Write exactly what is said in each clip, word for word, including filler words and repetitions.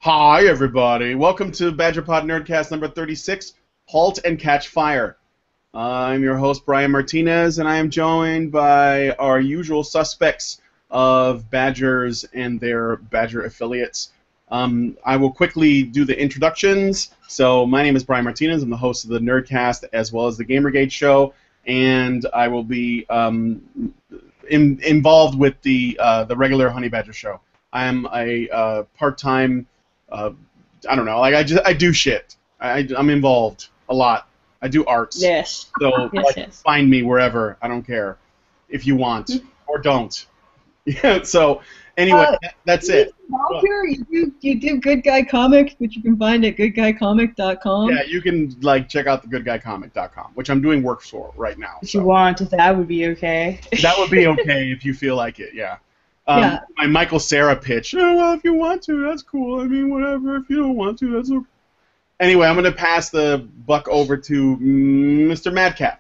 Hi, everybody. Welcome to BadgerPod Nerdcast number thirty-six, Halt and Catch Fire. I'm your host, Brian Martinez, and I am joined by our usual suspects of Badgers and their Badger affiliates. Um, I will quickly do the introductions. So, my name is Brian Martinez. I'm the host of the Nerdcast as well as the Gamergate show, and I will be um, in, involved with the uh, the regular Honey Badger show. I am a uh, part-time Uh, I don't know. Like I just I do shit. I, I'm involved a lot. I do arts. Yes. So yes, like, yes. find me wherever. I don't care if you want or don't. Yeah. So anyway, Uh, that's you it. Volunteer, you do you do Good Guy Comic, which you can find at good guy comic dot com. Yeah, you can like check out the good guy comic dot com, which I'm doing work for right now. If so. you want, if that would be okay. That would be okay if you feel like it. Yeah. Um, Yeah. My Michael Cera pitch. Oh, well, if you want to, that's cool. I mean, whatever. If you don't want to, that's okay. Anyway, I'm going to pass the buck over to Mister Madcat.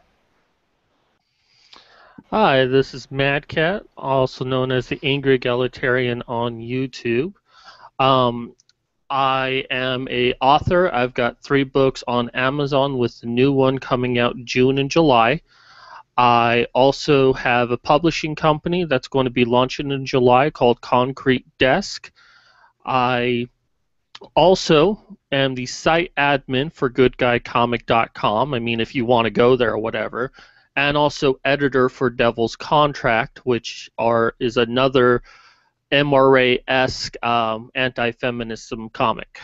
Hi, this is Madcat, also known as the Angry Egalitarian on YouTube. Um, I am a author. I've got three books on Amazon with the new one coming out June and July. I also have a publishing company that's going to be launching in July called Concrete Desk. I also am the site admin for good guy comic dot com. I mean, if you want to go there or whatever. And also editor for Devil's Contract, which are is another M R A-esque um, anti-feminism comic.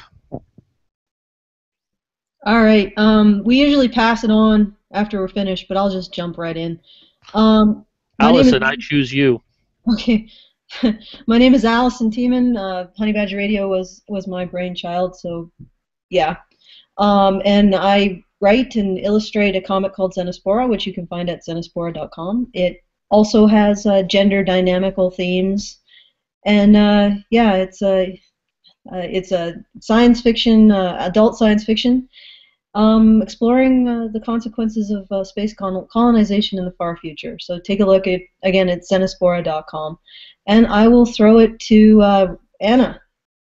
All right. Um, we usually pass it on after we're finished, but I'll just jump right in. Um, my Allison, name is, I choose you. Okay. My name is Allison Tiemann. Uh, Honey Badger Radio was was my brainchild, so yeah. Um, and I write and illustrate a comic called Xenospora, which you can find at xenospora dot com. It also has uh, gender dynamical themes, and uh, yeah, it's a uh, it's a science fiction, uh, adult science fiction, um, exploring uh, the consequences of uh, space colon colonization in the far future. So take a look at again at xenospora dot com, and I will throw it to uh, Anna.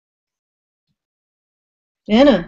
Anna.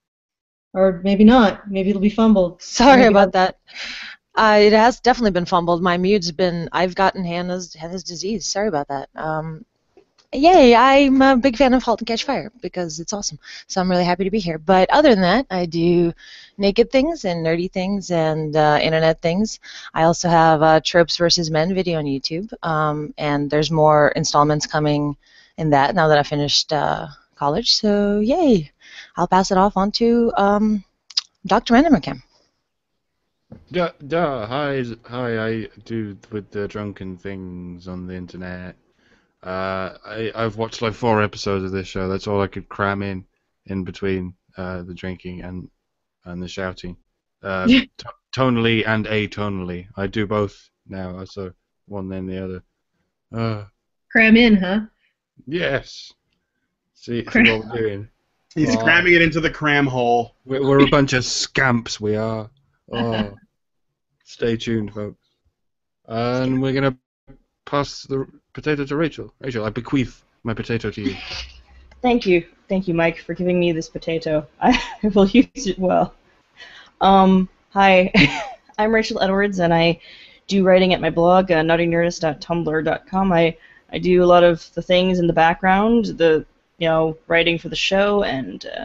Or maybe not. Maybe it'll be fumbled. Sorry Maybe about that. Uh, it has definitely been fumbled. My mute's been. I've gotten Hannah's Hannah's disease. Sorry about that. Um, yay! I'm a big fan of Halt and Catch Fire because it's awesome. So I'm really happy to be here. But other than that, I do naked things and nerdy things and uh, internet things. I also have uh, Tropes versus Men video on YouTube, um, and there's more installments coming in that now that I finished uh, college. So yay! I'll pass it off on to um, Doctor Randomacam. Duh, duh, hi, hi, I do with the drunken things on the internet. Uh, I, I've watched like four episodes of this show. That's all I could cram in, in between uh, the drinking and and the shouting. Uh, t tonally and atonally. I do both now, so one then the other. Uh, Cram in, huh? yes. See, Cram see what we're doing. He's Oh. cramming it into the cram hole. We're, we're a bunch of scamps, we are. Oh, stay tuned, folks. And we're going to pass the potato to Rachel. Rachel, I bequeath my potato to you. Thank you. Thank you, Mike, for giving me this potato. I will use it well. Um, hi, I'm Rachel Edwards, and I do writing at my blog, uh, naughty nerdist dot tumblr dot com. I, I do a lot of the things in the background, the you know, writing for the show, and uh,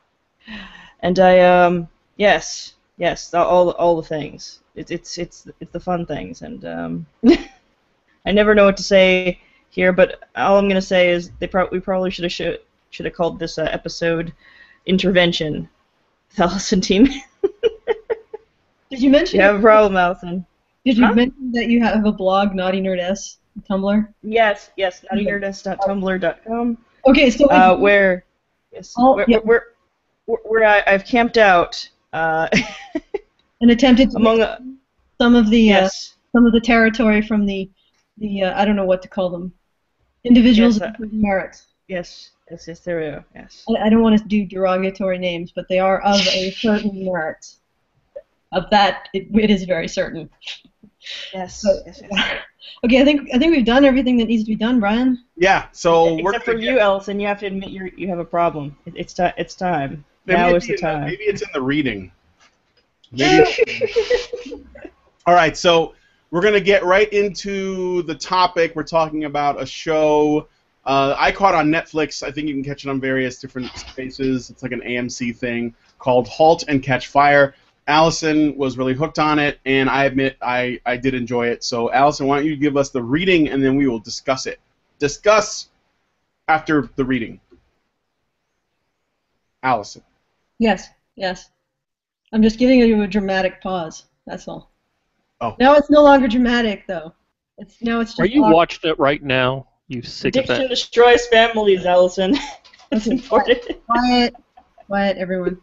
and I um yes, yes, all all the things. It's it's it's it's the fun things, and um, I never know what to say here, but all I'm gonna say is they pro we probably should have should should have called this uh, episode Intervention with Allison Team. Did you mention? You have a problem, Allison? Did you Huh? mention that you have a blog, Naughty Nerd S, Tumblr? Yes, yes, naughty nerdist dot tumblr dot com. Okay, so Uh, where, yes, Oh, where, yeah. where, where, where I, I've camped out. Uh, and attempted to among make uh, some of the yes, uh, some of the territory from the the uh, I don't know what to call them, individuals Yes, of uh, certain merit. yes, yes, yes. There we go. Yes. I, I don't want to do derogatory names, but they are of a certain merit. Of that, it, it is very certain. Yes. So, yes, yes. okay, I think I think we've done everything that needs to be done, Brian. Yeah. So we're Except for gonna you, get- Ellison, you have to admit you you have a problem. It, it's time. It's time. It Now may is be the in the- time. maybe it's in the reading. Maybe. All right, so we're going to get right into the topic. We're talking about a show uh, I caught on Netflix. I think you can catch it on various different spaces. It's like an A M C thing called Halt and Catch Fire. Allison was really hooked on it, and I admit I, I did enjoy it. So, Allison, why don't you give us the reading, and then we will discuss it. Discuss after the reading. Allison. Yes, yes. I'm just giving you a dramatic pause. That's all. Oh. Now it's no longer dramatic, though. It's now it's just. Are you awkward. watching it right now? You sick of Addiction that? destroys families, Allison. It's Okay, important. Quiet, quiet, everyone.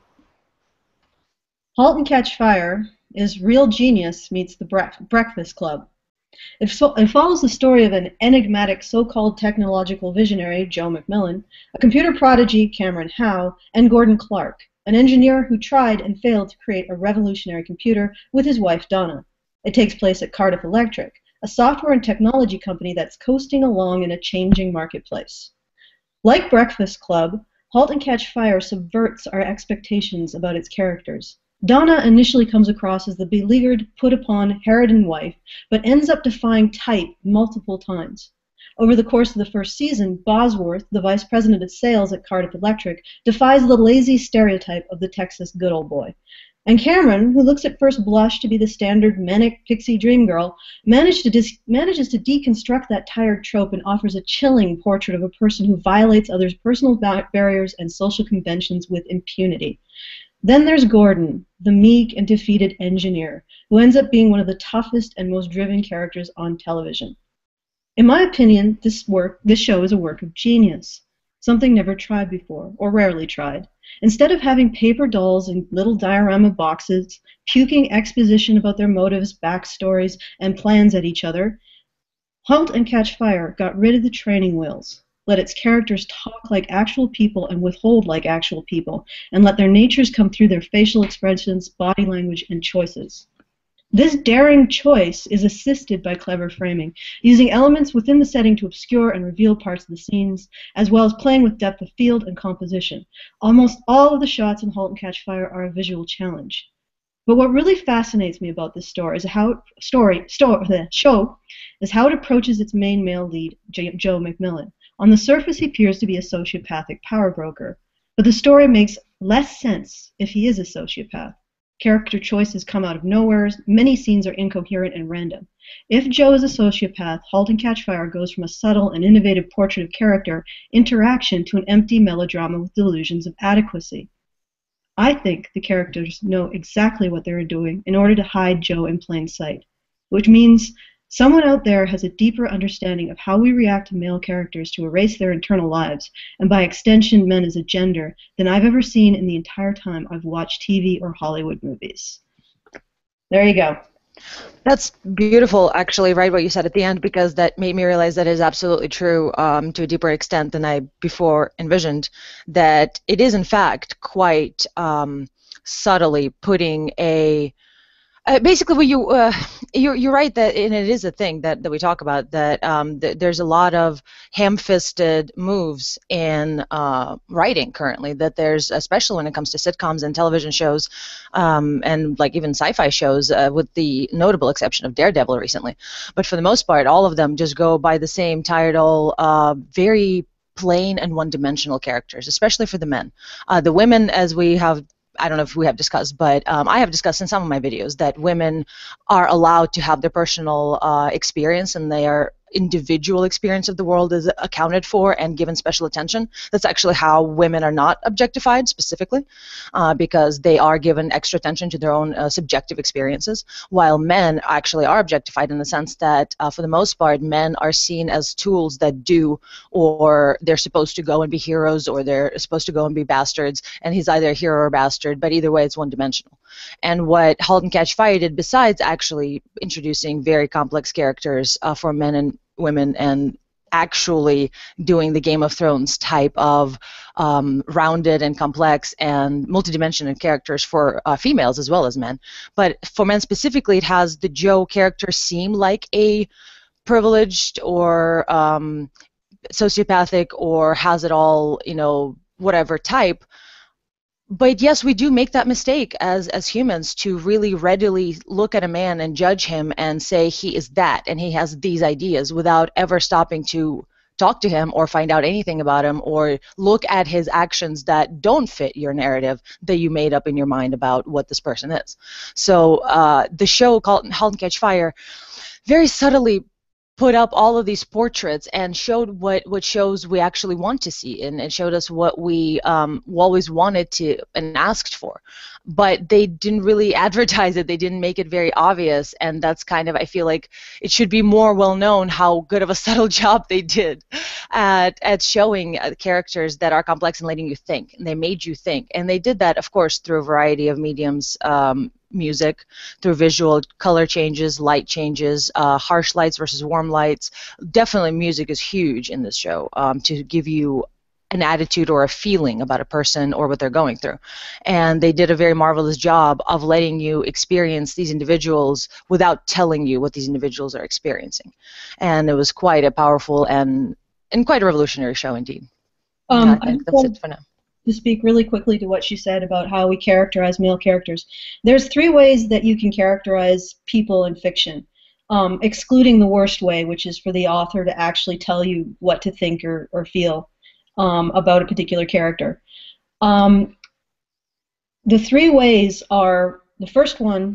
Halt and Catch Fire is Real Genius meets the Bre- Breakfast Club. It, fo- it follows the story of an enigmatic so-called technological visionary, Joe McMillan, a computer prodigy, Cameron Howe, and Gordon Clark, an engineer who tried and failed to create a revolutionary computer with his wife, Donna. It takes place at Cardiff Electric, a software and technology company that's coasting along in a changing marketplace. Like Breakfast Club, Halt and Catch Fire subverts our expectations about its characters. Donna initially comes across as the beleaguered, put-upon harridan wife, but ends up defying type multiple times. Over the course of the first season, Bosworth, the vice president of sales at Cardiff Electric, defies the lazy stereotype of the Texas good old boy. And Cameron, who looks at first blush to be the standard manic pixie dream girl, managed to dis- manages to deconstruct that tired trope and offers a chilling portrait of a person who violates others' personal ba- barriers and social conventions with impunity. Then there's Gordon, the meek and defeated engineer, who ends up being one of the toughest and most driven characters on television. In my opinion, this work, this show is a work of genius, something never tried before, or rarely tried. Instead of having paper dolls and little diorama boxes, puking exposition about their motives, backstories, and plans at each other, Halt and Catch Fire got rid of the training wheels, let its characters talk like actual people and withhold like actual people, and let their natures come through their facial expressions, body language, and choices. This daring choice is assisted by clever framing, using elements within the setting to obscure and reveal parts of the scenes, as well as playing with depth of field and composition. Almost all of the shots in Halt and Catch Fire are a visual challenge. But what really fascinates me about this story is how it, story, story the show is how it approaches its main male lead, J- Joe McMillan. On the surface, he appears to be a sociopathic power broker, but the story makes less sense if he is a sociopath. Character choices come out of nowhere. Many scenes are incoherent and random. If Joe is a sociopath, Halt and Catch Fire goes from a subtle and innovative portrait of character interaction to an empty melodrama with delusions of adequacy. I think the characters know exactly what they're doing in order to hide Joe in plain sight, which means someone out there has a deeper understanding of how we react to male characters to erase their internal lives, and by extension men as a gender, than I've ever seen in the entire time I've watched T V or Hollywood movies. There you go. That's beautiful, actually, right, what you said at the end, because that made me realize that is absolutely true um, to a deeper extent than I before envisioned, that it is, in fact, quite um, subtly putting a Uh, basically, what you uh, you're you're right that, and it is a thing that, that we talk about, that um, th- there's a lot of ham-fisted moves in uh, writing currently. That there's, especially when it comes to sitcoms and television shows, um, and like even sci-fi shows, uh, with the notable exception of Daredevil recently. But for the most part, all of them just go by the same tired old, uh, very plain and one-dimensional characters, especially for the men. Uh, the women, as we have. I don't know if we have discussed, but um, I have discussed in some of my videos that women are allowed to have their personal uh, experience, and their individual experience of the world is accounted for and given special attention. That's actually how women are not objectified specifically, uh, because they are given extra attention to their own uh, subjective experiences, while men actually are objectified in the sense that, uh, for the most part, men are seen as tools that do, or they're supposed to go and be heroes, or they're supposed to go and be bastards, and he's either a hero or a bastard, but either way, it's one-dimensional. And what Halt and Catch Fire did, besides actually introducing very complex characters uh, for men and women and actually doing the Game of Thrones type of um, rounded and complex and multidimensional characters for uh, females as well as men. But for men specifically, it has the Joe character seem like a privileged or um, sociopathic or has it all, you know, whatever type. But yes, we do make that mistake as as humans to really readily look at a man and judge him and say he is that and he has these ideas without ever stopping to talk to him or find out anything about him or look at his actions that don't fit your narrative that you made up in your mind about what this person is. So uh, the show called *Halt and Catch Fire* very subtly put up all of these portraits and showed what, what shows we actually want to see, and it showed us what we um, always wanted to and asked for. But they didn't really advertise it. They didn't make it very obvious, and that's kind of, I feel like it should be more well known how good of a subtle job they did at, at showing uh, characters that are complex and letting you think, and they made you think. And they did that, of course, through a variety of mediums, um, music, through visual color changes, light changes, uh, harsh lights versus warm lights. Definitely music is huge in this show um, to give you an attitude or a feeling about a person or what they're going through. And they did a very marvelous job of letting you experience these individuals without telling you what these individuals are experiencing. And it was quite a powerful and, and quite a revolutionary show indeed. Um, I think I that's it for now. To speak really quickly to what she said about how we characterize male characters. There's three ways that you can characterize people in fiction, um, excluding the worst way, which is for the author to actually tell you what to think or, or feel um, about a particular character. Um, the three ways are, the first one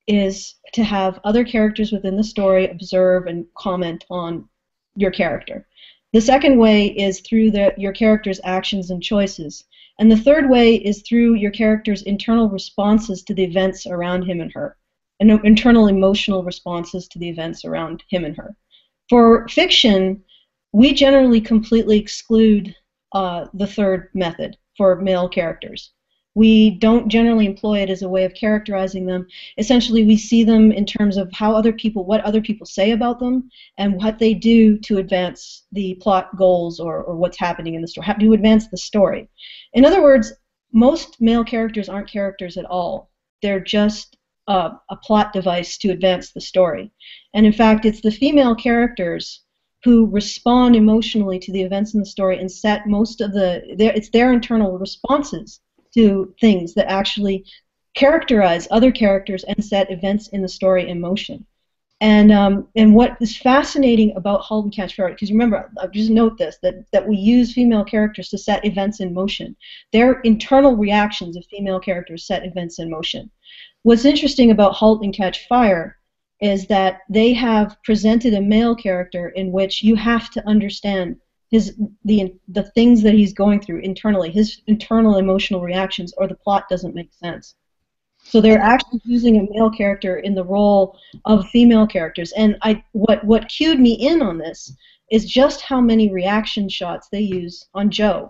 is to have other characters within the story observe and comment on your character. The second way is through the, your character's actions and choices. And the third way is through your character's internal responses to the events around him and her, and internal emotional responses to the events around him and her. For fiction, we generally completely exclude uh, the third method for male characters. We don't generally employ it as a way of characterizing them. Essentially, we see them in terms of how other people, what other people say about them, and what they do to advance the plot goals or, or what's happening in the story, to advance the story. In other words, most male characters aren't characters at all. They're just uh, a plot device to advance the story. And in fact, it's the female characters who respond emotionally to the events in the story and set most of the, their, it's their internal responses to things that actually characterize other characters and set events in the story in motion. And um, and what is fascinating about *Halt and Catch Fire*, because remember, I'll just note this, that, that we use female characters to set events in motion. Their internal reactions of female characters set events in motion. What's interesting about *Halt and Catch Fire* is that they have presented a male character in which you have to understand his the the things that he's going through internally, his internal emotional reactions, or the plot doesn't make sense. So they're actually using a male character in the role of female characters. And I what what cued me in on this is just how many reaction shots they use on Joe.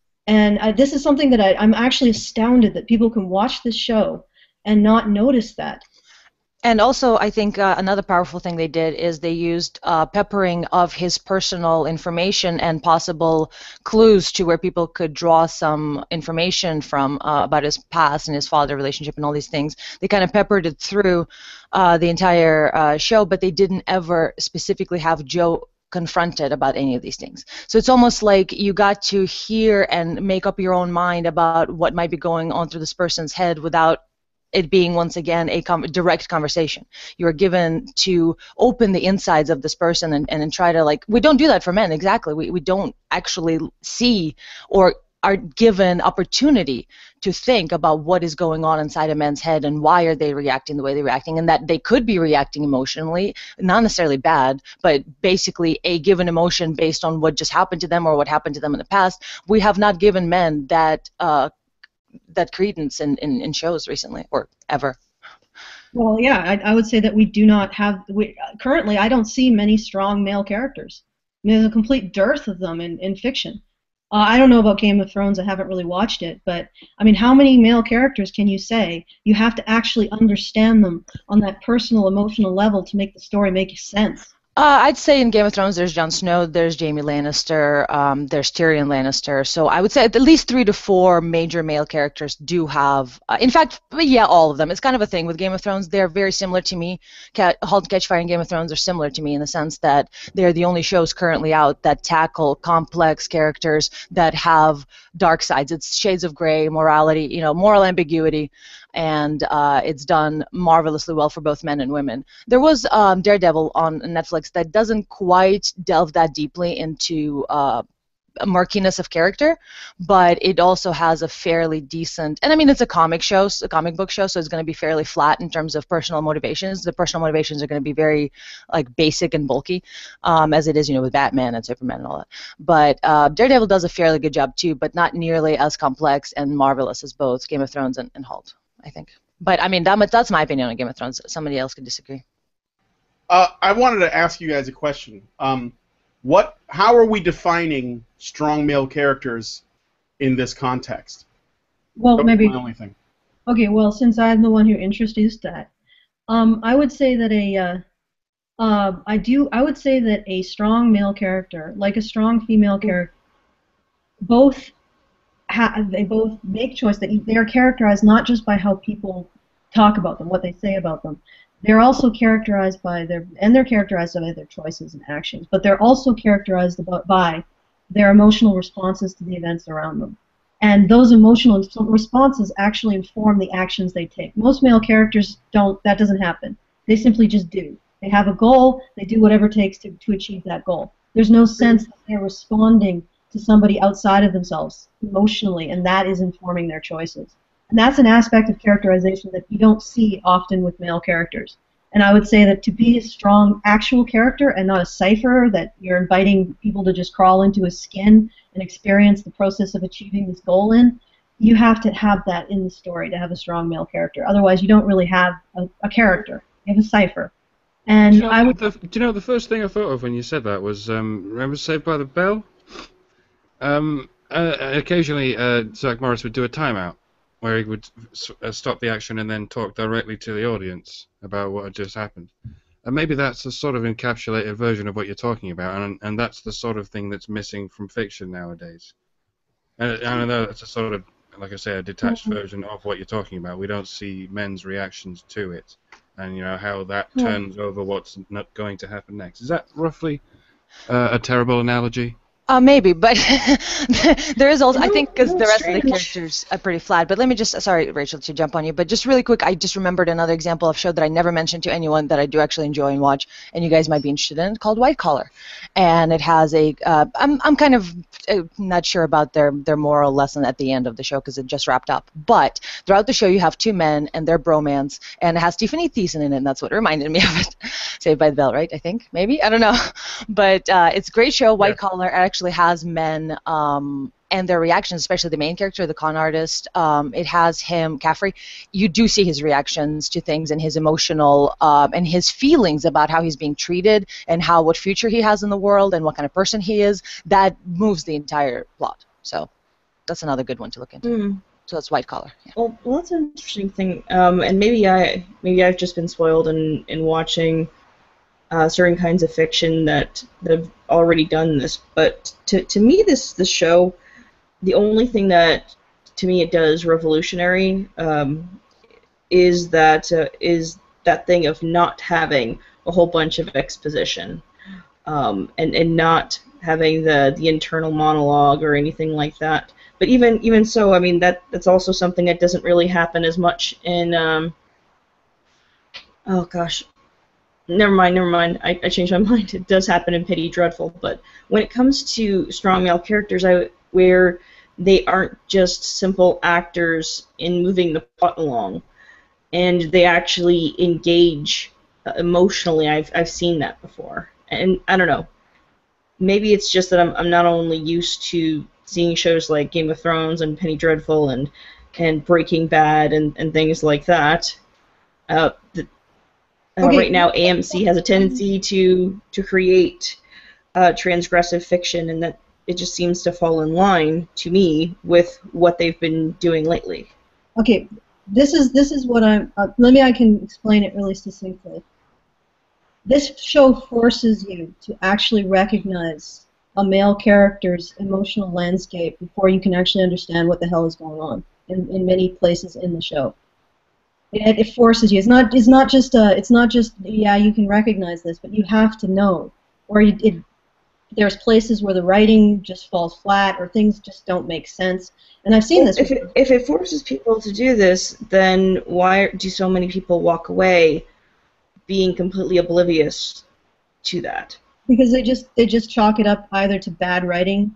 And I, this is something that I, I'm actually astounded that people can watch this show and not notice that. And also, I think uh, another powerful thing they did is they used uh, peppering of his personal information and possible clues to where people could draw some information from uh, about his past and his father relationship and all these things. They kind of peppered it through uh, the entire uh, show, but they didn't ever specifically have Joe confronted about any of these things. So it's almost like you got to hear and make up your own mind about what might be going on through this person's head without it being, once again, a com direct conversation. You are given to open the insides of this person and, and, and try to, like, we don't do that for men, exactly. We, we don't actually see or are given opportunity to think about what is going on inside a man's head and why are they reacting the way they're reacting, and that they could be reacting emotionally, not necessarily bad, but basically a given emotion based on what just happened to them or what happened to them in the past. We have not given men that uh, that credence in, in, in shows recently or ever. Well, yeah, I, I would say that we do not have, we, currently I don't see many strong male characters. I mean, there's a complete dearth of them in, in fiction. Uh, I don't know about Game of Thrones, I haven't really watched it, but I mean, how many male characters can you say? You have to actually understand them on that personal, emotional level to make the story make sense. Uh, I'd say in Game of Thrones, there's Jon Snow, there's Jaime Lannister, um, there's Tyrion Lannister. So I would say at least three to four major male characters do have. Uh, in fact, yeah, all of them. It's kind of a thing with Game of Thrones. They're very similar to me. Cat, *Halt and Catch Fire* and Game of Thrones are similar to me in the sense that they're the only shows currently out that tackle complex characters that have dark sides. It's shades of gray, morality, you know, moral ambiguity. And uh, it's done marvelously well for both men and women. There was um, Daredevil on Netflix that doesn't quite delve that deeply into uh, a murkiness of character, but it also has a fairly decent, and I mean it's a comic show, a comic book show, so it's going to be fairly flat in terms of personal motivations. The personal motivations are going to be very like basic and bulky, um, as it is, you know, with Batman and Superman and all that. But uh, Daredevil does a fairly good job too, but not nearly as complex and marvelous as both Game of Thrones and, and Halt, I think. But I mean, that, that's my opinion on Game of Thrones. Somebody else could disagree. Uh, I wanted to ask you guys a question. Um, what? How are we defining strong male characters in this context? Well, That was maybe. my only thing. Okay, well, since I'm the one who introduced that, um, I would say that a, uh, uh, I do, I would say that a strong male character, like a strong female character, both, ha- they both make choice that they are characterized not just by how people talk about them, what they say about them. They're also characterized by their, and they're characterized by their choices and actions, but they're also characterized about, by their emotional responses to the events around them. And those emotional responses actually inform the actions they take. Most male characters don't, that doesn't happen. They simply just do. They have a goal, they do whatever it takes to, to achieve that goal. There's no sense that they're responding to somebody outside of themselves emotionally, and that is informing their choices. And that's an aspect of characterization that you don't see often with male characters. And I would say that to be a strong actual character and not a cipher that you're inviting people to just crawl into his skin and experience the process of achieving this goal in, you have to have that in the story to have a strong male character. Otherwise, you don't really have a, a character. You have a cipher. And Do you know, I would. the, do you know the first thing I thought of when you said that was, um, remember Saved by the Bell? Um, uh, occasionally, uh, Zach Morris would do a timeout, where he would uh, stop the action and then talk directly to the audience about what had just happened. And maybe that's a sort of encapsulated version of what you're talking about, and and that's the sort of thing that's missing from fiction nowadays. And I know that's a sort of, like I say, a detached Mm-hmm. version of what you're talking about. We don't see men's reactions to it, and you know how that turns over what's not going to happen next. Is that roughly uh, a terrible analogy? Uh, maybe, but there is also, I No, think, because no, the rest of the strange. characters are pretty flat. But let me just, sorry, Rachel, to jump on you, but just really quick, I just remembered another example of a show that I never mentioned to anyone that I do actually enjoy and watch, and you guys might be interested in, called White Collar. And it has a, uh, I'm, I'm kind of uh, not sure about their, their moral lesson at the end of the show because it just wrapped up. But throughout the show, you have two men and their bromance, and it has Tiffany Thiessen in it, and that's what reminded me of it. Saved by the Bell, right? I think, maybe? I don't know. But uh, it's a great show. White Yeah. Collar actually has men um, and their reactions, especially the main character, the con artist. Um, it has him, Caffrey. You do see his reactions to things and his emotional um, and his feelings about how he's being treated and how what future he has in the world and what kind of person he is. That moves the entire plot. So that's another good one to look into. Hmm. So that's White Collar. Yeah. Well, well, that's an interesting thing. Um, and maybe I, maybe I've just been spoiled in in watching uh, certain kinds of fiction that, that have already done this. But to to me, this this show, the only thing that to me it does revolutionary um, is that uh, is that thing of not having a whole bunch of exposition, um, and and not having the the internal monologue or anything like that. But even even so, I mean that that's also something that doesn't really happen as much in. Um, oh gosh, never mind, never mind. I, I changed my mind. It does happen in Penny Dreadful, but when it comes to strong male characters, I where they aren't just simple actors in moving the plot along, and they actually engage uh, emotionally. I've I've seen that before, and I don't know. Maybe it's just that I'm I'm not only used to seeing shows like Game of Thrones and Penny Dreadful and and Breaking Bad and, and things like that. Uh, the, uh, Okay. Right now, A M C has a tendency to to create uh, transgressive fiction, and that it just seems to fall in line to me with what they've been doing lately. Okay, this is this is what I'm. Uh, let me. I can explain it really succinctly. this show forces you to actually recognize a male character's emotional landscape before you can actually understand what the hell is going on in, in many places in the show. It, it forces you. It's not. It's not just a. It's not just. Yeah, you can recognize this, but you have to know. Or you, it, there's places where the writing just falls flat, or things just don't make sense. And I've seen this. If it, if it forces people to do this, then why do so many people walk away being completely oblivious to that? Because they just they just chalk it up either to bad writing,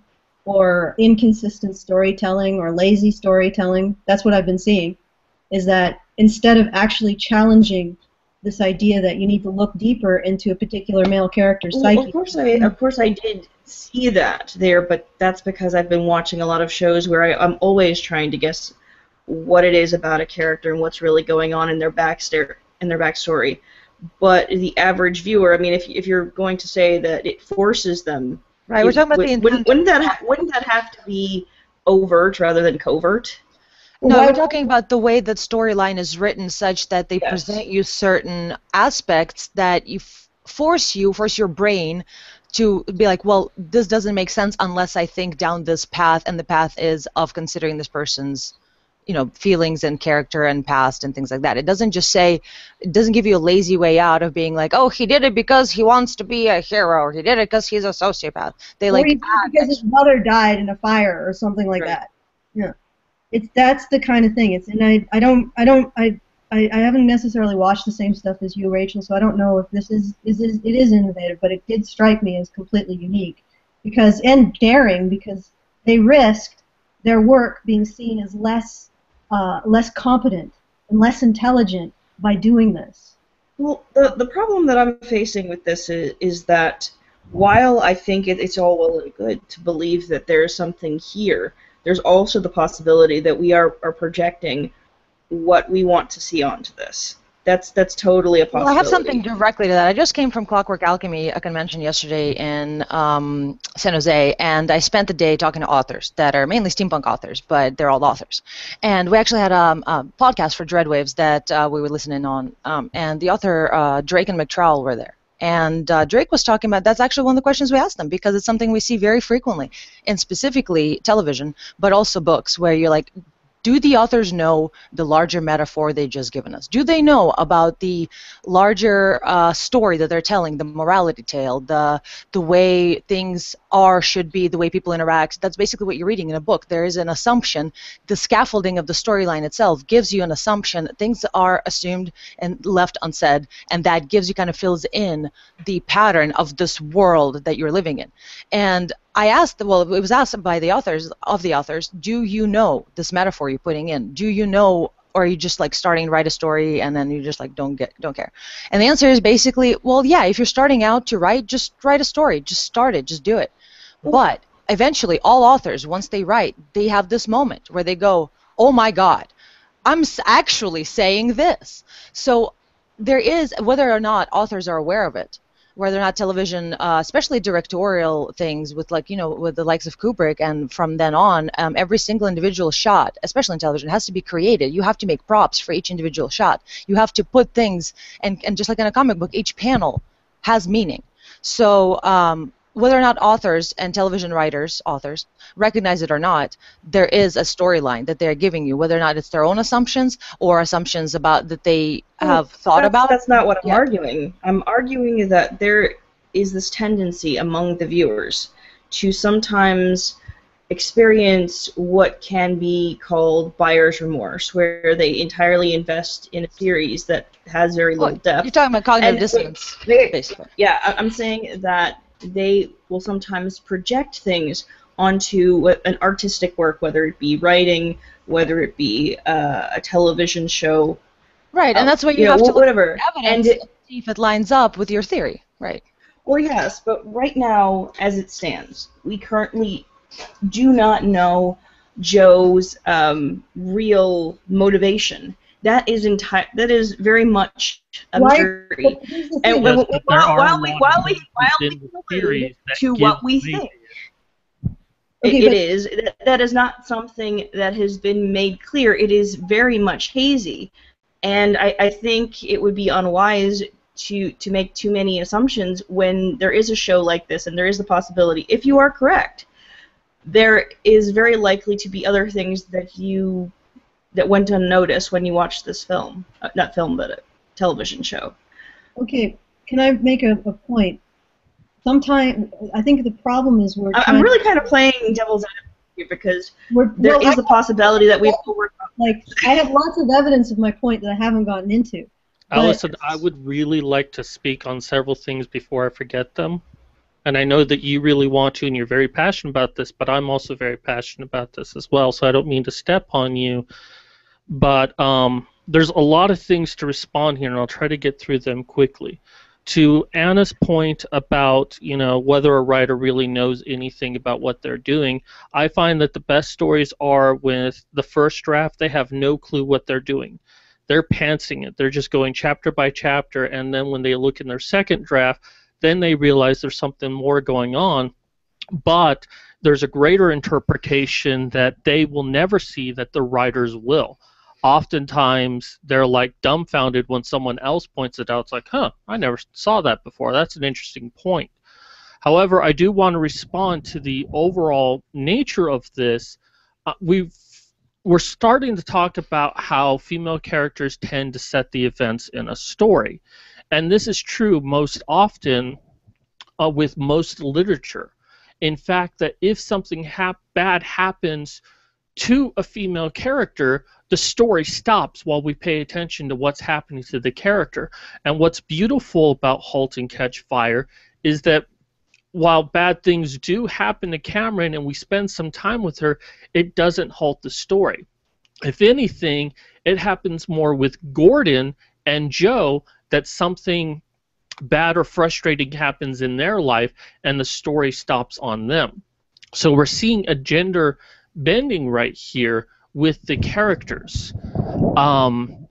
or inconsistent storytelling, or lazy storytelling. That's what I've been seeing. Is that instead of actually challenging this idea that you need to look deeper into a particular male character's well, psyche. Of course, I of course I did see that there, but that's because I've been watching a lot of shows where I, I'm always trying to guess what it is about a character and what's really going on in their backstory. In their backstory. But the average viewer, I mean, if if you're going to say that it forces them, right? We're talking about would, the intent. Wouldn't, wouldn't that ha wouldn't that have to be overt rather than covert? No, we're talking about the way that storyline is written, such that they Yes. present you certain aspects that you f force you, force your brain to be like, well, this doesn't make sense unless I think down this path, and the path is of considering this person's, you know, feelings and character and past and things like that. It doesn't just say, it doesn't give you a lazy way out of being like, oh, he did it because he wants to be a hero, or he did it because he's a sociopath. They Or like he did it because his mother died in a fire or something like Right. that. Yeah, it's that's the kind of thing. It's and I I don't I don't I. I, I haven't necessarily watched the same stuff as you, Rachel, so I don't know if this is, is, is it is innovative, but it did strike me as completely unique, because and daring, because they risked their work being seen as less uh, less competent and less intelligent by doing this. Well, the the problem that I'm facing with this is, is that while I think it, it's all well and good to believe that there's something here, there's also the possibility that we are, are projecting what we want to see onto this. That's that's totally a possibility. Well, I have something directly to that. I just came from Clockwork Alchemy, a convention yesterday in um, San Jose, and I spent the day talking to authors that are mainly steampunk authors, but they're all authors. And we actually had a, a podcast for Dreadwaves that uh, we were listening on, um, and the author uh, Drake and McTrowell were there. And uh, Drake was talking about, that's actually one of the questions we asked them, because it's something we see very frequently, in specifically television, but also books, where you're like, do the authors know the larger metaphor they've just given us? Do they know about the larger uh, story that they're telling, the morality tale, the the way things are, should be, the way people interact? That's basically what you're reading in a book. There is an assumption. The scaffolding of the storyline itself gives you an assumption. Things are assumed and left unsaid, and that gives you, kind of fills in the pattern of this world that you're living in. And I asked, well, it was asked by the authors, of the authors, do you know this metaphor you're putting in? Do you know, or are you just like starting to write a story and then you just like don't get, don't care? And the answer is basically, well, yeah, if you're starting out to write, just write a story, just start it, just do it. But eventually, all authors, once they write, they have this moment where they go, oh my God, I'm actually saying this. So there is, whether or not authors are aware of it, whether or not television, uh, especially directorial things with, like, you know, with the likes of Kubrick, and from then on, um, every single individual shot, especially in television, has to be created. You have to make props for each individual shot. You have to put things, and, and just like in a comic book, each panel has meaning. So um, whether or not authors and television writers, authors, recognize it or not, there is a storyline that they're giving you, whether or not it's their own assumptions or assumptions about that they have thought that's, about. That's not what I'm Yeah. arguing. I'm arguing that there is this tendency among the viewers to sometimes experience what can be called buyer's remorse, where they entirely invest in a series that has very little Well, depth. You're talking about cognitive And- dissonance, they- basically. Yeah, I- I'm saying that they will sometimes project things onto a- an artistic work, whether it be writing, whether it be uh, a television show. Right, and uh, that's why you, know, have to look whatever. at the And evidence it- and see if it lines up with your theory. Right. Well, yes, but right now, as it stands, we currently do not know Joe's um, real motivation. That is enti- That is very much a Why- mystery. But here's the And thing. when- Yes, but there while, are while a we lot while of we while we within the allude series that to give what we meaning. think, Okay, it, it but- is that, that is not something that has been made clear. It is very much hazy, and I, I think it would be unwise to to make too many assumptions when there is a show like this and there is the possibility, if you are correct, there is very likely to be other things that you that went unnoticed when you watched this film, uh, not film, but a television show. Okay, can I make a, a point? Sometimes I think the problem is we're. I'm really kind of playing devil's advocate here because we're, there well, is I, a possibility that we've overcome. Like, I have lots of evidence of my point that I haven't gotten into. Allison, I would really like to speak on several things before I forget them. And I know that you really want to and you're very passionate about this, but I'm also very passionate about this as well, so I don't mean to step on you. But um, there's a lot of things to respond here, and I'll try to get through them quickly. To Anna's point about, you know, whether a writer really knows anything about what they're doing, I find that the best stories are with the first draft, they have no clue what they're doing. They're pantsing it. They're just going chapter by chapter, and then when they look in their second draft, then they realize there's something more going on, but there's a greater interpretation that they will never see that the writers will. Oftentimes, they're like dumbfounded when someone else points it out. It's like, huh, I never saw that before. That's an interesting point. However, I do want to respond to the overall nature of this. Uh, we've We're starting to talk about how female characters tend to set the events in a story. And this is true most often uh, with most literature. In fact, that if something hap- bad happens to a female character, the story stops while we pay attention to what's happening to the character. And what's beautiful about *Halt and Catch Fire* is that while bad things do happen to Cameron and we spend some time with her, it doesn't halt the story. If anything, it happens more with Gordon and Joe, that something bad or frustrating happens in their life and the story stops on them. So we're seeing a gender bending right here with the characters. Um,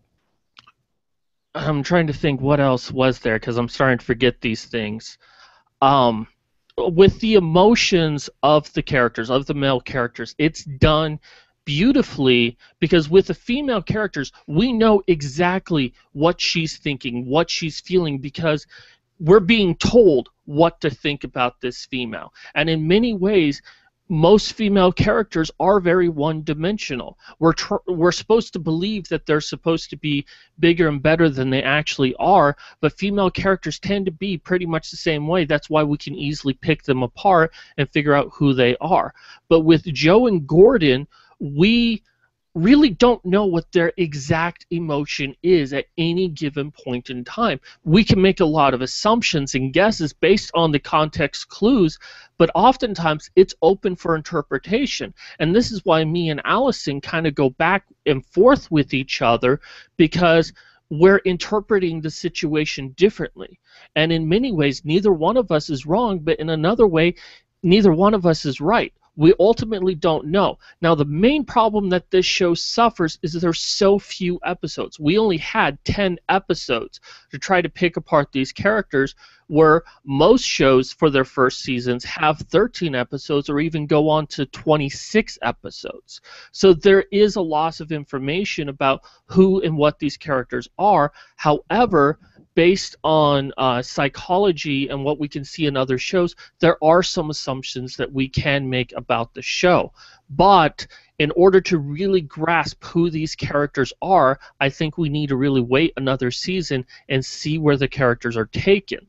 I'm trying to think what else was there because I'm starting to forget these things. Um, with the emotions of the characters, of the male characters, it's done beautifully because with the female characters, we know exactly what she's thinking, what she's feeling, because we're being told what to think about this female. And in many ways, most female characters are very one-dimensional. We're tr- we're supposed to believe that they're supposed to be bigger and better than they actually are, but female characters tend to be pretty much the same way. That's why we can easily pick them apart and figure out who they are. But with Joe and Gordon, we really don't know what their exact emotion is at any given point in time. We can make a lot of assumptions and guesses based on the context clues, but oftentimes it's open for interpretation. And this is why me and Allison kind of go back and forth with each other, because we're interpreting the situation differently. And in many ways, neither one of us is wrong, but in another way, neither one of us is right. We ultimately don't know. Now, the main problem that this show suffers is that there's so few episodes. We only had ten episodes to try to pick apart these characters, where most shows for their first seasons have thirteen episodes or even go on to twenty-six episodes. So there is a loss of information about who and what these characters are. However, based on uh, psychology and what we can see in other shows, there are some assumptions that we can make about the show. But in order to really grasp who these characters are, I think we need to really wait another season and see where the characters are taken.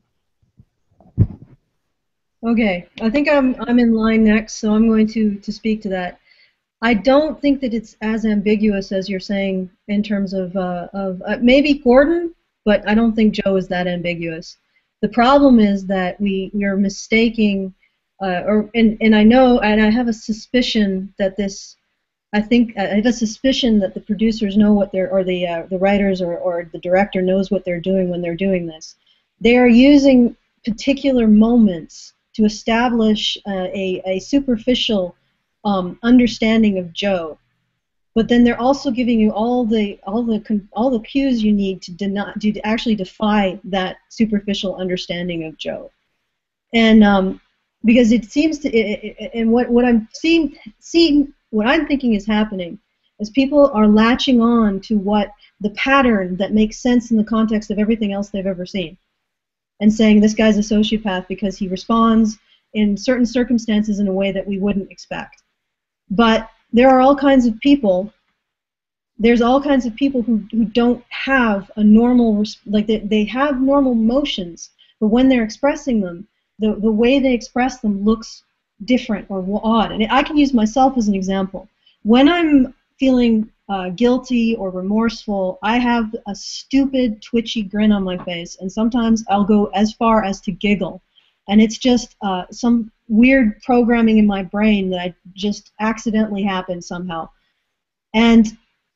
Okay, I think I'm I'm in line next, so I'm going to, to speak to that. I don't think that it's as ambiguous as you're saying in terms of, uh, of uh, maybe Gordon, but I don't think Joe is that ambiguous. The problem is that we, we are mistaking, uh, or and, and I know, and I have a suspicion that this, I think, I have a suspicion that the producers know what they're, or the, uh, the writers or, or the director knows what they're doing when they're doing this. They are using particular moments to establish uh, a, a superficial um, understanding of Joe. But then they're also giving you all the all the all the cues you need to deny, to actually defy that superficial understanding of Joe, and um, because it seems to, it, it, and what what I'm seeing seeing what I'm thinking is happening is people are latching on to what the pattern that makes sense in the context of everything else they've ever seen. and saying this guy's a sociopath because he responds in certain circumstances in a way that we wouldn't expect. But there are all kinds of people, there's all kinds of people who, who don't have a normal, like they, they have normal emotions, but when they're expressing them, the, the way they express them looks different or odd. And I can use myself as an example. When I'm feeling uh, guilty or remorseful, I have a stupid, twitchy grin on my face, and sometimes I'll go as far as to giggle. And it's just uh, some weird programming in my brain that I just accidentally happened somehow. And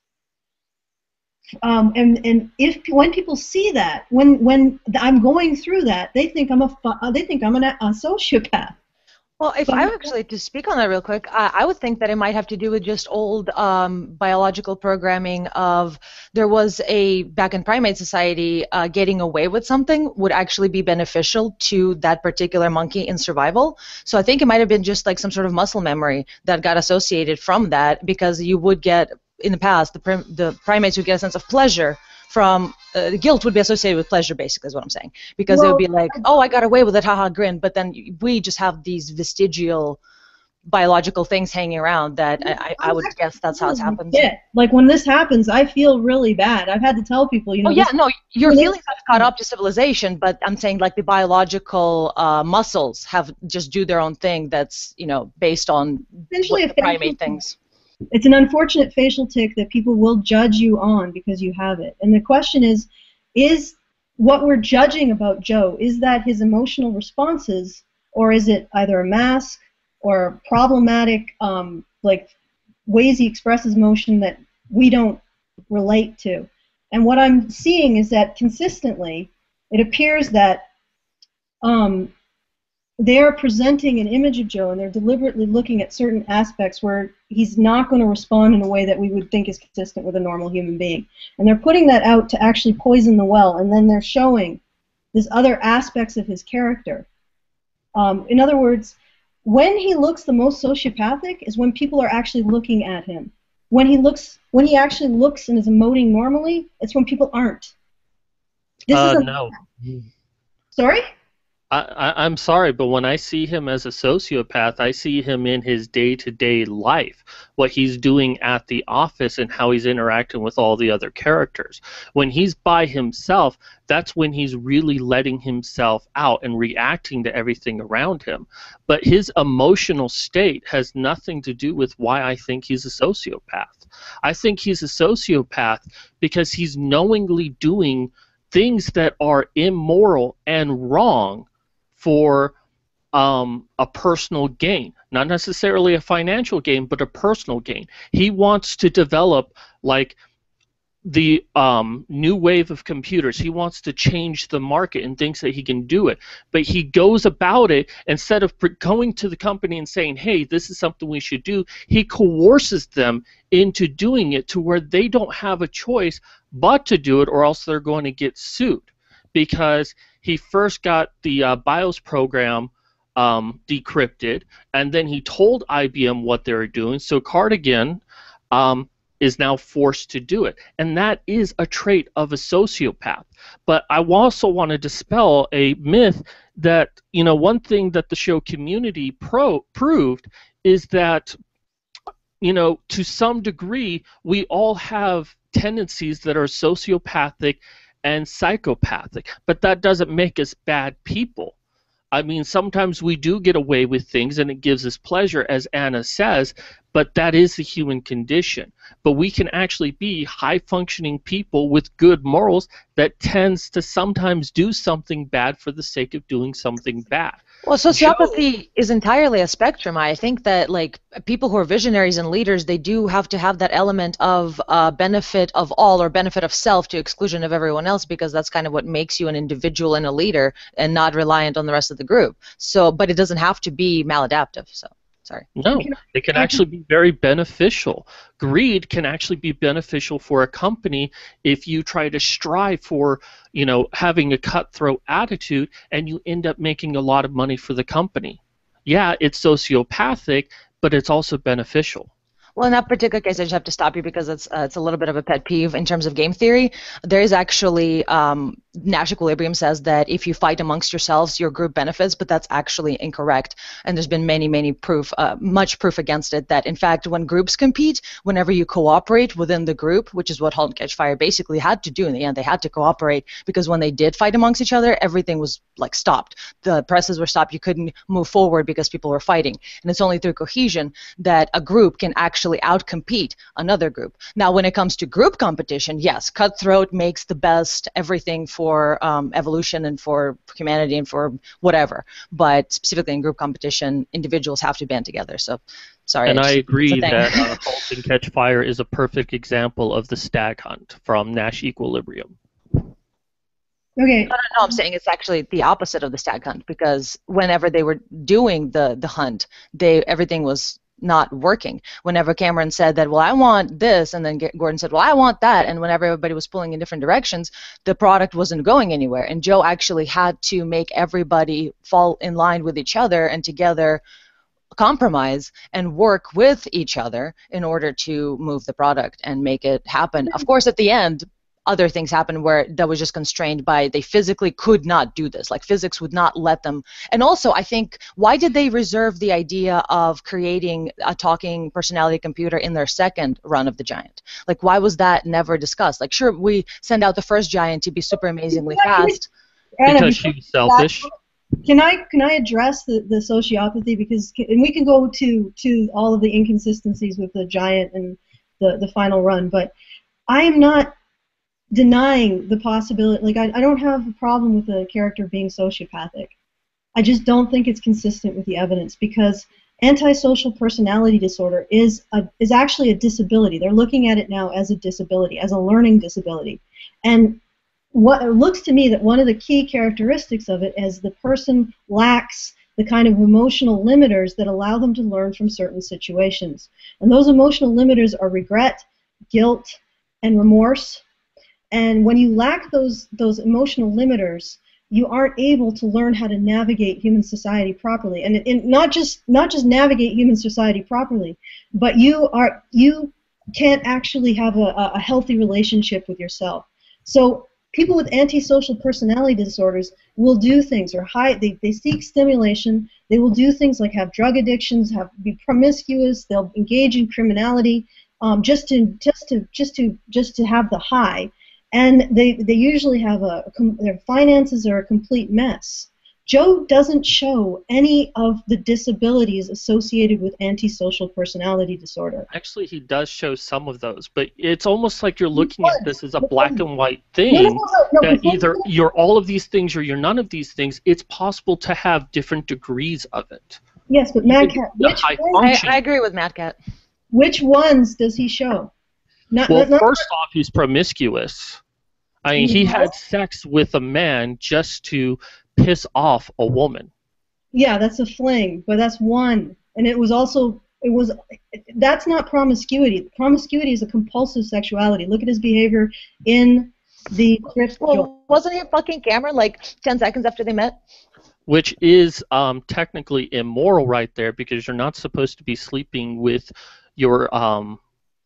um, and and if when people see that, when when I'm going through that, they think I'm a fu- they think I'm an, a sociopath. Well, if I actually, to speak on that real quick, I, I would think that it might have to do with just old um, biological programming of there was a, back in primate society, uh, getting away with something would actually be beneficial to that particular monkey in survival. So I think it might have been just like some sort of muscle memory that got associated from that, because you would get, in the past, the, prim- the primates would get a sense of pleasure from, uh, guilt would be associated with pleasure, basically, is what I'm saying. Because well, it would be like, oh, I got away with it, haha, grin. But then we just have these vestigial biological things hanging around that I, I would guess that's how it happens. Yeah, like when this happens, I feel really bad. I've had to tell people, you know. Oh, yeah, this, no, your feelings have caught up to civilization, but I'm saying like the biological uh, muscles have just do their own thing that's, you know, based on what the primate things. It's an unfortunate facial tic that people will judge you on because you have it. And the question is, is what we're judging about Joe, is that his emotional responses, or is it either a mask or problematic, um, like, ways he expresses emotion that we don't relate to? And what I'm seeing is that consistently, it appears that um, they are presenting an image of Joe, and they're deliberately looking at certain aspects where he's not going to respond in a way that we would think is consistent with a normal human being. And they're putting that out to actually poison the well, and then they're showing these other aspects of his character. Um, in other words, when he looks the most sociopathic is when people are actually looking at him. When he looks, when he actually looks and is emoting normally, it's when people aren't. This uh, is a, no. Sorry? I, I, I'm sorry, but when I see him as a sociopath, I see him in his day-to-day life, what he's doing at the office and how he's interacting with all the other characters. When he's by himself, that's when he's really letting himself out and reacting to everything around him. But his emotional state has nothing to do with why I think he's a sociopath. I think he's a sociopath because he's knowingly doing things that are immoral and wrong for um, a personal gain, not necessarily a financial gain, but a personal gain. He wants to develop like the um, new wave of computers. He wants to change the market and thinks that he can do it. But he goes about it, instead of going to the company and saying, hey, this is something we should do, he coerces them into doing it to where they don't have a choice but to do it, or else they're going to get sued. Because he first got the uh, BIOS program um, decrypted, and then he told I B M what they were doing, so Cardigan um, is now forced to do it. And that is a trait of a sociopath. But I also want to dispel a myth that, you know, one thing that the show Community pro proved is that, you know, to some degree, we all have tendencies that are sociopathic and psychopathic, but that doesn't make us bad people. I mean, sometimes we do get away with things and it gives us pleasure, as Anna says, but that is the human condition. But we can actually be high-functioning people with good morals that tends to sometimes do something bad for the sake of doing something bad. Well, sociopathy Joe, is entirely a spectrum. I think that, like, people who are visionaries and leaders, they do have to have that element of uh, benefit of all, or benefit of self to exclusion of everyone else, because that's kind of what makes you an individual and a leader and not reliant on the rest of the group. So, but it doesn't have to be maladaptive. So, sorry. No, it can actually be very beneficial. Greed can actually be beneficial for a company if you try to strive for, you know, having a cutthroat attitude and you end up making a lot of money for the company. Yeah, it's sociopathic, but it's also beneficial. Well, in that particular case, I just have to stop you because it's uh, it's a little bit of a pet peeve in terms of game theory. There is actually um, Nash Equilibrium says that if you fight amongst yourselves, your group benefits, but that's actually incorrect. And there's been many, many proof, uh, much proof against it, that in fact, when groups compete, whenever you cooperate within the group, which is what *Halt and Catch Fire* basically had to do in the end, they had to cooperate, because when they did fight amongst each other, everything was like stopped. The presses were stopped. You couldn't move forward because people were fighting. And it's only through cohesion that a group can actually outcompete another group. Now, when it comes to group competition, yes, Cutthroat makes the best everything for um, evolution and for humanity and for whatever. But specifically in group competition, individuals have to band together. So, sorry. And I just, agree that uh, *Halt and Catch Fire* is a perfect example of the stag hunt from Nash Equilibrium. Okay. No, no, no, I'm saying it's actually the opposite of the stag hunt, because whenever they were doing the, the hunt, they everything was not working. Whenever Cameron said that, well, I want this, and then Gordon said, well, I want that, and whenever everybody was pulling in different directions, the product wasn't going anywhere. And Joe actually had to make everybody fall in line with each other and together compromise and work with each other in order to move the product and make it happen. Of course, at the end, other things happened where that was just constrained by they physically could not do this. Like physics would not let them. And also, I think, why did they reserve the idea of creating a talking personality computer in their second run of the Giant? Like, why was that never discussed? Like, sure, we send out the first Giant to be super amazingly fast. Because she was selfish. Can I can I address the, the sociopathy, because and we can go to to all of the inconsistencies with the Giant and the the final run, but I am not denying the possibility. Like, I, I don't have a problem with a character being sociopathic. I just don't think it's consistent with the evidence, because antisocial personality disorder is a, is actually a disability. They're looking at it now as a disability, as a learning disability. And what it looks to me that one of the key characteristics of it is the person lacks the kind of emotional limiters that allow them to learn from certain situations. And those emotional limiters are regret, guilt, and remorse. And when you lack those those emotional limiters, you aren't able to learn how to navigate human society properly, and, and not just not just navigate human society properly, but you are you can't actually have a, a healthy relationship with yourself. So people with antisocial personality disorders will do things or hide. They they seek stimulation. They will do things like have drug addictions, have be promiscuous. They'll engage in criminality, um, just to just to just to just to have the high. And they, they usually have a, their finances are a complete mess. Joe doesn't show any of the disabilities associated with antisocial personality disorder. Actually, he does show some of those, but it's almost like you're looking at this as a black and white thing, no, no, no, no, that either you're all of these things or you're none of these things. It's possible to have different degrees of it. Yes, but Mad Cat, which I, I agree with Mad Cat. Which ones does he show? Not, well, not, first not, off, he's promiscuous. I mean, he had sex with a man just to piss off a woman. Yeah, that's a fling, but that's one. And it was also, it was, that's not promiscuity. Promiscuity is a compulsive sexuality. Look at his behavior in the thrift well, joint. Wasn't he fucking Cameron like ten seconds after they met? Which is um, technically immoral right there, because you're not supposed to be sleeping with your um,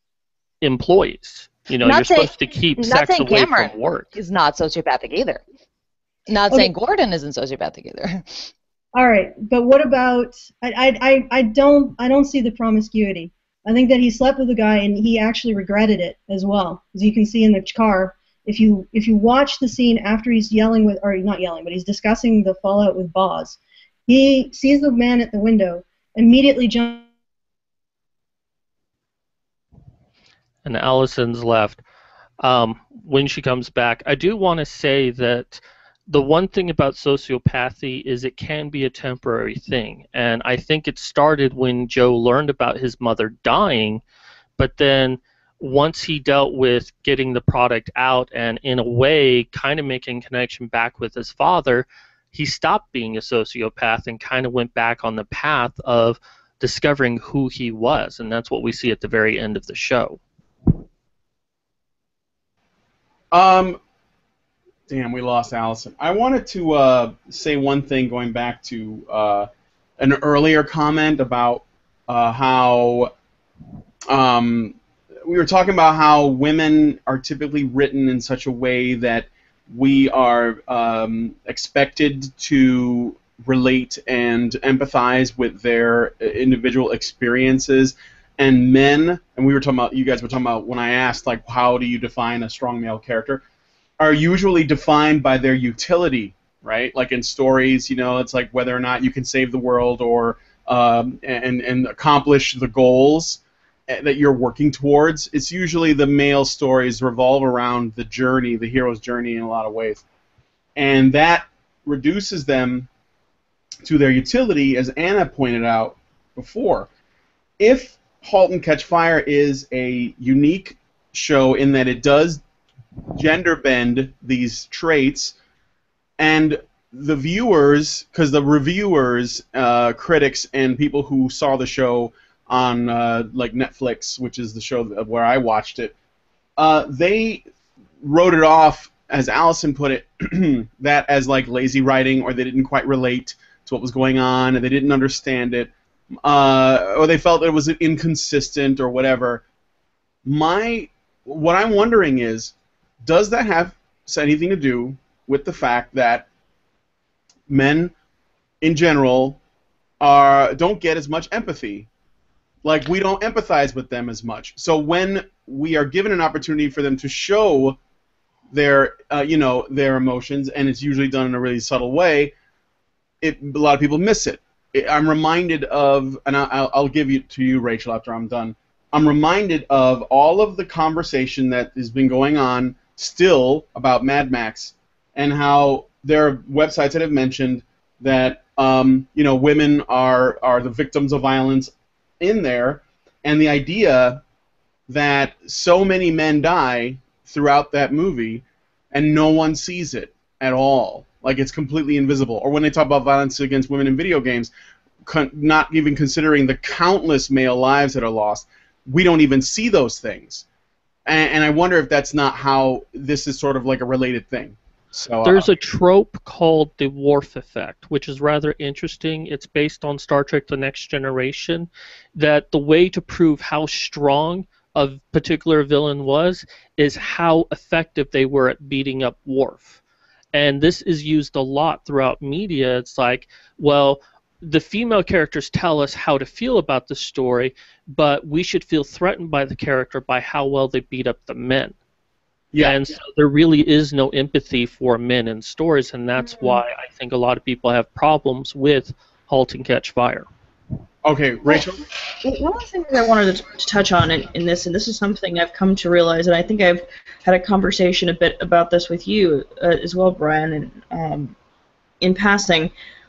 employees. You know, not you're saying, supposed to keep sex away Cameron from work. He's not sociopathic either. Not okay. saying Gordon isn't sociopathic either. All right, but what about? I, I, I don't I don't see the promiscuity. I think that he slept with a guy and he actually regretted it as well, as you can see in the car. If you if you watch the scene after he's yelling with, or not yelling, but he's discussing the fallout with Boz, he sees the man at the window, immediately jumps. And Allison's left. Um, when she comes back, I do want to say that the one thing about sociopathy is it can be a temporary thing. And I think it started when Joe learned about his mother dying, but then once he dealt with getting the product out and in a way kind of making connection back with his father, he stopped being a sociopath and kind of went back on the path of discovering who he was. And that's what we see at the very end of the show. Um, damn, we lost Allison. I wanted to uh, say one thing going back to uh, an earlier comment about uh, how um, we were talking about how women are typically written in such a way that we are um, expected to relate and empathize with their individual experiences. And men, and we were talking about, you guys were talking about when I asked, like, how do you define a strong male character, are usually defined by their utility, right? Like in stories, you know, it's like whether or not you can save the world or um, and and accomplish the goals that you're working towards. It's usually the male stories revolve around the journey, the hero's journey in a lot of ways, and that reduces them to their utility, as Anna pointed out before. If *Halt and Catch Fire* is a unique show in that it does gender bend these traits, and the viewers, because the reviewers, uh, critics, and people who saw the show on uh, like Netflix, which is the show where I watched it, uh, they wrote it off, as Allison put it, that as like lazy writing, or they didn't quite relate to what was going on, and they didn't understand it, uh, or they felt it was inconsistent or whatever. My, what I'm wondering is, does that have anything to do with the fact that men, in general, are don't get as much empathy? Like, we don't empathize with them as much. So when we are given an opportunity for them to show their, uh, you know, their emotions, and it's usually done in a really subtle way, it, a lot of people miss it. it I'm reminded of, and I'll, I'll give it to you, Rachel, after I'm done. I'm reminded of all of the conversation that has been going on still about Mad Max, and how there are websites that have mentioned that um, you know, women are are the victims of violence in there, and the idea that so many men die throughout that movie and no one sees it at all, like it's completely invisible. Or when they talk about violence against women in video games, con- not even considering the countless male lives that are lost, we don't even see those things. And, and I wonder if that's not how this is sort of like a related thing. So, There's uh, a trope called the Worf effect, which is rather interesting. It's based on Star Trek The Next Generation, that the way to prove how strong a particular villain was is how effective they were at beating up Worf. And this is used a lot throughout media. It's like, well, the female characters tell us how to feel about the story, but we should feel threatened by the character by how well they beat up the men. yeah. And so there really is no empathy for men in stories, and that's Mm-hmm. why I think a lot of people have problems with *Halt and Catch Fire*. Okay, Rachel. Well, one of the things I wanted to, to touch on in, in this, and this is something I've come to realize, and I think I've had a conversation a bit about this with you uh, as well, Brian, and um, in passing,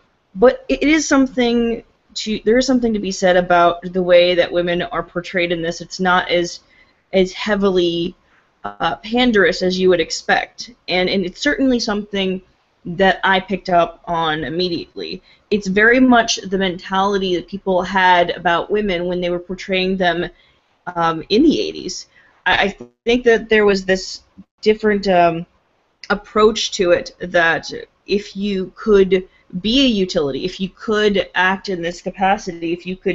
but it is something to there is something to be said about the way that women are portrayed in this. It's not as as heavily uh, panderous as you would expect, and and it's certainly something that I picked up on immediately. It's very much the mentality that people had about women when they were portraying them um, in the eighties. I, I think that there was this different um, approach to it, that if you could be a utility, if you could act in this capacity, if you could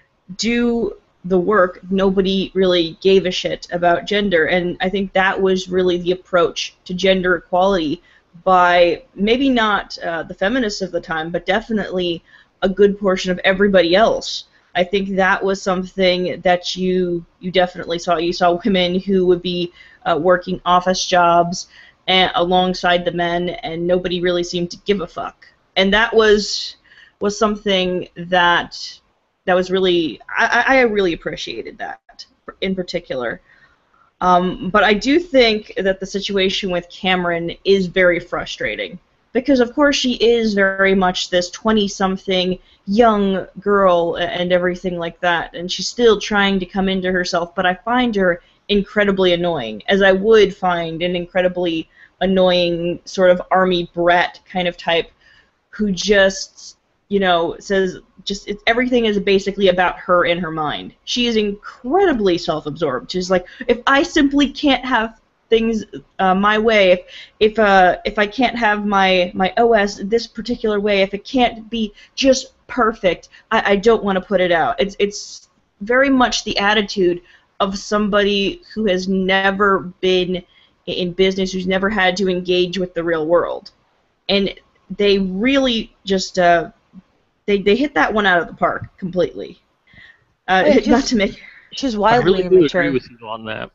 do the work, nobody really gave a shit about gender. And I think that was really the approach to gender equality by maybe not uh, the feminists of the time, but definitely a good portion of everybody else. I think that was something that you you definitely saw. You saw women who would be uh, working office jobs and, alongside the men, and nobody really seemed to give a fuck. And that was was something that that was really I, I really appreciated that in particular. Um, but I do think that the situation with Cameron is very frustrating, because of course she is very much this twenty-something young girl and everything like that, and she's still trying to come into herself, but I find her incredibly annoying, as I would find an incredibly annoying sort of army brat kind of type who just, you know, says just it's, everything is basically about her in her mind. She is incredibly self-absorbed. She's like, if I simply can't have things uh, my way, if if uh, if I can't have my my O S this particular way, if it can't be just perfect, I, I don't want to put it out. It's it's very much the attitude of somebody who has never been in business, who's never had to engage with the real world. And they really just uh, they they hit that one out of the park completely. Uh, Wait, not just- to make She's I wildly really do immature. agree with you on that.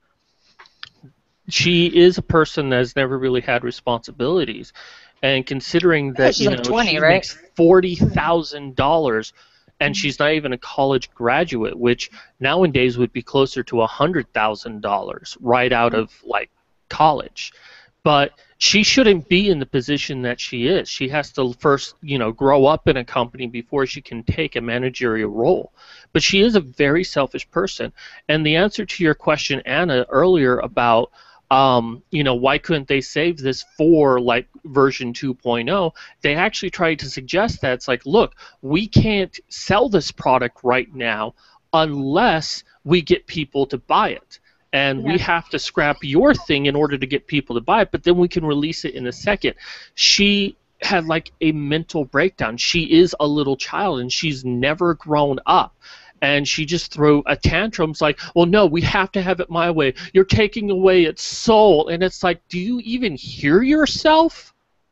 She is a person that's never really had responsibilities, and considering Yeah, that she's you like know twenty, she right? makes forty thousand dollars, and she's not even a college graduate, which nowadays would be closer to a hundred thousand dollars right out of like college. But she shouldn't be in the position that she is. She has to first, you know, grow up in a company before she can take a managerial role. But she is a very selfish person. And the answer to your question, Anna, earlier about, um, you know, why couldn't they save this for like version two point oh? They actually tried to suggest that it's like, look, we can't sell this product right now unless we get people to buy it. And we Yeah. have to scrap your thing in order to get people to buy it, but then we can release it in a second. She had like a mental breakdown. She is a little child, and she's never grown up. And she just threw a tantrum. It's like, well, no, we have to have it my way. You're taking away its soul. And it's like, do you even hear yourself?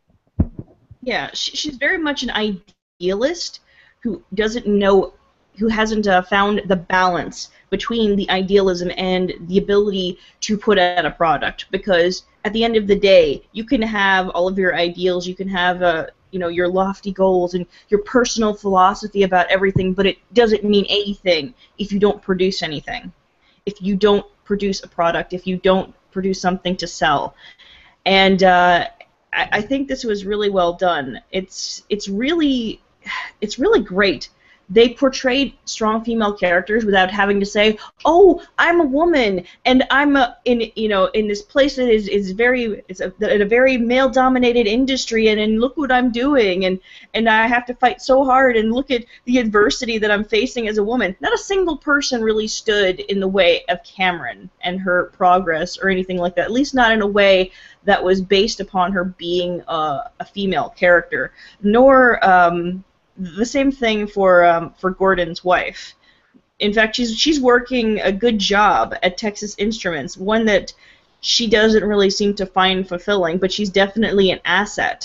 Yeah, she, she's very much an idealist who doesn't know, who hasn't uh, found the balance between the idealism and the ability to put out a product. Because at the end of the day, you can have all of your ideals, you can have uh, you know, your lofty goals and your personal philosophy about everything, but it doesn't mean anything if you don't produce anything, if you don't produce a product, if you don't produce something to sell. And uh, I, I think this was really well done. It's it's really it's really great. They portrayed strong female characters without having to say, "Oh, I'm a woman and I'm a, in you know in this place that is, is very it's a, in a very male-dominated industry, and, and look what I'm doing, and and I have to fight so hard, and look at the adversity that I'm facing as a woman." Not a single person really stood in the way of Cameron and her progress or anything like that. At least not in a way that was based upon her being a, a female character, nor. Um, The same thing for um, for Gordon's wife. In fact, she's she's working a good job at Texas Instruments, one that she doesn't really seem to find fulfilling, but she's definitely an asset.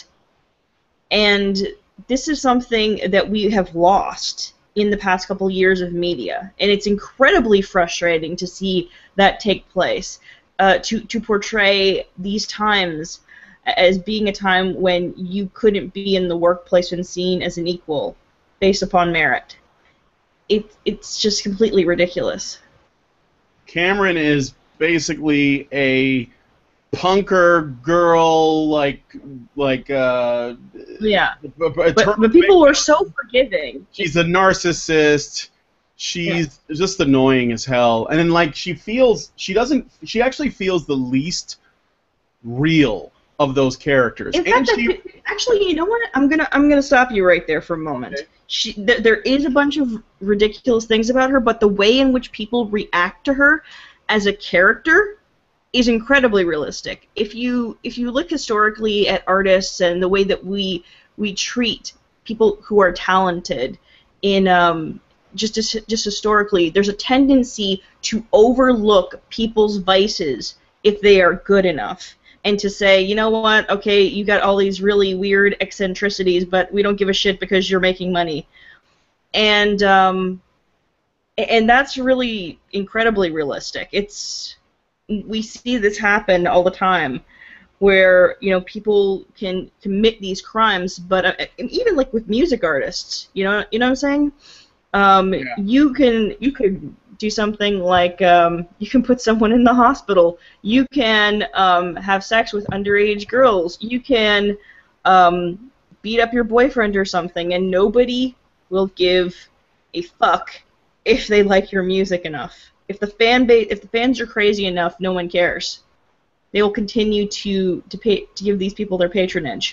And this is something that we have lost in the past couple years of media, and it's incredibly frustrating to see that take place, uh, to to portray these times as being a time when you couldn't be in the workplace and seen as an equal based upon merit. It, it's just completely ridiculous. Cameron is basically a punker girl, like like uh, Yeah, a- a- a but, term- but people were so forgiving. She's a narcissist. She's just annoying as hell. And then like she feels she doesn't she actually feels the least real of those characters. In And fact, she I- actually, you know what? I'm gonna I'm gonna stop you right there for a moment. Okay. She, th- there is a bunch of ridiculous things about her, but the way in which people react to her as a character is incredibly realistic. If you if you look historically at artists and the way that we we treat people who are talented in um, just just historically, there's a tendency to overlook people's vices if they are good enough. And to say, you know what, okay, you got all these really weird eccentricities, but we don't give a shit because you're making money. And um, and that's really incredibly realistic. It's we see this happen all the time, where you know people can commit these crimes, but uh, and even like with music artists, you know, you know what I'm saying? Um, Yeah. You can you could do something like um, you can put someone in the hospital. You can um, have sex with underage girls. You can um, beat up your boyfriend or something, and nobody will give a fuck if they like your music enough. If the fan base, if the fans are crazy enough, no one cares. They will continue to to pay to give these people their patronage.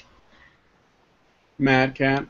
Mad Cat.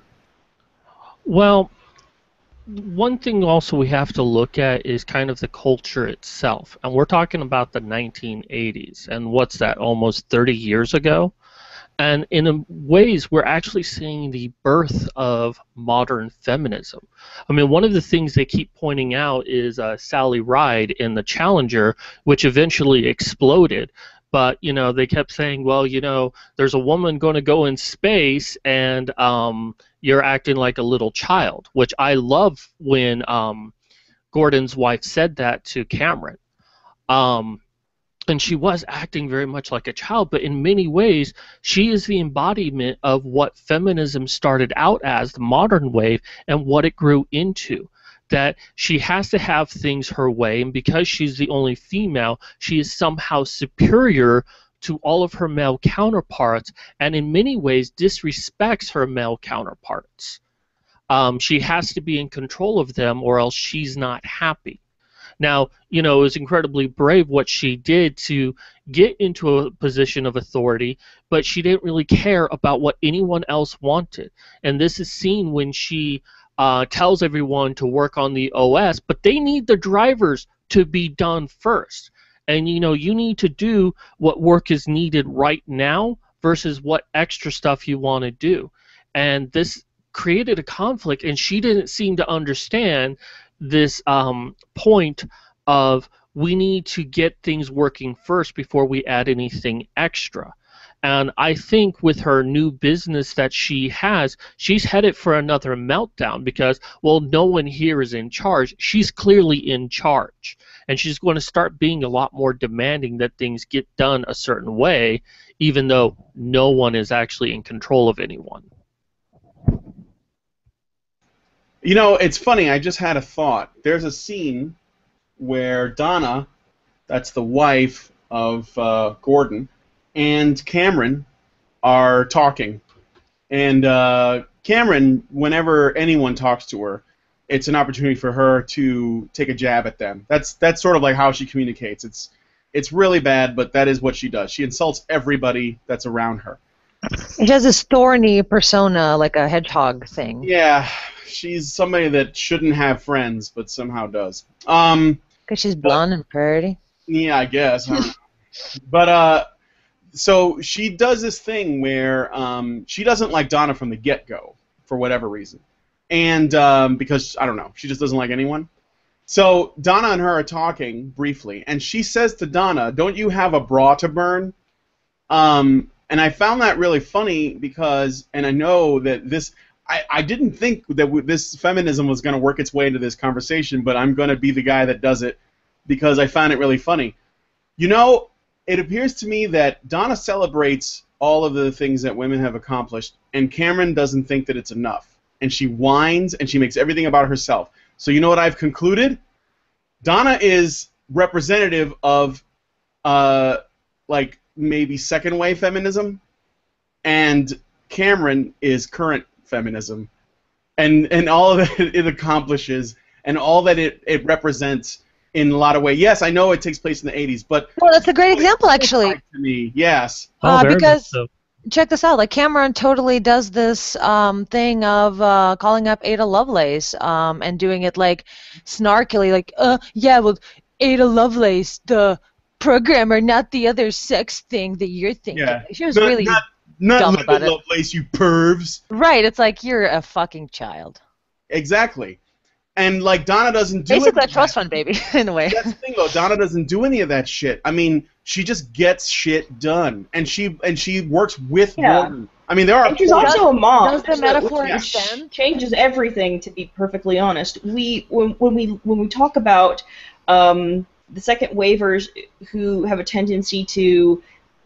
Well, one thing also we have to look at is kind of the culture itself. And we're talking about the nineteen eighties. And what's that, almost thirty years ago? And in a ways, we're actually seeing the birth of modern feminism. I mean, one of the things they keep pointing out is uh, Sally Ride in The Challenger, which eventually exploded. but you know they kept saying, well, you know, there's a woman going to go in space, and um, you're acting like a little child, which I love when um, Gordon's wife said that to Cameron. Um, and she was acting very much like a child, but in many ways, she is the embodiment of what feminism started out as, the modern wave, and what it grew into. That she has to have things her way, and because she's the only female, she is somehow superior to all of her male counterparts, and in many ways disrespects her male counterparts. Um, she has to be in control of them, or else she's not happy. Now, you know, it was incredibly brave what she did to get into a position of authority, but she didn't really care about what anyone else wanted. And this is seen when she uh, tells everyone to work on the O S, but they need the drivers to be done first. And, you know, you need to do what work is needed right now versus what extra stuff you want to do. And this created a conflict, and she didn't seem to understand this um, point of we need to get things working first before we add anything extra. And I think with her new business that she has, she's headed for another meltdown because, well, no one here is in charge. She's clearly in charge. And she's going to start being a lot more demanding that things get done a certain way, even though no one is actually in control of anyone. You know, it's funny, I just had a thought. There's a scene where Donna, that's the wife of uh, Gordon, and Cameron are talking. And uh, Cameron, whenever anyone talks to her, it's an opportunity for her to take a jab at them. That's that's sort of like how she communicates. It's it's really bad, but that is what she does. She insults everybody that's around her. She has this thorny persona, like a hedgehog thing. Yeah, she's somebody that shouldn't have friends, but somehow does. Um, Because she's blonde but, and pretty. Yeah, I guess. I don't know. But uh, so she does this thing where um, she doesn't like Donna from the get-go for whatever reason, and um, because I don't know, she just doesn't like anyone. So Donna and her are talking briefly, and she says to Donna, "Don't you have a bra to burn?" Um. And I found that really funny because, and I know that this, I, I didn't think that w this feminism was going to work its way into this conversation, but I'm going to be the guy that does it because I found it really funny. You know, it appears to me that Donna celebrates all of the things that women have accomplished, and Cameron doesn't think that it's enough. And she whines, and she makes everything about herself. So you know what I've concluded? Donna is representative of, uh, like, maybe second wave feminism, and Cameron is current feminism, and and all that it accomplishes and all that it, it represents in a lot of ways. Yes, I know it takes place in the eighties, but well, that's a great example, actually. To me, yes, uh, oh, because so. check this out. Like Cameron totally does this um, thing of uh, calling up Ada Lovelace um, and doing it like snarkily, like, uh, yeah, well, Ada Lovelace, the programmer, not the other sex thing that you're thinking. Yeah. She was not, really not, not dumb Linda about it. Lovelace, you pervs. Right, it's like you're a fucking child. Exactly. And like Donna doesn't do basically it. a trust fund baby in a way. That's the thing though, Donna doesn't do any of that shit. I mean, she just gets shit done. And she and she works with Yeah. Gordon. I mean there are And she's also a mom. Does the so metaphor which extend? changes everything, to be perfectly honest. We when, when we when we talk about um, the second waivers who have a tendency to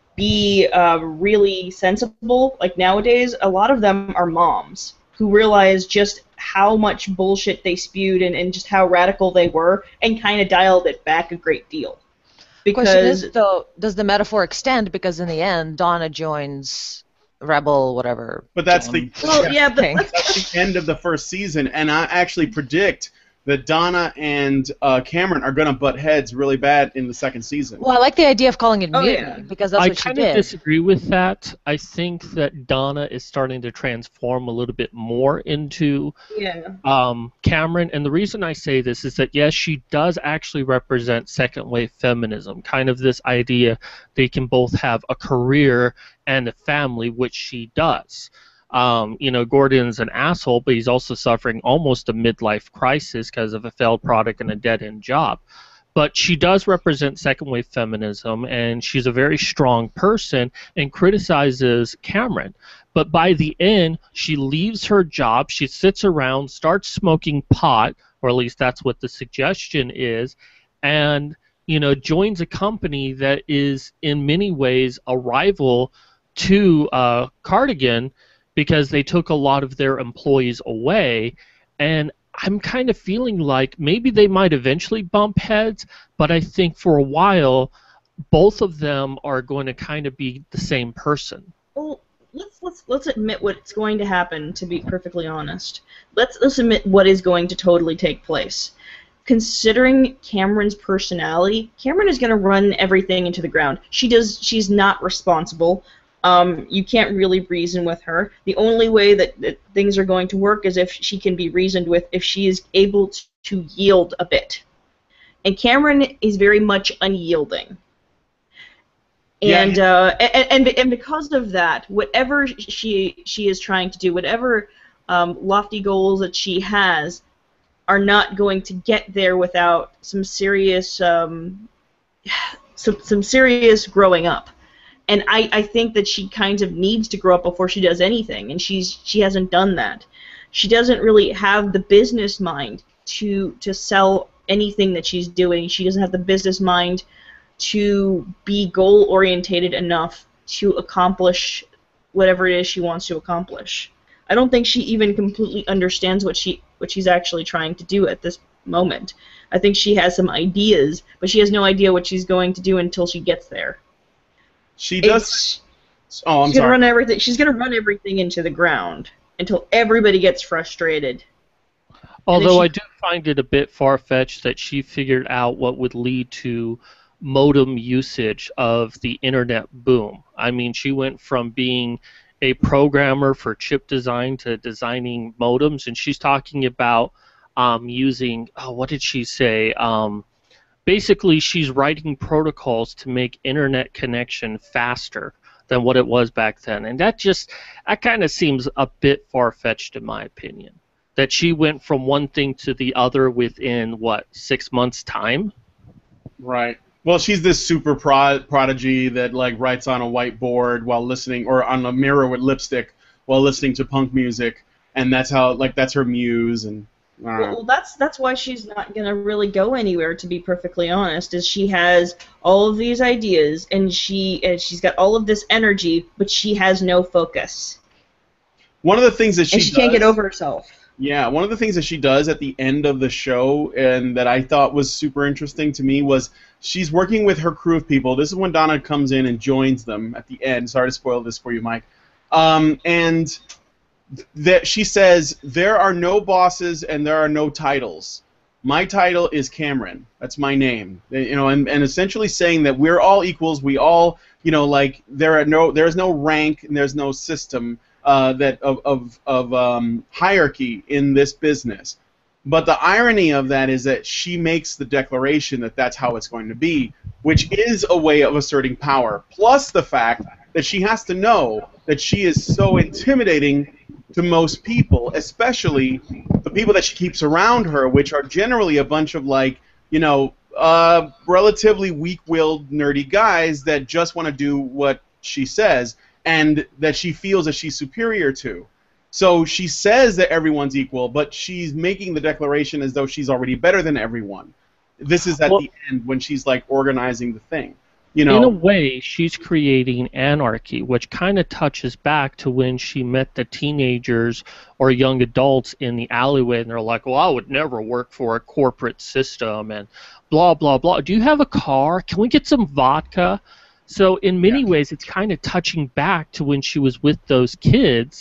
be uh, really sensible, like nowadays, a lot of them are moms who realize just how much bullshit they spewed and, and just how radical they were and kind of dialed it back a great deal. Because question is, though, does the metaphor extend? Because in the end, Donna joins Rebel, whatever. But that's the well, yeah, but that's the end of the first season, and I actually predict that Donna and uh, Cameron are going to butt heads really bad in the second season. Well, I like the idea of calling it Oh, mutiny, yeah. because that's I what she kind of did. disagree with that. I think that Donna is starting to transform a little bit more into yeah. um, Cameron, and the reason I say this is that yes, she does actually represent second wave feminism, kind of this idea they can both have a career and a family, which she does. Um, you know, Gordon's an asshole, but he's also suffering almost a midlife crisis because of a failed product and a dead-end job. but she does represent second wave feminism, and she's a very strong person and criticizes Cameron. But by the end, she leaves her job, she sits around, starts smoking pot, or at least that's what the suggestion is, and you know, joins a company that is in many ways a rival to uh, Cardigan, because they took a lot of their employees away. And I'm kind of feeling like maybe they might eventually bump heads, but I think for a while both of them are going to kind of be the same person. Well, let's let's let's admit what's going to happen, to be perfectly honest. Let's let's admit what is going to totally take place. Considering Cameron's personality, Cameron is going to run everything into the ground. She does. She's not responsible. Um, you can't really reason with her. The only way that, that things are going to work is if she can be reasoned with, if she is able to, to yield a bit. And Cameron is very much unyielding. And, yeah. uh, and, and and because of that, whatever she she is trying to do, whatever um, lofty goals that she has, are not going to get there without some serious um, some some serious growing up. And I, I think that she kind of needs to grow up before she does anything, and she's she hasn't done that. She doesn't really have the business mind to to sell anything that she's doing. She doesn't have the business mind to be goal orientated enough to accomplish whatever it is she wants to accomplish. I don't think she even completely understands what she what she's actually trying to do at this moment. I think she has some ideas, but she has no idea what she's going to do until she gets there. She does. It's, oh, I'm she's gonna sorry. Run everything. She's gonna run everything into the ground until everybody gets frustrated. Although she, I do find it a bit far-fetched that she figured out what would lead to modem usage of the internet boom. I mean, she went from being a programmer for chip design to designing modems, and she's talking about um, using, oh, what did she say? Um, basically, she's writing protocols to make internet connection faster than what it was back then. And that just, that kind of seems a bit far-fetched in my opinion. That she went from one thing to the other within, what, six months' time? Right. Well, she's this super pro- prodigy that like writes on a whiteboard while listening, or on a mirror with lipstick while listening to punk music, and that's how like that's her muse. And uh, well, well, that's that's why she's not gonna really go anywhere. To be perfectly honest, is she has all of these ideas and she and she's got all of this energy, but she has no focus. One of the things that she and she does, can't get over herself. Yeah, one of the things that she does at the end of the show, and that I thought was super interesting to me, was she's working with her crew of people. This is when Donna comes in and joins them at the end. Sorry to spoil this for you, Mike. Um, and that she says, there are no bosses and there are no titles. My title is Cameron. That's my name. You know, and, and essentially saying that we're all equals. We all, you know, like there are no, there's no rank and there's no system. Uh, that of of, of um, hierarchy in this business. But the irony of that is that she makes the declaration that that's how it's going to be, which is a way of asserting power, plus the fact that she has to know that she is so intimidating to most people, especially the people that she keeps around her, which are generally a bunch of, like, you know, uh, relatively weak-willed, nerdy guys that just want to do what she says, and that she feels that she's superior to. So she says that everyone's equal, but she's making the declaration as though she's already better than everyone. This is at well, the end when she's like organizing the thing. You know, in a way, she's creating anarchy, which kind of touches back to when she met the teenagers or young adults in the alleyway, and they're like, well, I would never work for a corporate system, and blah, blah, blah. Do you have a car? Can we get some vodka? So in many yeah. ways, it's kind of touching back to when she was with those kids,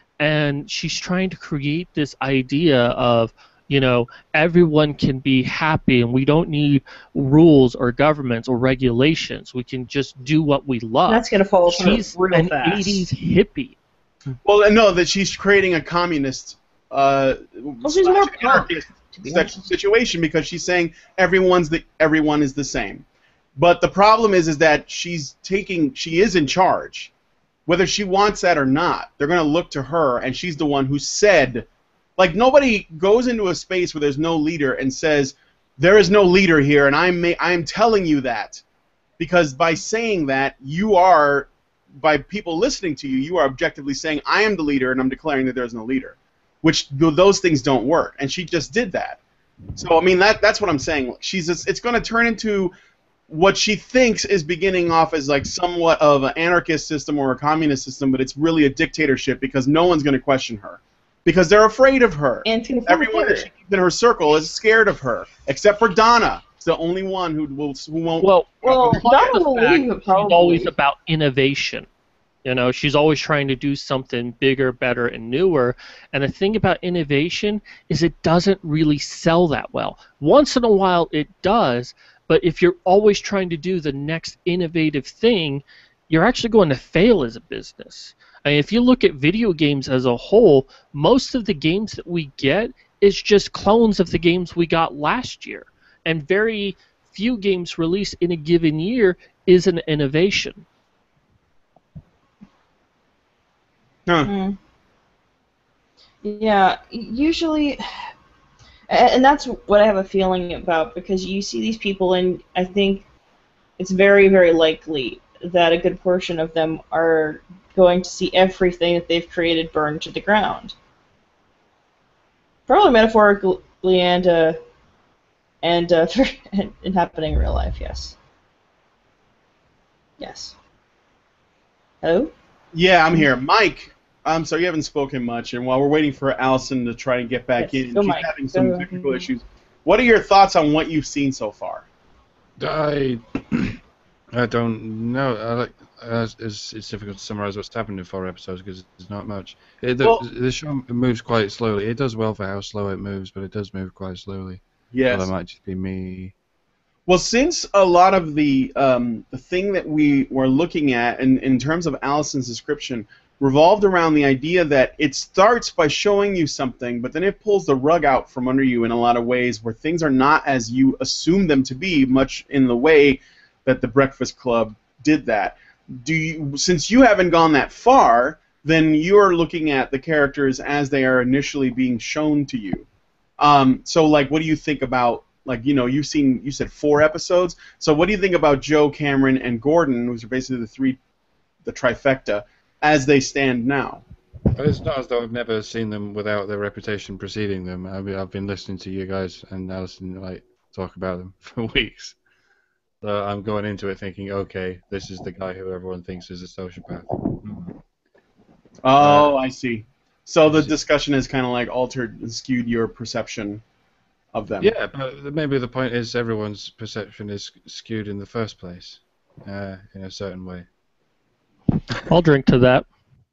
and she's trying to create this idea of, you know, everyone can be happy, and we don't need rules or governments or regulations. We can just do what we love. That's going to fall apart She's real an fast. eighties hippie. Well, no, that she's creating a communist uh, well, she's more anarchist situation because she's saying everyone's the everyone is the same. But the problem is, is that she's taking, she is in charge. Whether she wants that or not, they're going to look to her, and she's the one who said, like, nobody goes into a space where there's no leader and says, there is no leader here, and I'm ma- I'm telling you that because by saying that, you are, by people listening to you, you are objectively saying I am the leader, and I'm declaring that there's no leader, which th- those things don't work, and she just did that. So I mean that that's what I'm saying. She's just, it's going to turn into what she thinks is beginning off as like somewhat of an anarchist system or a communist system, but it's really a dictatorship because no one's going to question her because they're afraid of her. And to Everyone that she keeps in her circle is scared of her, except for Donna. It's the only one who will who won't. Well, Well, plus Donna the will fact leave, that she's probably. always about innovation. You know, she's always trying to do something bigger, better, and newer. And the thing about innovation is it doesn't really sell that well. Once in a while it does, but if you're always trying to do the next innovative thing, you're actually going to fail as a business. I mean, if you look at video games as a whole, most of the games that we get is just clones of the games we got last year. And very few games released in a given year is an innovation. Huh. Mm. Yeah, usually, and that's what I have a feeling about because you see these people, and I think it's very, very likely that a good portion of them are going to see everything that they've created burned to the ground. Probably metaphorically and uh, and, uh, and and happening in real life. Yes. Yes. Hello? Yeah, I'm here. Mike, I'm sorry, you haven't spoken much, and while we're waiting for Allison to try and get back Yes, in, go she's Mike. having some Go. technical issues. What are your thoughts on what you've seen so far? I I don't know. I like uh, it's, it's difficult to summarize what's happened in four episodes because there's not much. It, the, Well- the show moves quite slowly. It does well for how slow it moves, but it does move quite slowly. Yes. Well, that might just be me. Well, since a lot of the um, the thing that we were looking at in, in terms of Allison's description revolved around the idea that it starts by showing you something, but then it pulls the rug out from under you in a lot of ways where things are not as you assume them to be, much in the way that The Breakfast Club did that. Do you, since you haven't gone that far, then you're looking at the characters as they are initially being shown to you. Um, so, like, what do you think about, like, you know, you've seen, you said four episodes. So, what do you think about Joe, Cameron, and Gordon, which are basically the three, the trifecta, as they stand now? But it's not as though I've never seen them without their reputation preceding them. I mean, I've been listening to you guys and Alison like talk about them for weeks. So I'm going into it thinking, okay, this is the guy who everyone thinks is a sociopath. Hmm. Oh, Uh, I see. So the discussion has kind of like altered and skewed your perception of them. Yeah, but maybe the point is everyone's perception is skewed in the first place, uh, in a certain way. I'll drink to that.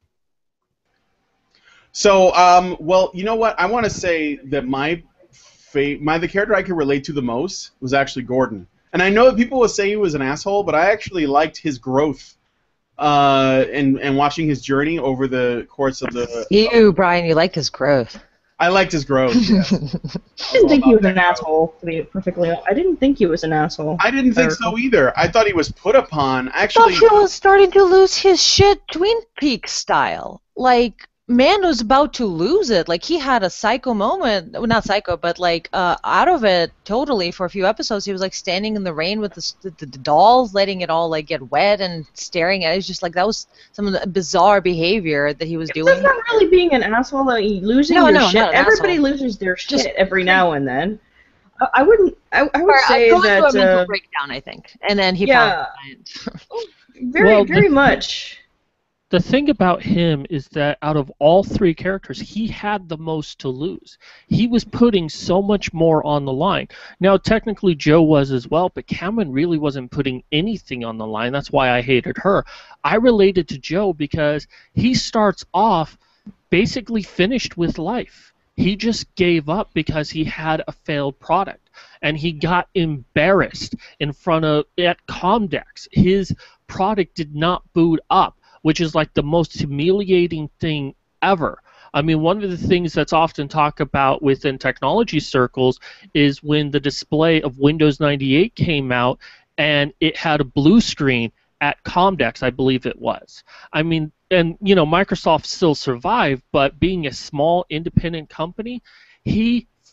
So, um, well, you know what? I want to say that my, fa- my the character I could relate to the most was actually Gordon. And I know that people will say he was an asshole, but I actually liked his growth, uh, and and watching his journey over the course of the. You, Brian, you like his growth. I liked his growth. Yes. I didn't think he was an asshole, to be perfectly honest. I didn't think he was an asshole. I didn't think so either. I thought he was put upon. I Actually, thought he was starting to lose his shit Twin Peaks style. Like, man was about to lose it. Like, he had a psycho moment. Well, not psycho, but, like, uh, out of it totally for a few episodes. He was, like, standing in the rain with the, the, the dolls, letting it all, like, get wet and staring at it. It's just, like, that was some of the bizarre behavior that he was doing. That's not really being an asshole. Like, losing No, your no, shit. not an Everybody asshole. loses their shit Just- every now and then. I, I wouldn't. I, I would Or, uh, say going that. through a mental Uh, breakdown, I think. And then he Yeah. found very, Well, the- very much. The thing about him is that out of all three characters, he had the most to lose. He was putting so much more on the line. Now, technically, Joe was as well, but Cameron really wasn't putting anything on the line. That's why I hated her. I related to Joe because he starts off basically finished with life. He just gave up because he had a failed product, and he got embarrassed in front of at Comdex. His product did not boot up, which is like the most humiliating thing ever. I mean, one of the things that's often talked about within technology circles is when the display of Windows ninety-eight came out and it had a blue screen at Comdex, I believe it was. I mean, and, you know, Microsoft still survived, but being a small independent company, he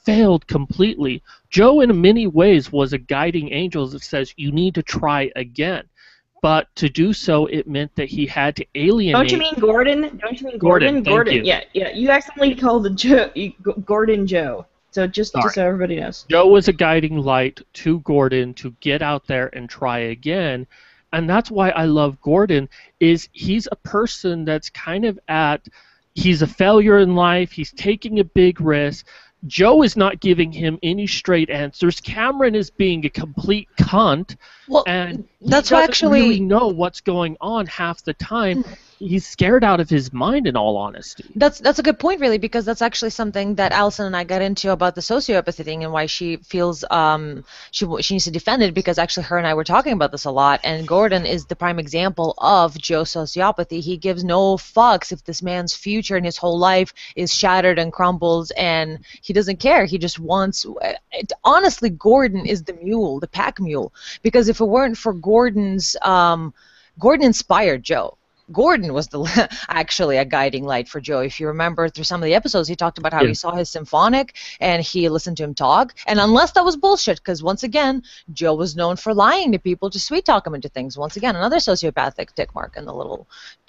failed completely. Joe, in many ways, was a guiding angel that says you need to try again. But to do so, it meant that he had to alienate. Don't you mean Gordon? Don't you mean Gordon? Gordon. Thank Gordon. you. Yeah, yeah. You accidentally called the Joe, you- G- Gordon Joe. So just, Sorry. just so everybody knows. Joe was a guiding light to Gordon to get out there and try again. And that's why I love Gordon, is he's a person that's kind of at, he's a failure in life, he's taking a big risk. Joe is not giving him any straight answers. Cameron is being a complete cunt, Well, and he that's doesn't why actually really know what's going on half the time. He's scared out of his mind, in all honesty. That's that's a good point, really, because that's actually something that Allison and I got into about the sociopathy thing and why she feels um, she she needs to defend it, because actually her and I were talking about this a lot, and Gordon is the prime example of Joe sociopathy. He gives no fucks if this man's future and his whole life is shattered and crumbles, and he doesn't care. He just wants. It, honestly, Gordon is the mule, the pack mule, because if it weren't for Gordon's, um, Gordon inspired Joe. Gordon was the actually a guiding light for Joe. If you remember through some of the episodes, he talked about how Yeah. he saw his symphonic and he listened to him talk. And unless that was bullshit, because once again, Joe was known for lying to people to sweet talk him into things. Once again, another sociopathic tick mark in the little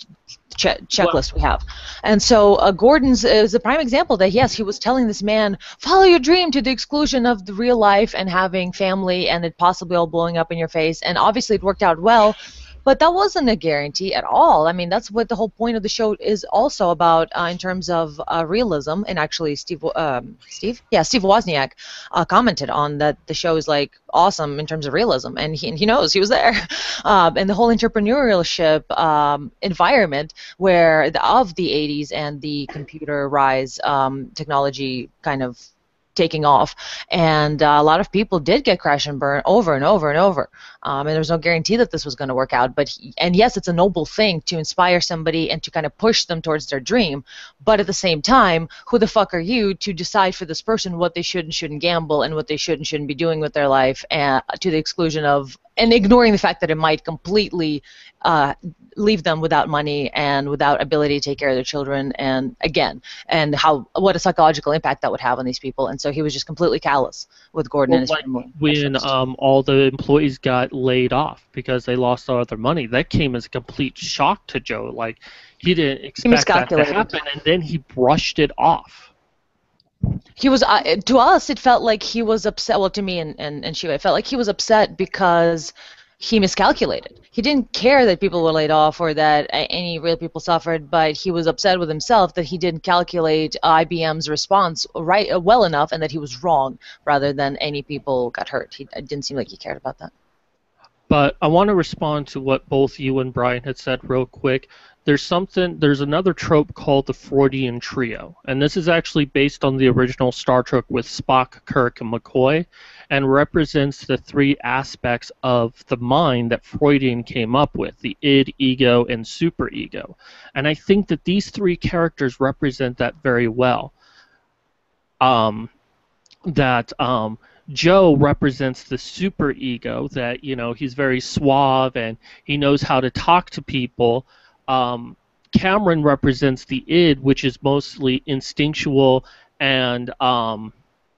che- checklist we have. And so uh, Gordon's is a prime example that, yes, he was telling this man, follow your dream to the exclusion of the real life and having family and it possibly all blowing up in your face. And obviously it worked out well. But that wasn't a guarantee at all. I mean, that's what the whole point of the show is also about uh, in terms of uh, realism. And actually, Steve, um, Steve, yeah, Steve Wozniak uh, commented on that the show is like awesome in terms of realism, and he, and he knows he was there. Um, and the whole entrepreneurship um, environment where the, of the eighties and the computer rise um, technology kind of taking off, and uh, a lot of people did get crash and burn over and over and over, um, and there was no guarantee that this was going to work out. But he, and yes, it's a noble thing to inspire somebody and to kind of push them towards their dream, but at the same time, who the fuck are you to decide for this person what they should and shouldn't gamble and what they should and shouldn't be doing with their life, and to the exclusion of, and ignoring the fact that it might completely uh, leave them without money and without ability to take care of their children, and again, and how what a psychological impact that would have on these people. And so he was just completely callous with Gordon Well, and his like family. when um, all the employees got laid off because they lost all their money, that came as a complete shock to Joe. Like, he didn't expect that to miscalculated. happen, and then he brushed it off. He was uh, to us. It felt like he was upset. Well, to me and and and Shiva, it felt like he was upset because he miscalculated. He didn't care that people were laid off or that uh, any real people suffered, but he was upset with himself that he didn't calculate uh, I B M's response right uh, well enough, and that he was wrong rather than any people got hurt. He it didn't seem like he cared about that. But I want to respond to what both you and Brian had said real quick. There's something, there's another trope called the Freudian trio, and this is actually based on the original Star Trek with Spock, Kirk, and McCoy, and represents the three aspects of the mind that Freudian came up with, the id, ego, and superego. And I think that these three characters represent that very well. Um, that um, Joe represents the superego, that, you know, he's very suave and he knows how to talk to people. Um, Cameron represents the id, which is mostly instinctual and um,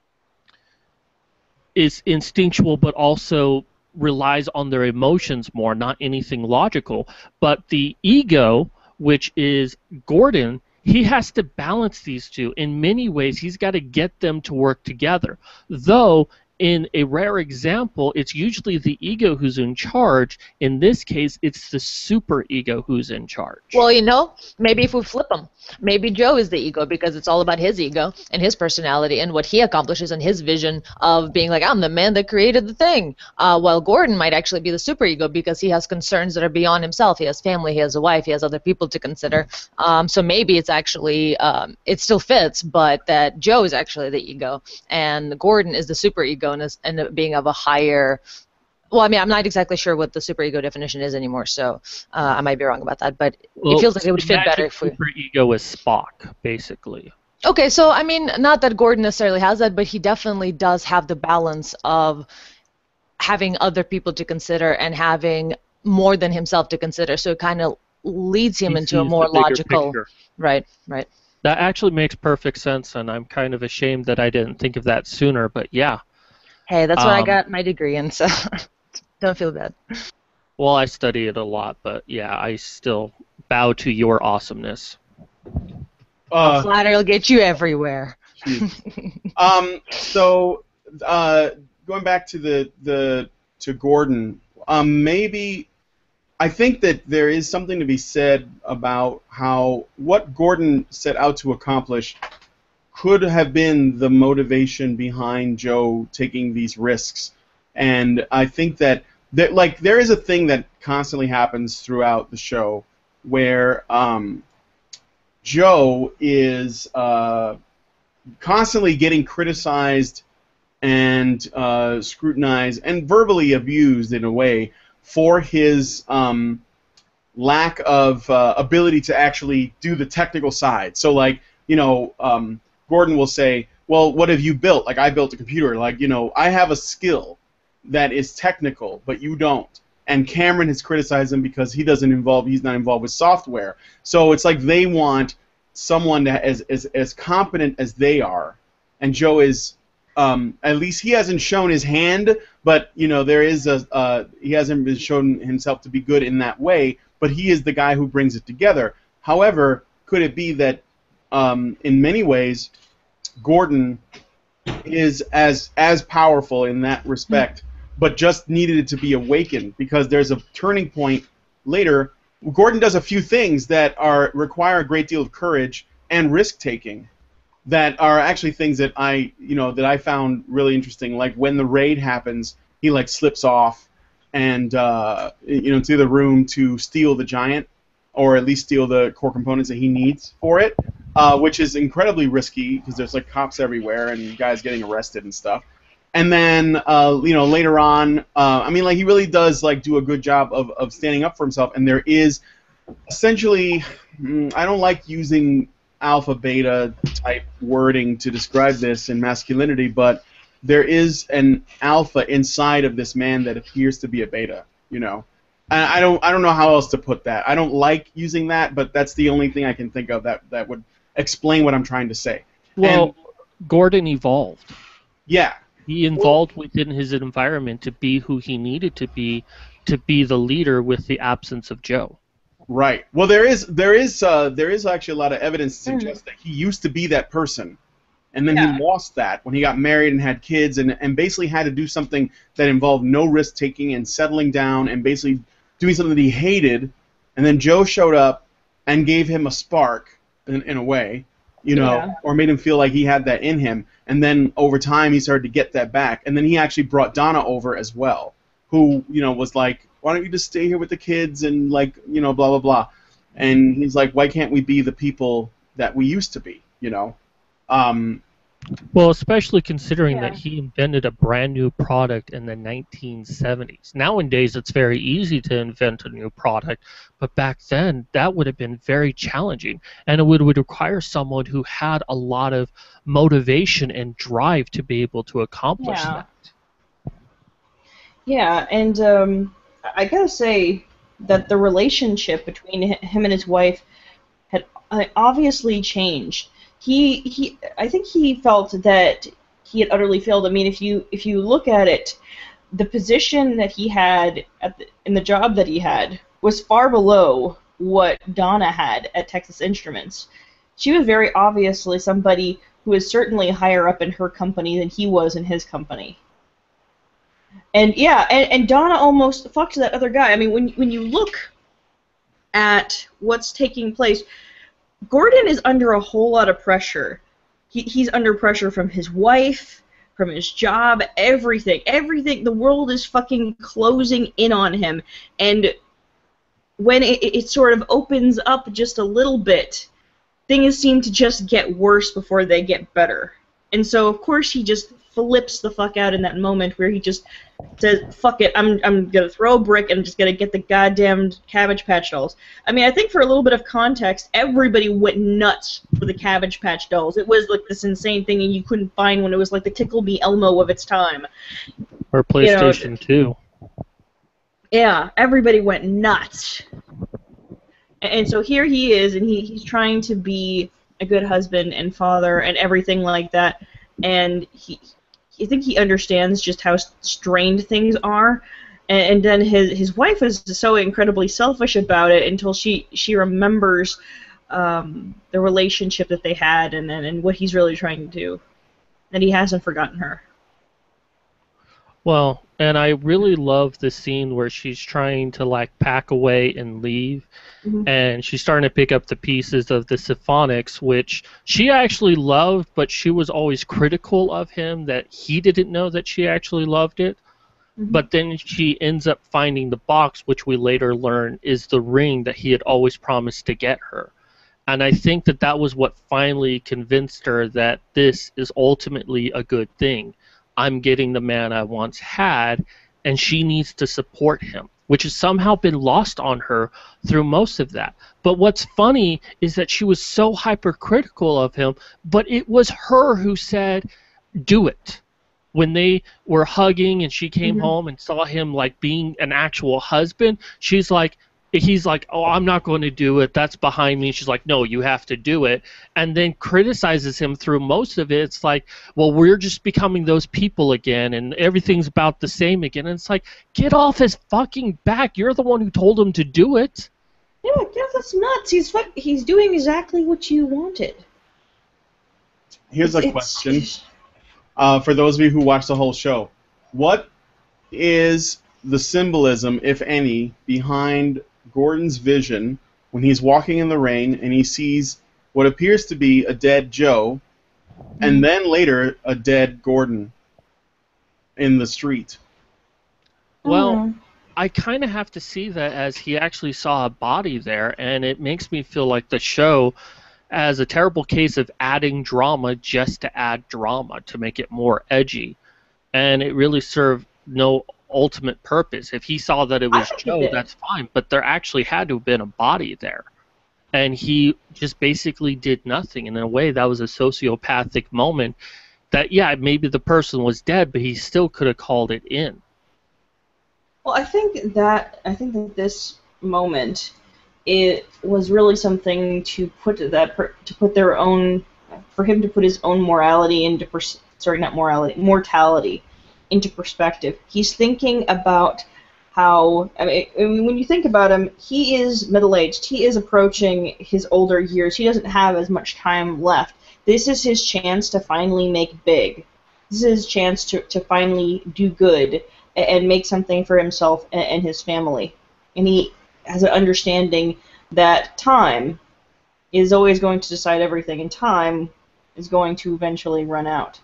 is instinctual, but also relies on their emotions more, not anything logical. But the ego, which is Gordon, he has to balance these two. In many ways, he's got to get them to work together. Though, in a rare example, it's usually the ego who's in charge. In this case, it's the superego who's in charge. Well, you know, maybe if we flip them, maybe Joe is the ego because it's all about his ego and his personality and what he accomplishes and his vision of being like, I'm the man that created the thing. Uh, while Gordon might actually be the superego because he has concerns that are beyond himself. He has family, he has a wife, he has other people to consider. Um, so maybe it's actually, um, it still fits, but that Joe is actually the ego and Gordon is the superego and is and being of a higher. Well, I mean, I'm not exactly sure what the superego definition is anymore, so uh, I might be wrong about that. But Well, it feels like it would fit imagine better if we. superego is Spock, basically. Okay, so I mean, not that Gordon necessarily has that, but he definitely does have the balance of having other people to consider and having more than himself to consider. So it kind of leads him He into a sees more the bigger logical. picture. Right, right. That actually makes perfect sense, and I'm kind of ashamed that I didn't think of that sooner, but yeah. Hey, that's what I Um, got my degree in, so don't feel bad. Well, I study it a lot, but yeah, I still bow to your awesomeness. Uh, Flatter will get you everywhere. um, so, uh, going back to the the to Gordon, um, maybe I think that there is something to be said about how what Gordon set out to accomplish could have been the motivation behind Joe taking these risks, and I think that that like there is a thing that constantly happens throughout the show where um, Joe is uh, constantly getting criticized and uh, scrutinized and verbally abused in a way for his um, lack of uh, ability to actually do the technical side. So, like, you know, um, Gordon will say, well, what have you built? Like, I built a computer. Like, you know, I have a skill that is technical, but you don't. And Cameron has criticized him because he doesn't involve, he's not involved with software. So it's like they want someone that as as, as competent as they are. And Joe is, um, at least he hasn't shown his hand, but, you know, there is a, uh, he hasn't been shown himself to be good in that way, but he is the guy who brings it together. However, could it be that um, in many ways, Gordon is as as powerful in that respect, but just needed it to be awakened because there's a turning point later. Gordon does a few things that are require a great deal of courage and risk taking, that are actually things that I you know that I found really interesting. Like when the raid happens, he like slips off and uh, you know to the room to steal the giant, or at least steal the core components that he needs for it. Uh, which is incredibly risky because there's like cops everywhere and guys getting arrested and stuff. And then uh, you know later on, uh, I mean, like he really does like do a good job of, of standing up for himself. And there is essentially, I don't like using alpha beta type wording to describe this in masculinity, but there is an alpha inside of this man that appears to be a beta. You know. And I don't I don't know how else to put that. I don't like using that, but that's the only thing I can think of that that would explain what I'm trying to say. Well, And, Gordon evolved. yeah. He evolved within his environment to be who he needed to be, to be the leader with the absence of Joe. Right. Well, there is there is uh, there is actually a lot of evidence to suggest that he used to be that person, and then Yeah. he lost that when he got married and had kids, and and basically had to do something that involved no risk taking and settling down and basically doing something that he hated, and then Joe showed up and gave him a spark in, in a way, you know, Yeah. or made him feel like he had that in him, and then over time he started to get that back, and then he actually brought Donna over as well, who, you know, was like, why don't you just stay here with the kids and, like, you know, blah blah blah, and he's like, why can't we be the people that we used to be, you know? Um, Well, especially considering Yeah. that he invented a brand new product in the nineteen seventies. Nowadays, it's very easy to invent a new product, but back then, that would have been very challenging, and it would, would require someone who had a lot of motivation and drive to be able to accomplish Yeah. that. Yeah, and um, I gotta say that the relationship between hi- him and his wife had uh, obviously changed. He, he, I think he felt that he had utterly failed. I mean, if you if you look at it, the position that he had at the, in the job that he had was far below what Donna had at Texas Instruments. She was very obviously somebody who was certainly higher up in her company than he was in his company. And yeah, and, and Donna almost fucked that other guy. I mean, when when you look at what's taking place, Gordon is under a whole lot of pressure. He, he's under pressure from his wife, from his job, everything. Everything. The world is fucking closing in on him. And when it, it sort of opens up just a little bit, things seem to just get worse before they get better. And so, of course, he just flips the fuck out in that moment where he just says, fuck it, I'm I'm gonna throw a brick and I'm just gonna get the goddamn Cabbage Patch Dolls. I mean, I think for a little bit of context, everybody went nuts for the Cabbage Patch Dolls. It was like this insane thing and you couldn't find one. It was like the Tickle Me Elmo of its time. Or PlayStation two. Yeah, everybody went nuts. And, and so here he is, and he, he's trying to be a good husband and father and everything like that, and he, I think he understands just how strained things are, and, and then his his wife is so incredibly selfish about it until she she remembers um, the relationship that they had and, and and what he's really trying to do, and he hasn't forgotten her. Well, and I really love the scene where she's trying to like pack away and leave, mm-hmm. and she's starting to pick up the pieces of the Symphonics, which she actually loved, but she was always critical of him that he didn't know that she actually loved it. Mm-hmm. But then she ends up finding the box, which we later learn is the ring that he had always promised to get her. And I think that that was what finally convinced her that this is ultimately a good thing. I'm getting the man I once had, and she needs to support him, which has somehow been lost on her through most of that. But what's funny is that she was so hypercritical of him, but it was her who said, do it. When they were hugging and she came mm-hmm. home and saw him like being an actual husband, she's like, he's like, oh, I'm not going to do it. That's behind me. She's like, no, you have to do it. And then criticizes him through most of it. It's like, well, we're just becoming those people again, and everything's about the same again. And it's like, get off his fucking back. You're the one who told him to do it. Yeah, yeah, that's nuts. He's fu- he's doing exactly what you wanted. Here's a it's, question it's... Uh, for those of you who watch the whole show. What is the symbolism, if any, behind Gordon's vision when he's walking in the rain and he sees what appears to be a dead Joe and then later a dead Gordon in the street? Well, Mm. I kind of have to see that as he actually saw a body there, and it makes me feel like the show as a terrible case of adding drama just to add drama to make it more edgy, and it really served no ultimate purpose. If he saw that it was Joe, that's fine, but there actually had to have been a body there, and he just basically did nothing. And in a way, that was a sociopathic moment that, yeah, maybe the person was dead, but he still could have called it in. Well, I think that I think that this moment, it was really something to put that per, to put their own, for him to put his own morality into pers- sorry not morality mortality into perspective. He's thinking about how, I mean, I mean, when you think about him, he is middle-aged. He is approaching his older years. He doesn't have as much time left. This is his chance to finally make big. This is his chance to, to finally do good and, and make something for himself and, and his family. And he has an understanding that time is always going to decide everything, and time is going to eventually run out.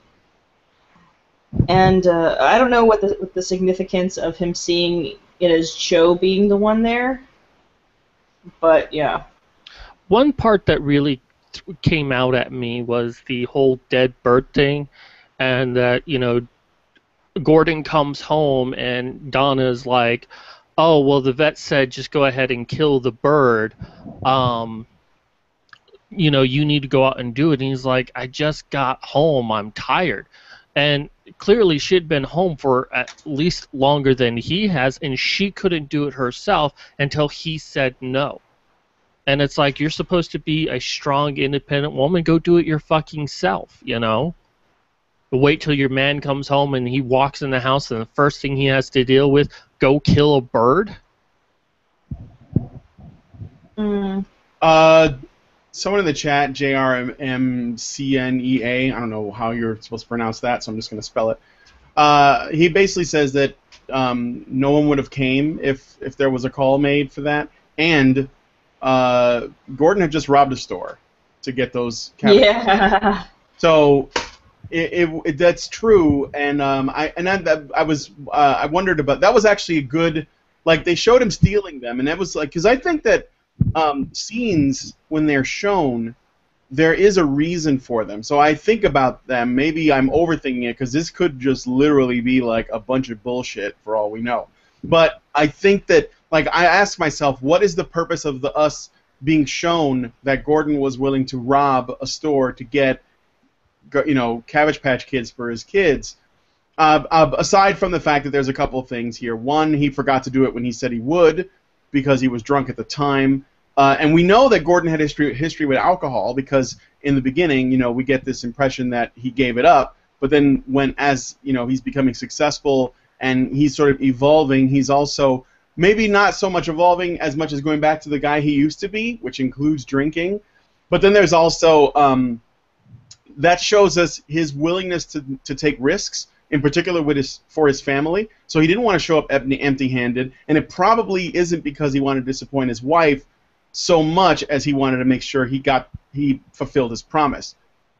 And uh, I don't know what the what the significance of him seeing it as Joe being the one there, but yeah. One part that really th- came out at me was the whole dead bird thing, and that, you know, Gordon comes home and Donna's like, oh, well, the vet said just go ahead and kill the bird. Um, you know, you need to go out and do it. And he's like, I just got home. I'm tired. And clearly she had been home for at least longer than he has, and she couldn't do it herself until he said no. And it's like, you're supposed to be a strong, independent woman. Go do it your fucking self, you know? Wait till your man comes home and he walks in the house and the first thing he has to deal with, go kill a bird? Mm. Uh, someone in the chat, J R M C N E A, I don't know how you're supposed to pronounce that, so I'm just going to spell it. Uh, he basically says that um, no one would have came if, if there was a call made for that, and uh, Gordon had just robbed a store to get those cabbages. Yeah. So it, it, it that's true, and um, I and I, I was uh, I wondered about that was actually a good, like they showed him stealing them, and that was like, because I think that um, scenes when they're shown, there is a reason for them. So I think about them. Maybe I'm overthinking it because this could just literally be like a bunch of bullshit for all we know. But I think that, like, I ask myself, what is the purpose of the us being shown that Gordon was willing to rob a store to get, you know, Cabbage Patch Kids for his kids? Uh, uh, aside from the fact that there's a couple of things here. One, he forgot to do it when he said he would because he was drunk at the time. Uh, and we know that Gordon had history history with alcohol because in the beginning, you know, we get this impression that he gave it up. But then when, as, you know, he's becoming successful and he's sort of evolving, he's also maybe not so much evolving as much as going back to the guy he used to be, which includes drinking. But then there's also, um, that shows us his willingness to, to take risks, in particular with his, for his family. So he didn't want to show up empty-handed, and it probably isn't because he wanted to disappoint his wife so much as he wanted to make sure he got he fulfilled his promise.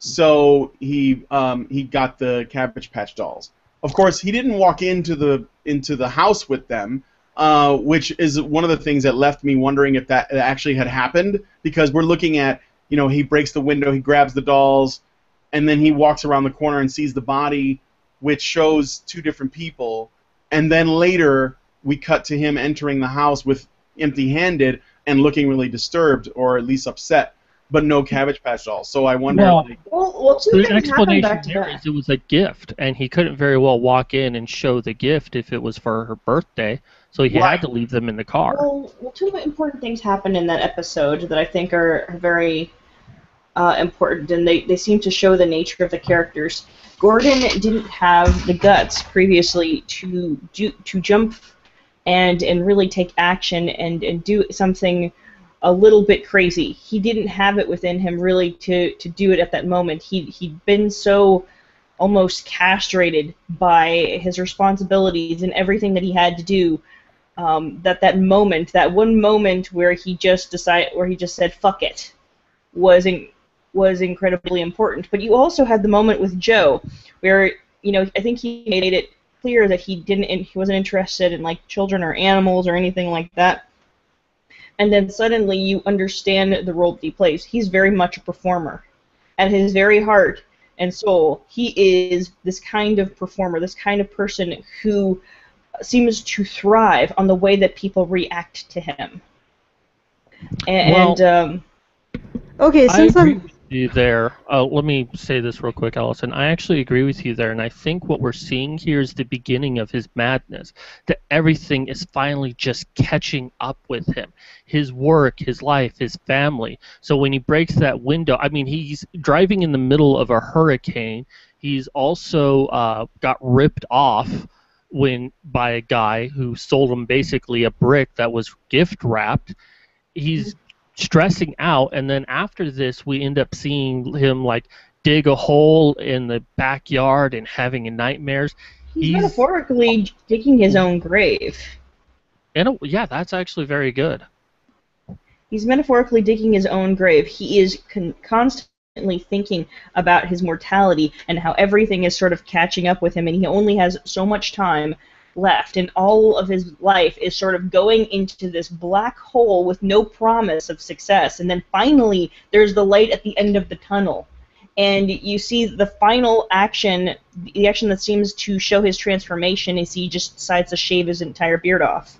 So he um, he got the Cabbage Patch dolls. Of course, he didn't walk into the into the house with them, uh, which is one of the things that left me wondering if that actually had happened, because we're looking at, you know, he breaks the window, he grabs the dolls, and then he walks around the corner and sees the body, which shows two different people, and then later we cut to him entering the house with empty-handed and looking really disturbed, or at least upset, but no Cabbage Patch dolls. So I wonder. Well, like, Well, well two the things happened explanation back to there back. is it was a gift, and he couldn't very well walk in and show the gift if it was for her birthday, so he Right. had to leave them in the car. Well, well, two important things happened in that episode that I think are very uh, important, and they, they seem to show the nature of the characters. Gordon didn't have the guts previously to do to jump and and really take action and, and do something a little bit crazy. He didn't have it within him really to, to do it at that moment. He he'd been so almost castrated by his responsibilities and everything that he had to do, um, that that moment, that one moment where he just decided, where he just said "fuck it," was in, was incredibly important. But you also had the moment with Joe, where, you know, I think he made it clear that he didn't, he wasn't interested in like children or animals or anything like that. And then suddenly you understand the role that he plays. He's very much a performer. At his very heart and soul, he is this kind of performer, this kind of person who seems to thrive on the way that people react to him. And, Well, and um, Okay, I since agree I'm with you there. Uh, let me say this real quick, Allison. I actually agree with you there, and I think what we're seeing here is the beginning of his madness, that everything is finally just catching up with him. His work, his life, his family. So when he breaks that window, I mean, he's driving in the middle of a hurricane. He's also uh, got ripped off when by a guy who sold him basically a brick that was gift wrapped. He's stressing out, and then after this we end up seeing him like dig a hole in the backyard and having nightmares. he's, He's- metaphorically digging his own grave. And it, yeah, that's actually very good. He's metaphorically digging his own grave. He is con- constantly thinking about his mortality and how everything is sort of catching up with him, and he only has so much time left, and all of his life is sort of going into this black hole with no promise of success. And then finally, there's the light at the end of the tunnel, and you see the final action, the action that seems to show his transformation is he just decides to shave his entire beard off.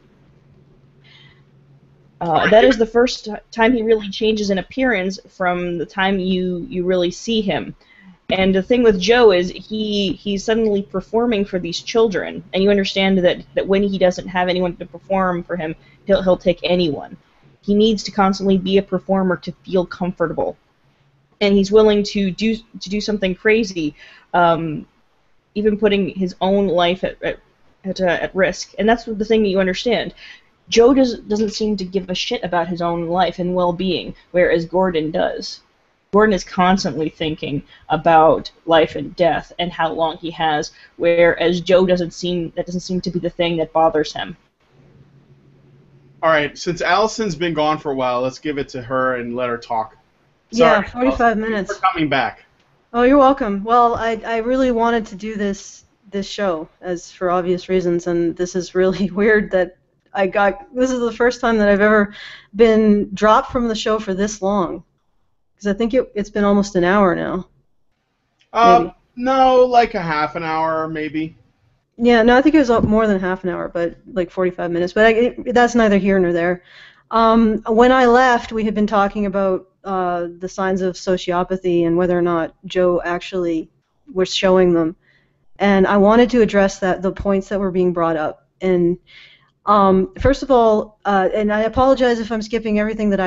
Uh, that is the first t- time he really changes in appearance from the time you, you really see him. And the thing with Joe is he he's suddenly performing for these children, and you understand that, that when he doesn't have anyone to perform for him, he'll he'll take anyone. He needs to constantly be a performer to feel comfortable, and he's willing to do to do something crazy, um, even putting his own life at at at, uh, at risk. And that's the thing that you understand. Joe does, doesn't seem to give a shit about his own life and well-being, whereas Gordon does. Gordon is constantly thinking about life and death and how long he has, whereas Joe doesn't seem that doesn't seem to be the thing that bothers him. all right, since Allison's been gone for a while, let's give it to her and let her talk. yeah, Sorry, forty-five Allison, minutes. thanks for coming back. Oh, you're welcome. Well, I I really wanted to do this this show as for obvious reasons, and this is really weird that I got. This is the first time that I've ever been dropped from the show for this long, because I think it, it's been almost an hour now. Um, Maybe. no, like a half an hour, maybe. Yeah, no, I think it was more than half an hour, but like forty-five minutes. But I, it, that's neither here nor there. Um, when I left, we had been talking about uh, the signs of sociopathy and whether or not Joe actually was showing them. And I wanted to address that the points that were being brought up. And um, first of all, uh, and I apologize if I'm skipping everything that I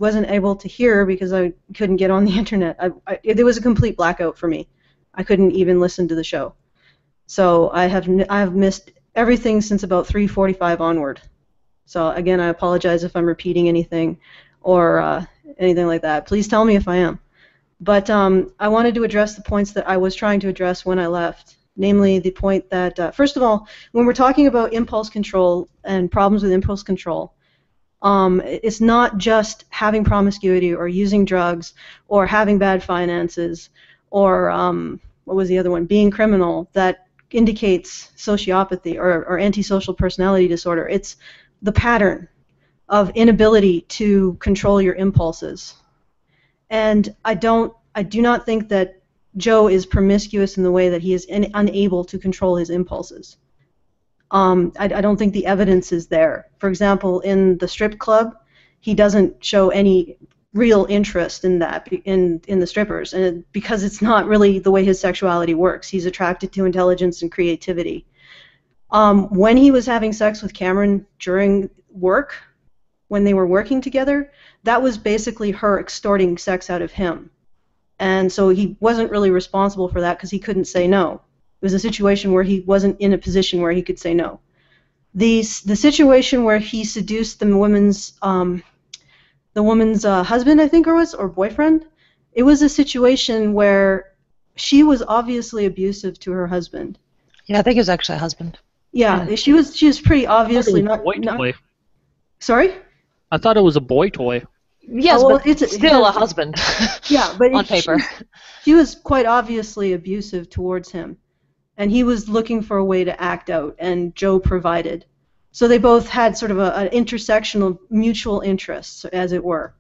wasn't able to hear because I couldn't get on the internet. I, I, it was a complete blackout for me. I couldn't even listen to the show. So I have n I have missed everything since about three forty-five onward. So again, I apologize if I'm repeating anything or uh, anything like that. Please tell me if I am. But um, I wanted to address the points that I was trying to address when I left. Namely, the point that, uh, first of all, when we're talking about impulse control and problems with impulse control, um, it's not just having promiscuity or using drugs or having bad finances or, um, what was the other one, being criminal that indicates sociopathy or, or antisocial personality disorder. It's the pattern of inability to control your impulses. And I don't, I do not think that Joe is promiscuous in the way that he is in, unable to control his impulses. Um, I, I don't think the evidence is there. For example, in the strip club, he doesn't show any real interest in that, in in the strippers, and it, because it's not really the way his sexuality works. He's attracted to intelligence and creativity. Um, when he was having sex with Cameron during work, when they were working together, that was basically her extorting sex out of him. And so he wasn't really responsible for that because he couldn't say no. It was a situation where he wasn't in a position where he could say no. The, the situation where he seduced the woman's, um, the woman's uh, husband, I think it was, or boyfriend, it was a situation where she was obviously abusive to her husband. Yeah, I think it was actually a husband. Yeah, yeah. she was she was pretty obviously not, boy not... Toy. Sorry? I thought it was a boy toy. Yes, oh, well, but it's a, still yeah, a husband. Yeah, but on it, paper. She, she was quite obviously abusive towards him, and he was looking for a way to act out, and Joe provided. So they both had sort of a, an intersection of mutual interests, as it were.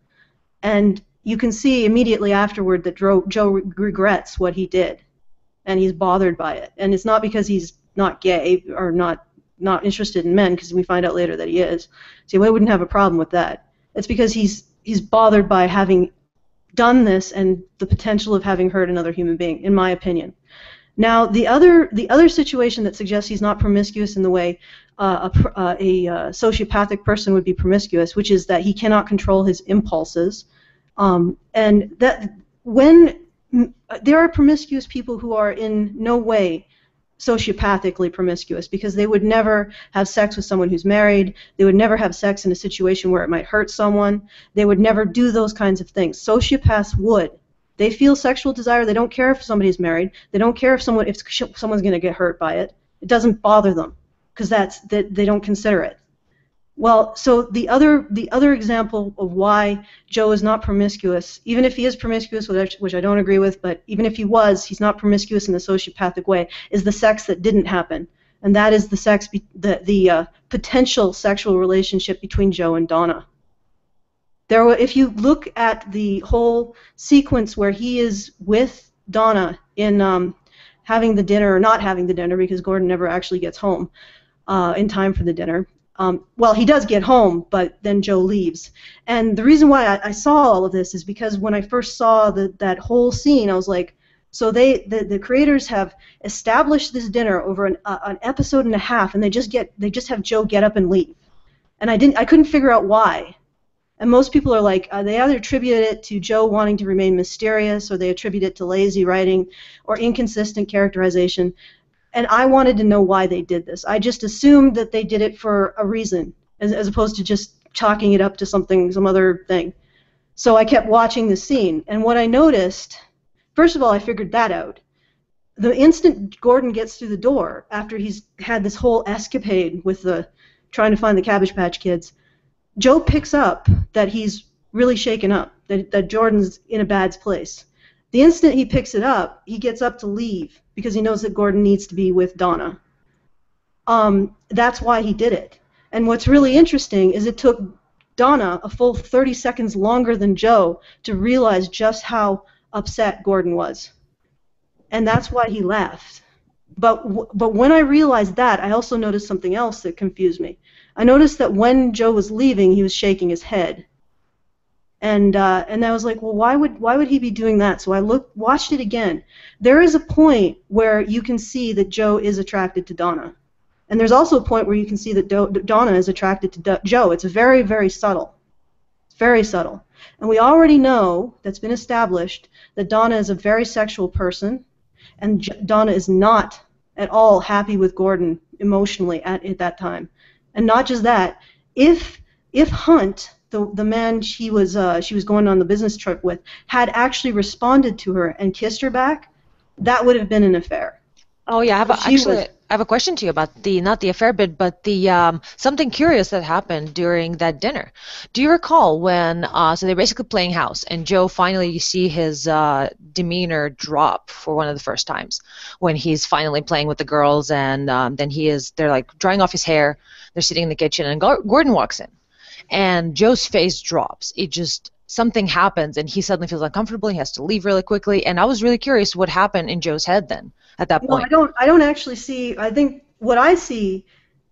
And you can see immediately afterward that Joe, Joe regrets what he did, and he's bothered by it. And it's not because he's not gay or not not interested in men, because we find out later that he is. So I wouldn't have a problem with that. It's because he's he's bothered by having done this and the potential of having hurt another human being, in my opinion. Now, the other the other situation that suggests he's not promiscuous in the way uh, a, uh, a uh, sociopathic person would be promiscuous, which is that he cannot control his impulses, um, and that when m there are promiscuous people who are in no way sociopathically promiscuous, because they would never have sex with someone who's married, they would never have sex in a situation where it might hurt someone, they would never do those kinds of things. Sociopaths would. They feel sexual desire, they don't care if somebody's married, they don't care if someone if someone's going to get hurt by it. It doesn't bother them, because that's that they don't consider it. Well, so the other the other example of why Joe is not promiscuous, even if he is promiscuous, which, which I don't agree with, but even if he was, he's not promiscuous in the sociopathic way, is the sex that didn't happen, and that is the sex, be, the the uh, potential sexual relationship between Joe and Donna. There, were, if you look at the whole sequence where he is with Donna in um, having the dinner or not having the dinner, because Gordon never actually gets home uh, in time for the dinner. Um, well, he does get home, but then Joe leaves. And the reason why I, I saw all of this is because when I first saw the, that whole scene, I was like, so they, the, the creators have established this dinner over an, uh, an episode and a half, and they just get, they just have Joe get up and leave. And I didn't, I couldn't figure out why. And most people are like, uh, they either attribute it to Joe wanting to remain mysterious, or they attribute it to lazy writing or inconsistent characterization. And I wanted to know why they did this. I just assumed that they did it for a reason, as, as opposed to just chalking it up to something, some other thing. So I kept watching the scene, and what I noticed, first of all, I figured that out. The instant Gordon gets through the door, after he's had this whole escapade with the trying to find the Cabbage Patch Kids, Joe picks up that he's really shaken up, that, that Jordan's in a bad place. The instant he picks it up, he gets up to leave because he knows that Gordon needs to be with Donna. Um, that's why he did it. And what's really interesting is it took Donna a full thirty seconds longer than Joe to realize just how upset Gordon was. And that's why he left. But, w but when I realized that, I also noticed something else that confused me. I noticed that when Joe was leaving, he was shaking his head. And uh, and I was like, well, why would why would he be doing that? So I looked, watched it again. There is a point where you can see that Joe is attracted to Donna, and there's also a point where you can see that Do Donna is attracted to Do Joe. It's very very subtle, it's very subtle. And we already know, that's been established, that Donna is a very sexual person, and J- Donna is not at all happy with Gordon emotionally at, at that time. And not just that, if if Hunt, the the man she was uh, she was going on the business trip with, had actually responded to her and kissed her back, that would have been an affair. Oh yeah, I have a, She actually was- I have a question to you about the not the affair bit, but the um, something curious that happened during that dinner. Do you recall when uh, so they're basically playing house, and Joe finally you see his uh, demeanor drop for one of the first times when he's finally playing with the girls, and um, then he is they're like drying off his hair. They're sitting in the kitchen, and Gor- Gordon walks in, and Joe's face drops. It just something happens, and he suddenly feels uncomfortable. He has to leave really quickly, and I was really curious what happened in Joe's head then at that No, point. I don't. I don't actually see. I think what I see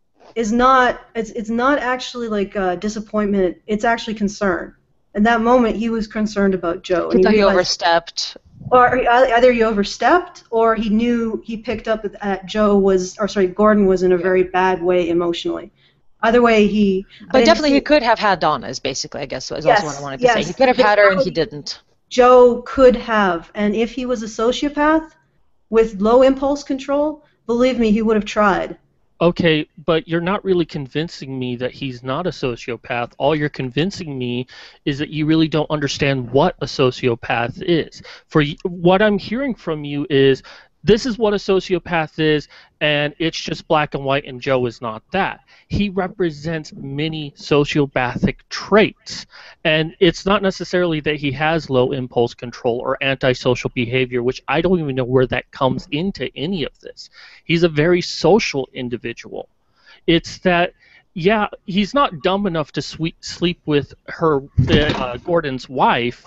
is not. It's it's not actually like uh, disappointment. It's actually concern. In that moment, he was concerned about Joe. He thought he realized- overstepped. Or either he overstepped, or he knew he picked up that Joe was, or sorry, Gordon was in a very bad way emotionally. Either way, he. I But didn't definitely see- he could have had Donna, is basically, I guess, is Yes, also what I wanted to yes. say. He could have had her, and he didn't. Joe could have, and if he was a sociopath with low impulse control, believe me, he would have tried. Okay, but you're not really convincing me that he's not a sociopath. All you're convincing me is that you really don't understand what a sociopath is. For y- what I'm hearing from you is this is what a sociopath is, and it's just black and white, and Joe is not that. He represents many sociopathic traits, and it's not necessarily that he has low impulse control or antisocial behavior, which I don't even know where that comes into any of this. He's a very social individual. It's that, yeah, he's not dumb enough to sweet, sleep with her, uh, Gordon's wife,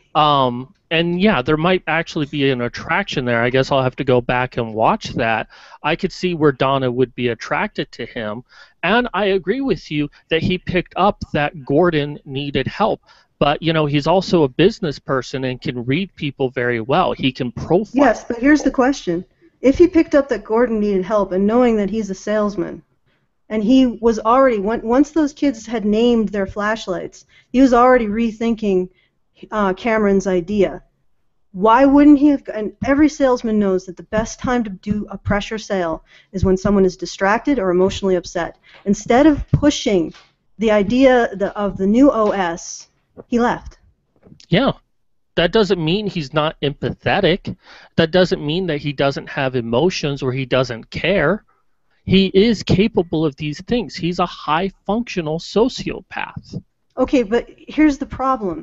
um, and yeah, there might actually be an attraction there. I guess I'll have to go back and watch that. I could see where Donna would be attracted to him, and I agree with you that he picked up that Gordon needed help. But, you know, he's also a business person and can read people very well. He can profile. Yes, but here's the question. If he picked up that Gordon needed help and knowing that he's a salesman, and he was already, once those kids had named their flashlights, he was already rethinking uh, Cameron's idea. Why wouldn't he have, and every salesman knows that the best time to do a pressure sale is when someone is distracted or emotionally upset. Instead of pushing the idea the, of the new O S, he left. Yeah. That doesn't mean he's not empathetic. That doesn't mean that he doesn't have emotions or he doesn't care. He is capable of these things. He's a high-functional sociopath. Okay, but here's the problem.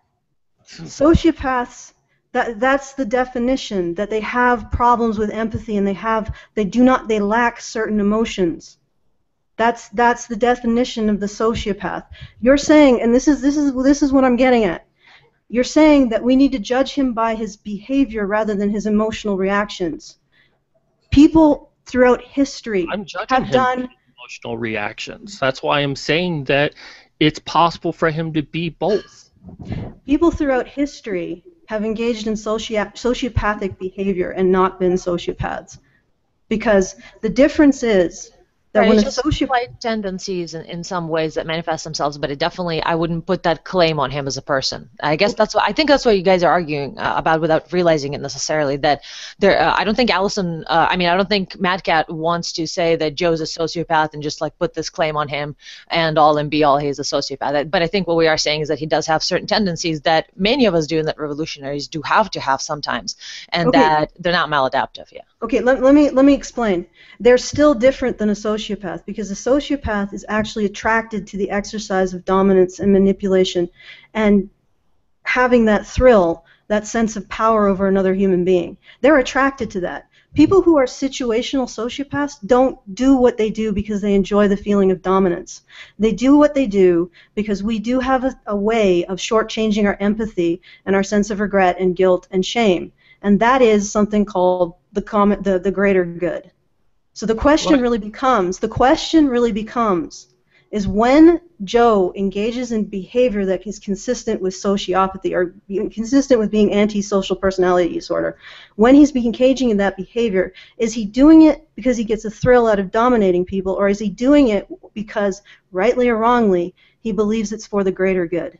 Sociopaths, that that's the definition, that they have problems with empathy and they have they do not they lack certain emotions. That's that's the definition of the sociopath. You're saying, and this is this is this is what I'm getting at. You're saying that we need to judge him by his behavior rather than his emotional reactions. People throughout history I'm judging have him done by emotional reactions. That's why I'm saying that it's possible for him to be both. people throughout history have engaged in soci- sociopathic behavior and not been sociopaths. Because the difference is that Right, when a it's just sociopath... slight tendencies in, in some ways that manifest themselves, but it definitely, I wouldn't put that claim on him as a person. I guess that's what, I think that's what you guys are arguing uh, about without realizing it necessarily, that there, uh, I don't think Allison, uh, I mean, I don't think Mad Cat wants to say that Joe's a sociopath and just like put this claim on him and all and be all he's a sociopath. But I think what we are saying is that he does have certain tendencies that many of us do and that revolutionaries do have to have sometimes, and Okay. that they're not maladaptive, yeah. Okay, let, let me let me explain. They're still different than a sociopath because a sociopath is actually attracted to the exercise of dominance and manipulation and having that thrill, that sense of power over another human being. They're attracted to that. People who are situational sociopaths don't do what they do because they enjoy the feeling of dominance. They do what they do because we do have a, a way of shortchanging our empathy and our sense of regret and guilt and shame. And that is something called the common, the, the greater good. So the question Right. really becomes, the question really becomes, is when Joe engages in behavior that is consistent with sociopathy or being consistent with being antisocial personality disorder, when he's engaging in that behavior, is he doing it because he gets a thrill out of dominating people, or is he doing it because, rightly or wrongly, he believes it's for the greater good?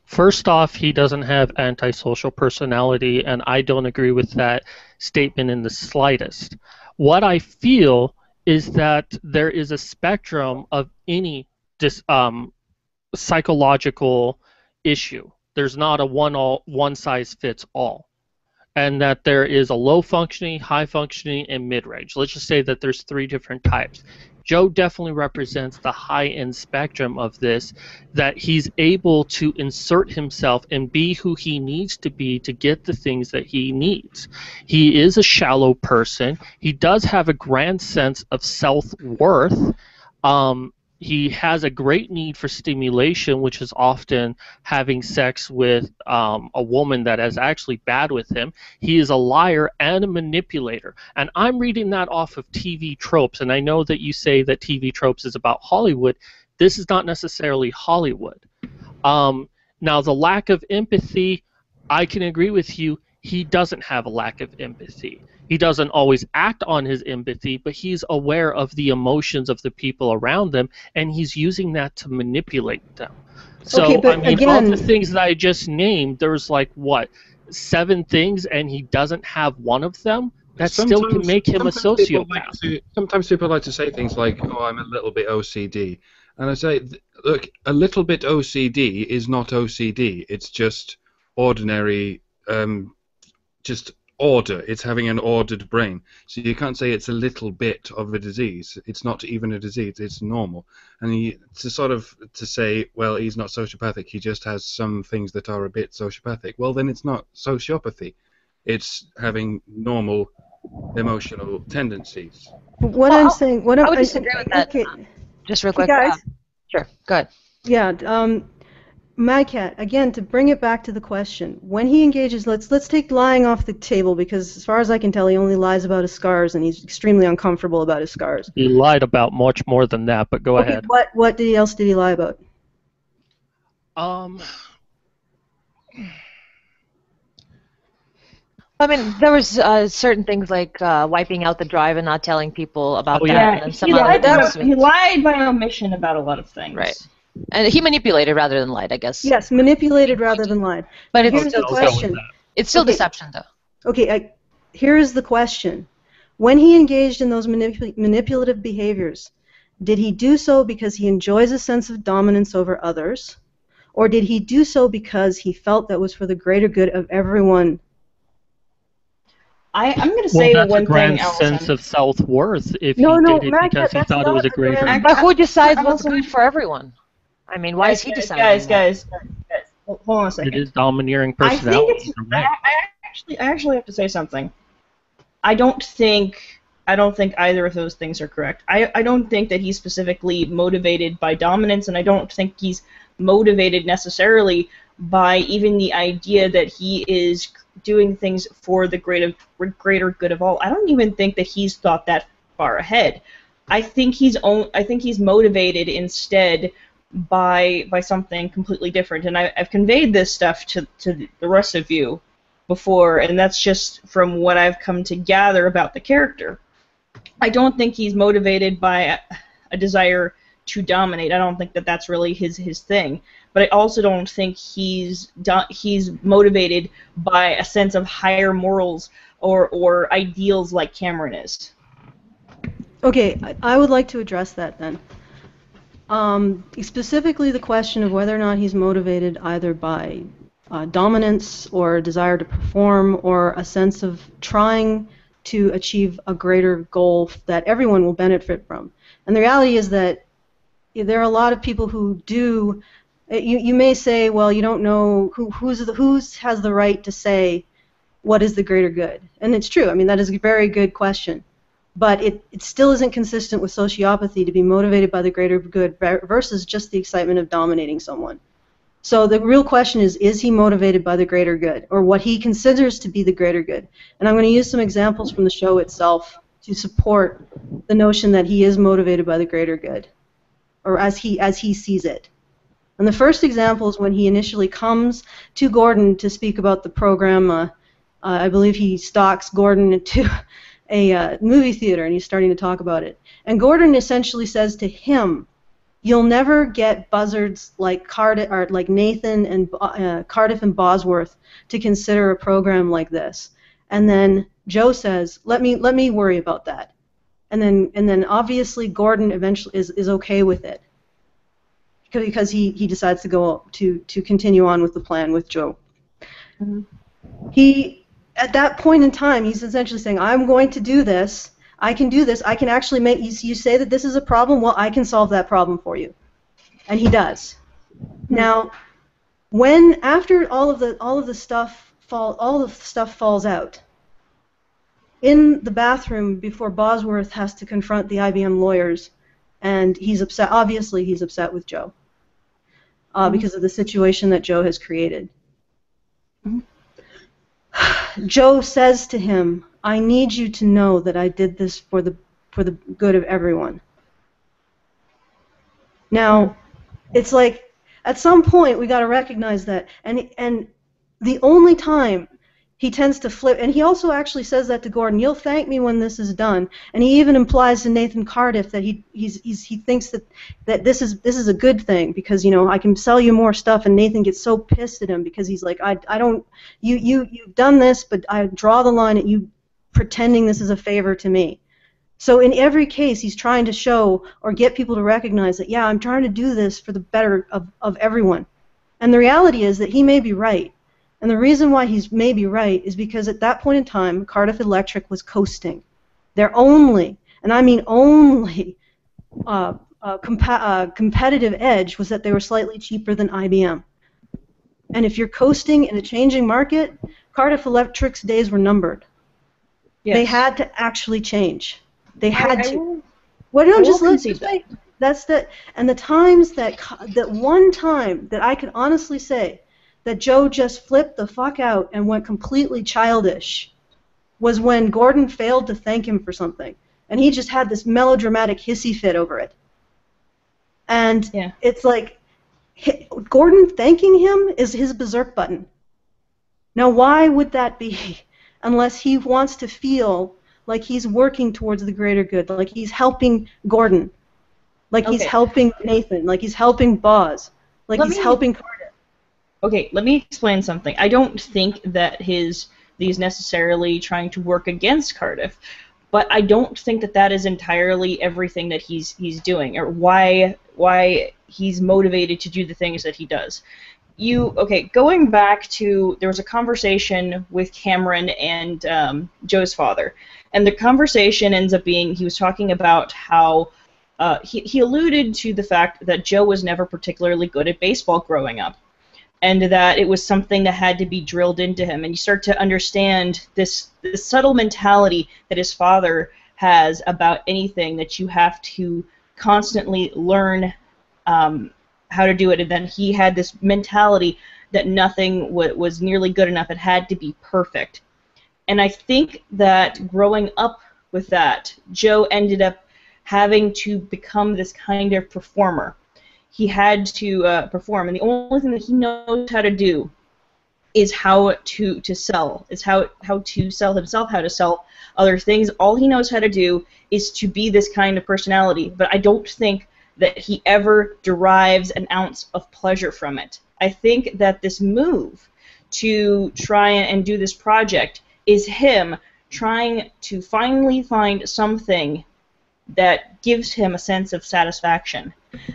First off, he doesn't have antisocial personality, and I don't agree with that statement in the slightest. What I feel is that there is a spectrum of any dis, um, psychological issue. There's not a one all one size fits all, and that there is a low functioning, high functioning, and mid range. Let's just say that there's three different types. Joe definitely represents the high-end spectrum of this, that he's able to insert himself and be who he needs to be to get the things that he needs. He is a shallow person. He does have a grand sense of self-worth. Um, he has a great need for stimulation, which is often having sex with um, a woman that is actually bad with him. He is a liar and a manipulator. And I'm reading that off of T V tropes. And I know that you say that T V tropes is about Hollywood. This is not necessarily Hollywood. Um, now, the lack of empathy, I can agree with you. He doesn't have a lack of empathy. He doesn't always act on his empathy, but he's aware of the emotions of the people around them, and he's using that to manipulate them. So, Okay, but I mean, again- all the things that I just named, there's like, what, seven things, and he doesn't have one of them? That still can Sometimes- make him a sometimes people like sociopath. to- sometimes people like to say things like, "Oh, I'm a little bit O C D," and I say, th- "Look, a little bit O C D is not O C D. It's just ordinary, um, just order. It's having an ordered brain. So you can't say it's a little bit of a disease. It's not even a disease. It's normal." And he, to sort of to say, well, he's not sociopathic. He just has some things that are a bit sociopathic. Well, then it's not sociopathy. It's having normal emotional tendencies. What Well, I'm saying, what I I'm, would disagree with that. Okay, Just real quick. guys. uh, sure, go ahead. yeah. Um, Mad Cat, again, to bring it back to the question, when he engages, let's let's take lying off the table, because as far as I can tell, he only lies about his scars, and he's extremely uncomfortable about his scars. He lied about much more than that, but go Okay, ahead. what what did he else did he lie about? Um, I mean, there was uh, certain things like uh, wiping out the drive and not telling people about Oh, that, yeah. and then some he, other lied by, things. with- he lied by omission about a lot of things. Right. And he manipulated rather than lied, I guess. Yes, manipulated rather than lied. But it's Here's still, the I'll go with question. that. it's still Okay. deception, though. Okay, I, here is the question. When he engaged in those manip- manipulative behaviors, did he do so because he enjoys a sense of dominance over others, or did he do so because he felt that was for the greater good of everyone? I, I'm going to Well, say that's one a grand thing, Allison. sense of self-worth if No, he no, did it Matt, because he that's thought it was not a greater... a grand- But who decides I what's also- good for everyone? I mean, why is he guys, deciding? Guys, that? guys, guys, guys, hold hold on a second. It is domineering I think personality. it's. You're I, right. I actually, I actually have to say something. I don't think. I don't think either of those things are correct. I, I don't think that he's specifically motivated by dominance, and I don't think he's motivated necessarily by even the idea that he is doing things for the greater greater good of all. I don't even think that he's thought that far ahead. I think he's on, I think he's motivated instead by by something completely different, and I, I've conveyed this stuff to to the rest of you before, and that's just from what I've come to gather about the character. I don't think he's motivated by a, a desire to dominate. I don't think that that's really his his thing. But I also don't think he's do, he's motivated by a sense of higher morals or or ideals like Cameron is. Okay, I, I would like to address that then. Um, specifically the question of whether or not he's motivated either by uh, dominance or a desire to perform or a sense of trying to achieve a greater goal that everyone will benefit from. And the reality is that there are a lot of people who do, you, you may say, well, you don't know who who's the, who's has the right to say what is the greater good. And it's true. I mean, that is a very good question. But it, it still isn't consistent with sociopathy to be motivated by the greater good versus just the excitement of dominating someone. So the real question is, is he motivated by the greater good, or what he considers to be the greater good? And I'm going to use some examples from the show itself to support the notion that he is motivated by the greater good, or as he as he sees it. And the first example is when he initially comes to Gordon to speak about the program. Uh, uh, I believe he stalks Gordon into a uh, movie theater, and he's starting to talk about it. And Gordon essentially says to him, you'll never get buzzards like Cardiff or like Nathan and uh, Cardiff and Bosworth to consider a program like this. And then Joe says, "Let me let me worry about that." And then and then obviously Gordon eventually is, is okay with it because he, he decides to go to to continue on with the plan with Joe. Mm-hmm. He at that point in time he's essentially saying, "I'm going to do this. I can do this. I can actually make you, you say that this is a problem. Well, I can solve that problem for you," and he does. Now, when after all of the all of the stuff fall all the stuff falls out in the bathroom before Bosworth has to confront the I B M lawyers, and he's upset. Obviously, he's upset with Joe uh, mm-hmm. because of the situation that Joe has created. Mm-hmm. Joe says to him, "I need you to know that I did this for the for the good of everyone." Now, it's like at some point we got to recognize that, and and the only time he tends to flip, and he also actually says that to Gordon, "You'll thank me when this is done," and he even implies to Nathan Cardiff that he he's, he's he thinks that that this is this is a good thing because you know I can sell you more stuff, and Nathan gets so pissed at him because he's like, I I don't you you you've done this, but I draw the line at you pretending this is a favor to me. So in every case, he's trying to show or get people to recognize that, yeah, I'm trying to do this for the better of, of everyone. And the reality is that he may be right. And the reason why he's maybe right is because at that point in time, Cardiff Electric was coasting. Their only, and I mean only, uh, uh, compa uh, competitive edge was that they were slightly cheaper than I B M. And if you're coasting in a changing market, Cardiff Electric's days were numbered. Yes. They had to actually change. They had I, I to. Will, well, no, just let's just say that's the and the times that that one time that I can honestly say that Joe just flipped the fuck out and went completely childish was when Gordon failed to thank him for something, and he just had this melodramatic hissy fit over it. And yeah. It's like Gordon thanking him is his berserk button. Now, why would that be? Unless he wants to feel like he's working towards the greater good, like he's helping Gordon, like okay. he's helping Nathan, like he's helping Boz, like let he's me, helping Cardiff. Okay, let me explain something. I don't think that his he's necessarily trying to work against Cardiff, but I don't think that that is entirely everything that he's he's doing, or why why he's motivated to do the things that he does. You okay? Going back to there was a conversation with Cameron and um, Joe's father, and the conversation ends up being he was talking about how uh, he he alluded to the fact that Joe was never particularly good at baseball growing up, and that it was something that had to be drilled into him. And you start to understand this this subtle mentality that his father has about anything, that you have to constantly learn. Um, how to do it, and then he had this mentality that nothing w was nearly good enough. It had to be perfect. And I think that growing up with that, Joe ended up having to become this kind of performer. He had to uh, perform, and the only thing that he knows how to do is how to to sell, is how how to sell himself, how to sell other things. All he knows how to do is to be this kind of personality, but I don't think that he ever derives an ounce of pleasure from it. I think that this move to try and do this project is him trying to finally find something that gives him a sense of satisfaction.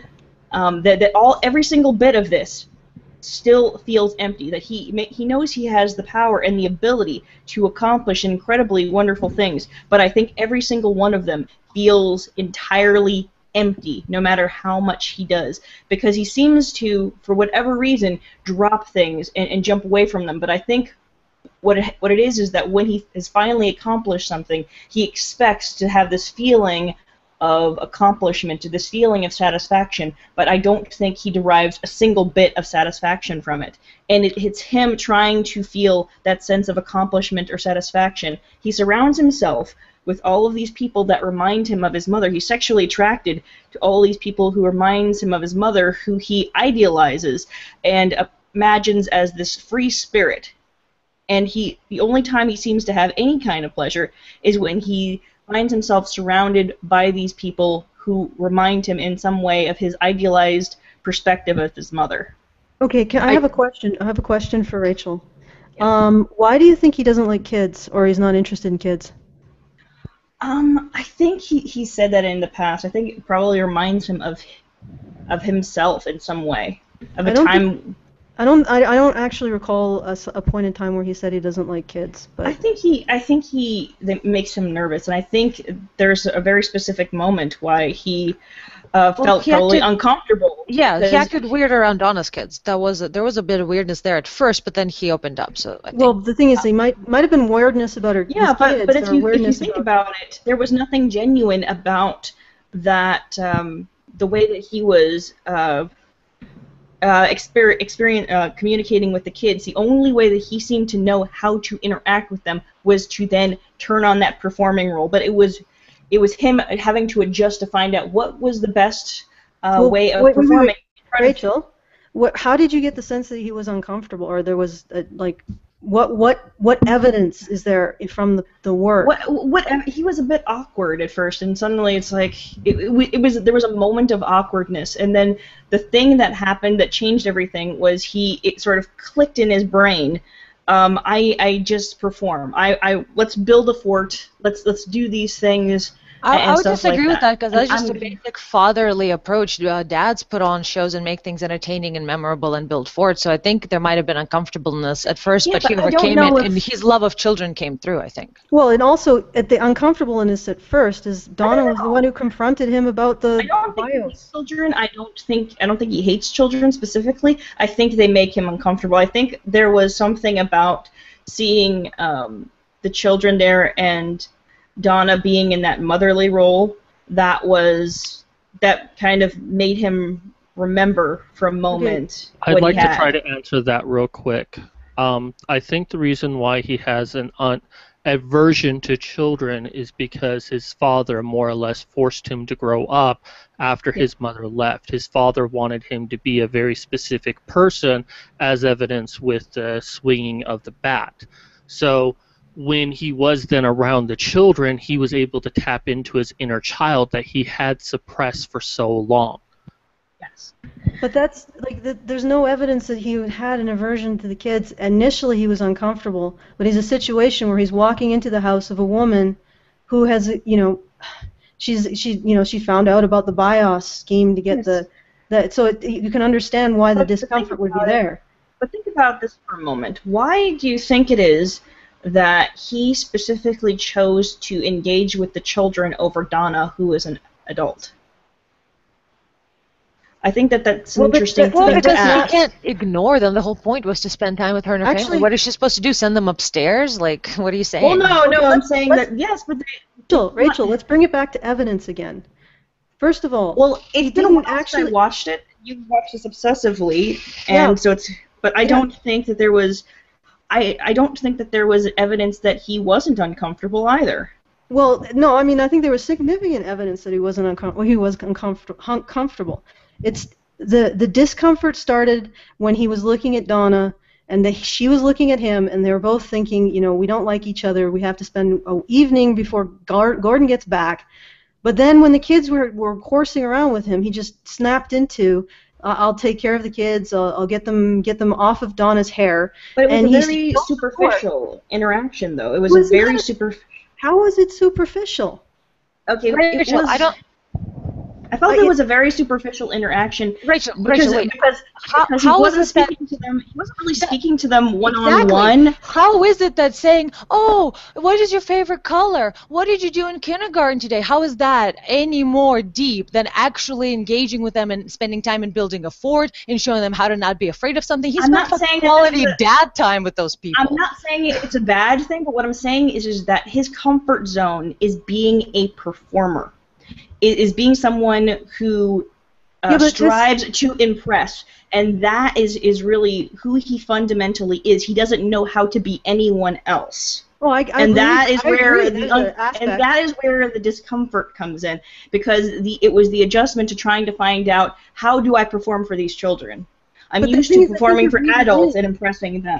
Um, that that all every single bit of this still feels empty. That he he knows he has the power and the ability to accomplish incredibly wonderful things, but I think every single one of them feels entirely empty, no matter how much he does, because he seems to, for whatever reason, drop things and, and jump away from them. But I think what it, what it is is that when he has finally accomplished something, he expects to have this feeling of accomplishment, this feeling of satisfaction, but I don't think he derives a single bit of satisfaction from it. And it, it's him trying to feel that sense of accomplishment or satisfaction. He surrounds himself with all of these people that remind him of his mother. He's sexually attracted to all these people who reminds him of his mother, who he idealizes and imagines as this free spirit. And he, the only time he seems to have any kind of pleasure is when he finds himself surrounded by these people who remind him in some way of his idealized perspective of his mother. Okay, can, I, I- have a question. I have a question for Rachel. Um, why do you think he doesn't like kids, or he's not interested in kids? Um, I think he, he said that in the past. I think it probably reminds him of of himself in some way, of I a don't time. I don't. I, I don't actually recall a, s- a point in time where he said he doesn't like kids. But I think he I think he that makes him nervous, and I think there's a very specific moment why he uh, Well, felt he had totally to- uncomfortable. Yeah, he because- acted weird around Donna's kids. That was a, there was a bit of weirdness there at first, but then he opened up. So I think. well, the thing is, he might might have been weirdness about her. Yeah, his but kids, but if or you if you weirdness think about, about it, there was nothing genuine about that. Um, the way that he was uh, uh, exper- experience, uh, communicating with the kids, the only way that he seemed to know how to interact with them was to then turn on that performing role. But it was it was him having to adjust to find out what was the best uh, Well, way of wait, wait, wait, performing. wait. Rachel, what? How did you get the sense that he was uncomfortable, or there was a, like, what what what evidence is there from the, the work? What, what he was a bit awkward at first, and suddenly it's like it, it, it was there was a moment of awkwardness, and then the thing that happened that changed everything was he it sort of clicked in his brain. Um, I I just perform. I, I let's build a fort. Let's let's do these things. I, and I would stuff like disagree with that because that's And just a I'm- basic fatherly approach. Uh, dads put on shows and make things entertaining and memorable and build forts. So I think there might have been uncomfortableness at first, Yeah, but but he I don't overcame know it, if- and his love of children came through. I think. Well, and also at the uncomfortableness at first is Donna was the one who confronted him about the I don't think he bios. hates children. I don't think I don't think he hates children specifically. I think they make him uncomfortable. I think there was something about seeing um, the children there and Donna being in that motherly role that was that kind of made him remember for a moment I'd what like he to had. try to answer that real quick. Um, I think the reason why he has an un- aversion to children is because his father more or less forced him to grow up after Yeah. his mother left. His father wanted him to be a very specific person, as evidenced with the swinging of the bat. So when he was then around the children, he was able to tap into his inner child that he had suppressed for so long. Yes. But that's like the, there's no evidence that he had an aversion to the kids. Initially, he was uncomfortable, but he's a situation where he's walking into the house of a woman who has, you know, she's she you know she found out about the BIOS scheme to get Yes. the that so it, you can understand why the But the thing discomfort would be about it- there. But think about this for a moment. Why do you think it is that he specifically chose to engage with the children over Donna, who is an adult? I think that that's an Well, but interesting that- Well, thing to because he ask. can't ignore them. The whole point was to spend time with her and her Actually- family. What is she supposed to do? Send them upstairs? Like, what are you saying? Well, no, no, Okay, I'm let's- saying let's- that yes, but they, Rachel, Rachel, let's bring it back to evidence again. First of all, well, he it's been a didn't while actually. since I watched it. You watched this obsessively, Yeah. and so it's. But I Yeah. don't think that there was. I I don't think that there was evidence that he wasn't uncomfortable either. Well, no, I mean, I think there was significant evidence that he wasn't uncomfortable. He was uncomfortable. Comfortable. It's the the discomfort started when he was looking at Donna, and the, she was looking at him, and they were both thinking, you know, we don't like each other. We have to spend an evening before Gar- Gordon gets back. But then when the kids were were coursing around with him, he just snapped into, uh, I'll take care of the kids. I'll, I'll get them get them off of Donna's hair. But it was And a he's- very superficial interaction, though. It was Was a very not- super. How is it superficial? Okay, it Rachel, was, I don't. I felt I- it was a very superficial interaction Rachel, because Rachel, wait. because, How, because how he is wasn't it that? speaking to them. He wasn't really speaking to them one on Exactly. one. How is it that saying, "Oh, what is your favorite color? What did you do in kindergarten today?" How is that any more deep than actually engaging with them and spending time in building a fort and showing them how to not be afraid of something? He's I'm not not saying that quality this is a- dad time with those people. I'm not saying it's a bad thing, but what I'm saying is, is that his comfort zone is being a performer, is, is being someone who uh, Yeah, but this- strives to impress, and that is is really who he fundamentally is. He doesn't know how to be anyone else. Oh, I, I and agree- that is I where agree. the There's un- an aspect. and that is where the discomfort comes in, because the it was the adjustment to trying to find out, how do I perform for these children? I'm But the used thing to is, I think performing you're for reading adults in. and impressing them.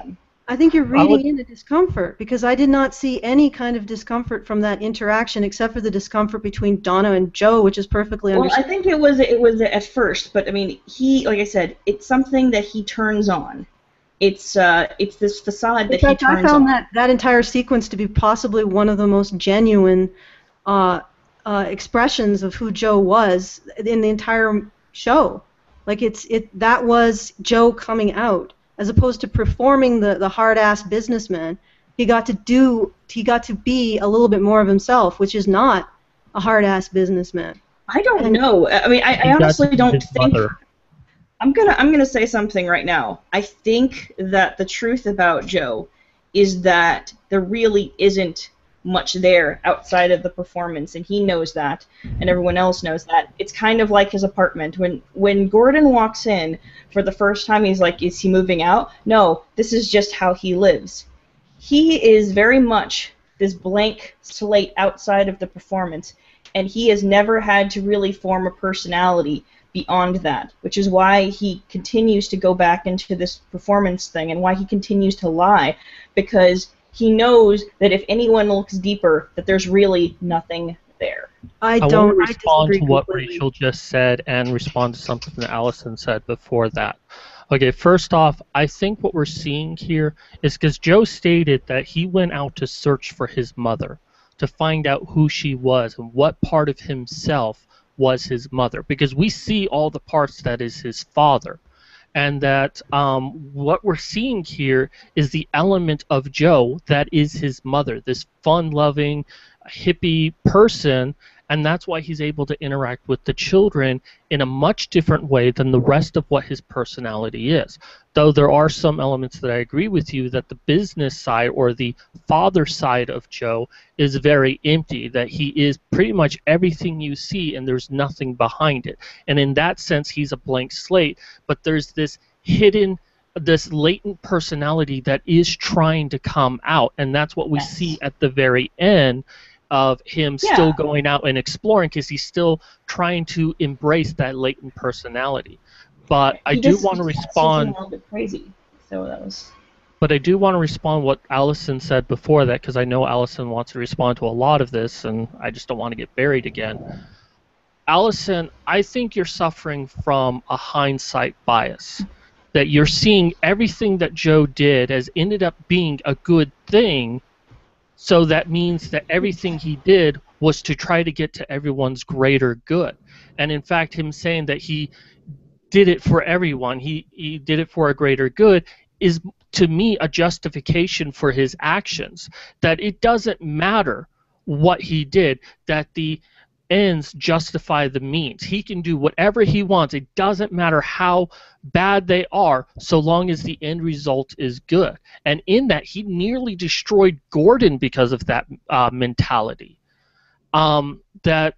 I think you're I would- reading in a discomfort because I did not see any kind of discomfort from that interaction except for the discomfort between Donna and Joe, which is perfectly Well, I understandable. think it was it was at first, but I mean, he, like I said, it's something that he turns on. It's uh, it's this facade that In fact, he turns I found on. that, that entire sequence to be possibly one of the most genuine uh, uh, expressions of who Joe was in the entire show. Like it's it that was Joe coming out, as opposed to performing the, the hard-ass businessman. He got to do he got to be a little bit more of himself, which is not a hard-ass businessman. I don't And- know. I mean, I, He I got honestly to be don't his think. mother. I'm gonna I'm gonna say something right now. I think that the truth about Joe is that there really isn't much there outside of the performance, and he knows that, and everyone else knows that. It's kind of like his apartment. When when Gordon walks in for the first time, he's like, "Is he moving out?" No, this is just how he lives. He is very much this blank slate outside of the performance, and he has never had to really form a personality beyond that, which is why he continues to go back into this performance thing and why he continues to lie, because he knows that if anyone looks deeper, that there's really nothing there. I I don't. want to I respond disagree to what completely. Rachel just said and respond to something that Allison said before that. Okay, first off, I think what we're seeing here is because Joe stated that he went out to search for his mother, to find out who she was and what part of himself was his mother, because we see all the parts that is his father. And that um, what we're seeing here is the element of Joe that is his mother, this fun-loving, hippie person, and that's why he's able to interact with the children in a much different way than the rest of what his personality is. Though there are some elements that I agree with you that the business side or the father side of Joe is very empty, that he is pretty much everything you see and there's nothing behind it. And in that sense, he's a blank slate, but there's this hidden, this latent personality that is trying to come out, and that's what we Yes. see at the very end of him Yeah. still going out and exploring, because he's still trying to embrace that latent personality. But I He do just- want to he just seems respond. a little bit crazy. So that was. But I do want to respond what Allison said before that, because I know Allison wants to respond to a lot of this, and I just don't want to get buried again. Allison, I think you're suffering from a hindsight bias, that you're seeing everything that Joe did as ended up being a good thing, so that means that everything he did was to try to get to everyone's greater good. And in fact, him saying that he did it for everyone, he, he did it for a greater good, is to me a justification for his actions, that it doesn't matter what he did, that the ends justify the means. He can do whatever he wants. It doesn't matter how bad they are, so long as the end result is good. And in that, he nearly destroyed Gordon because of that uh, mentality. Um, that,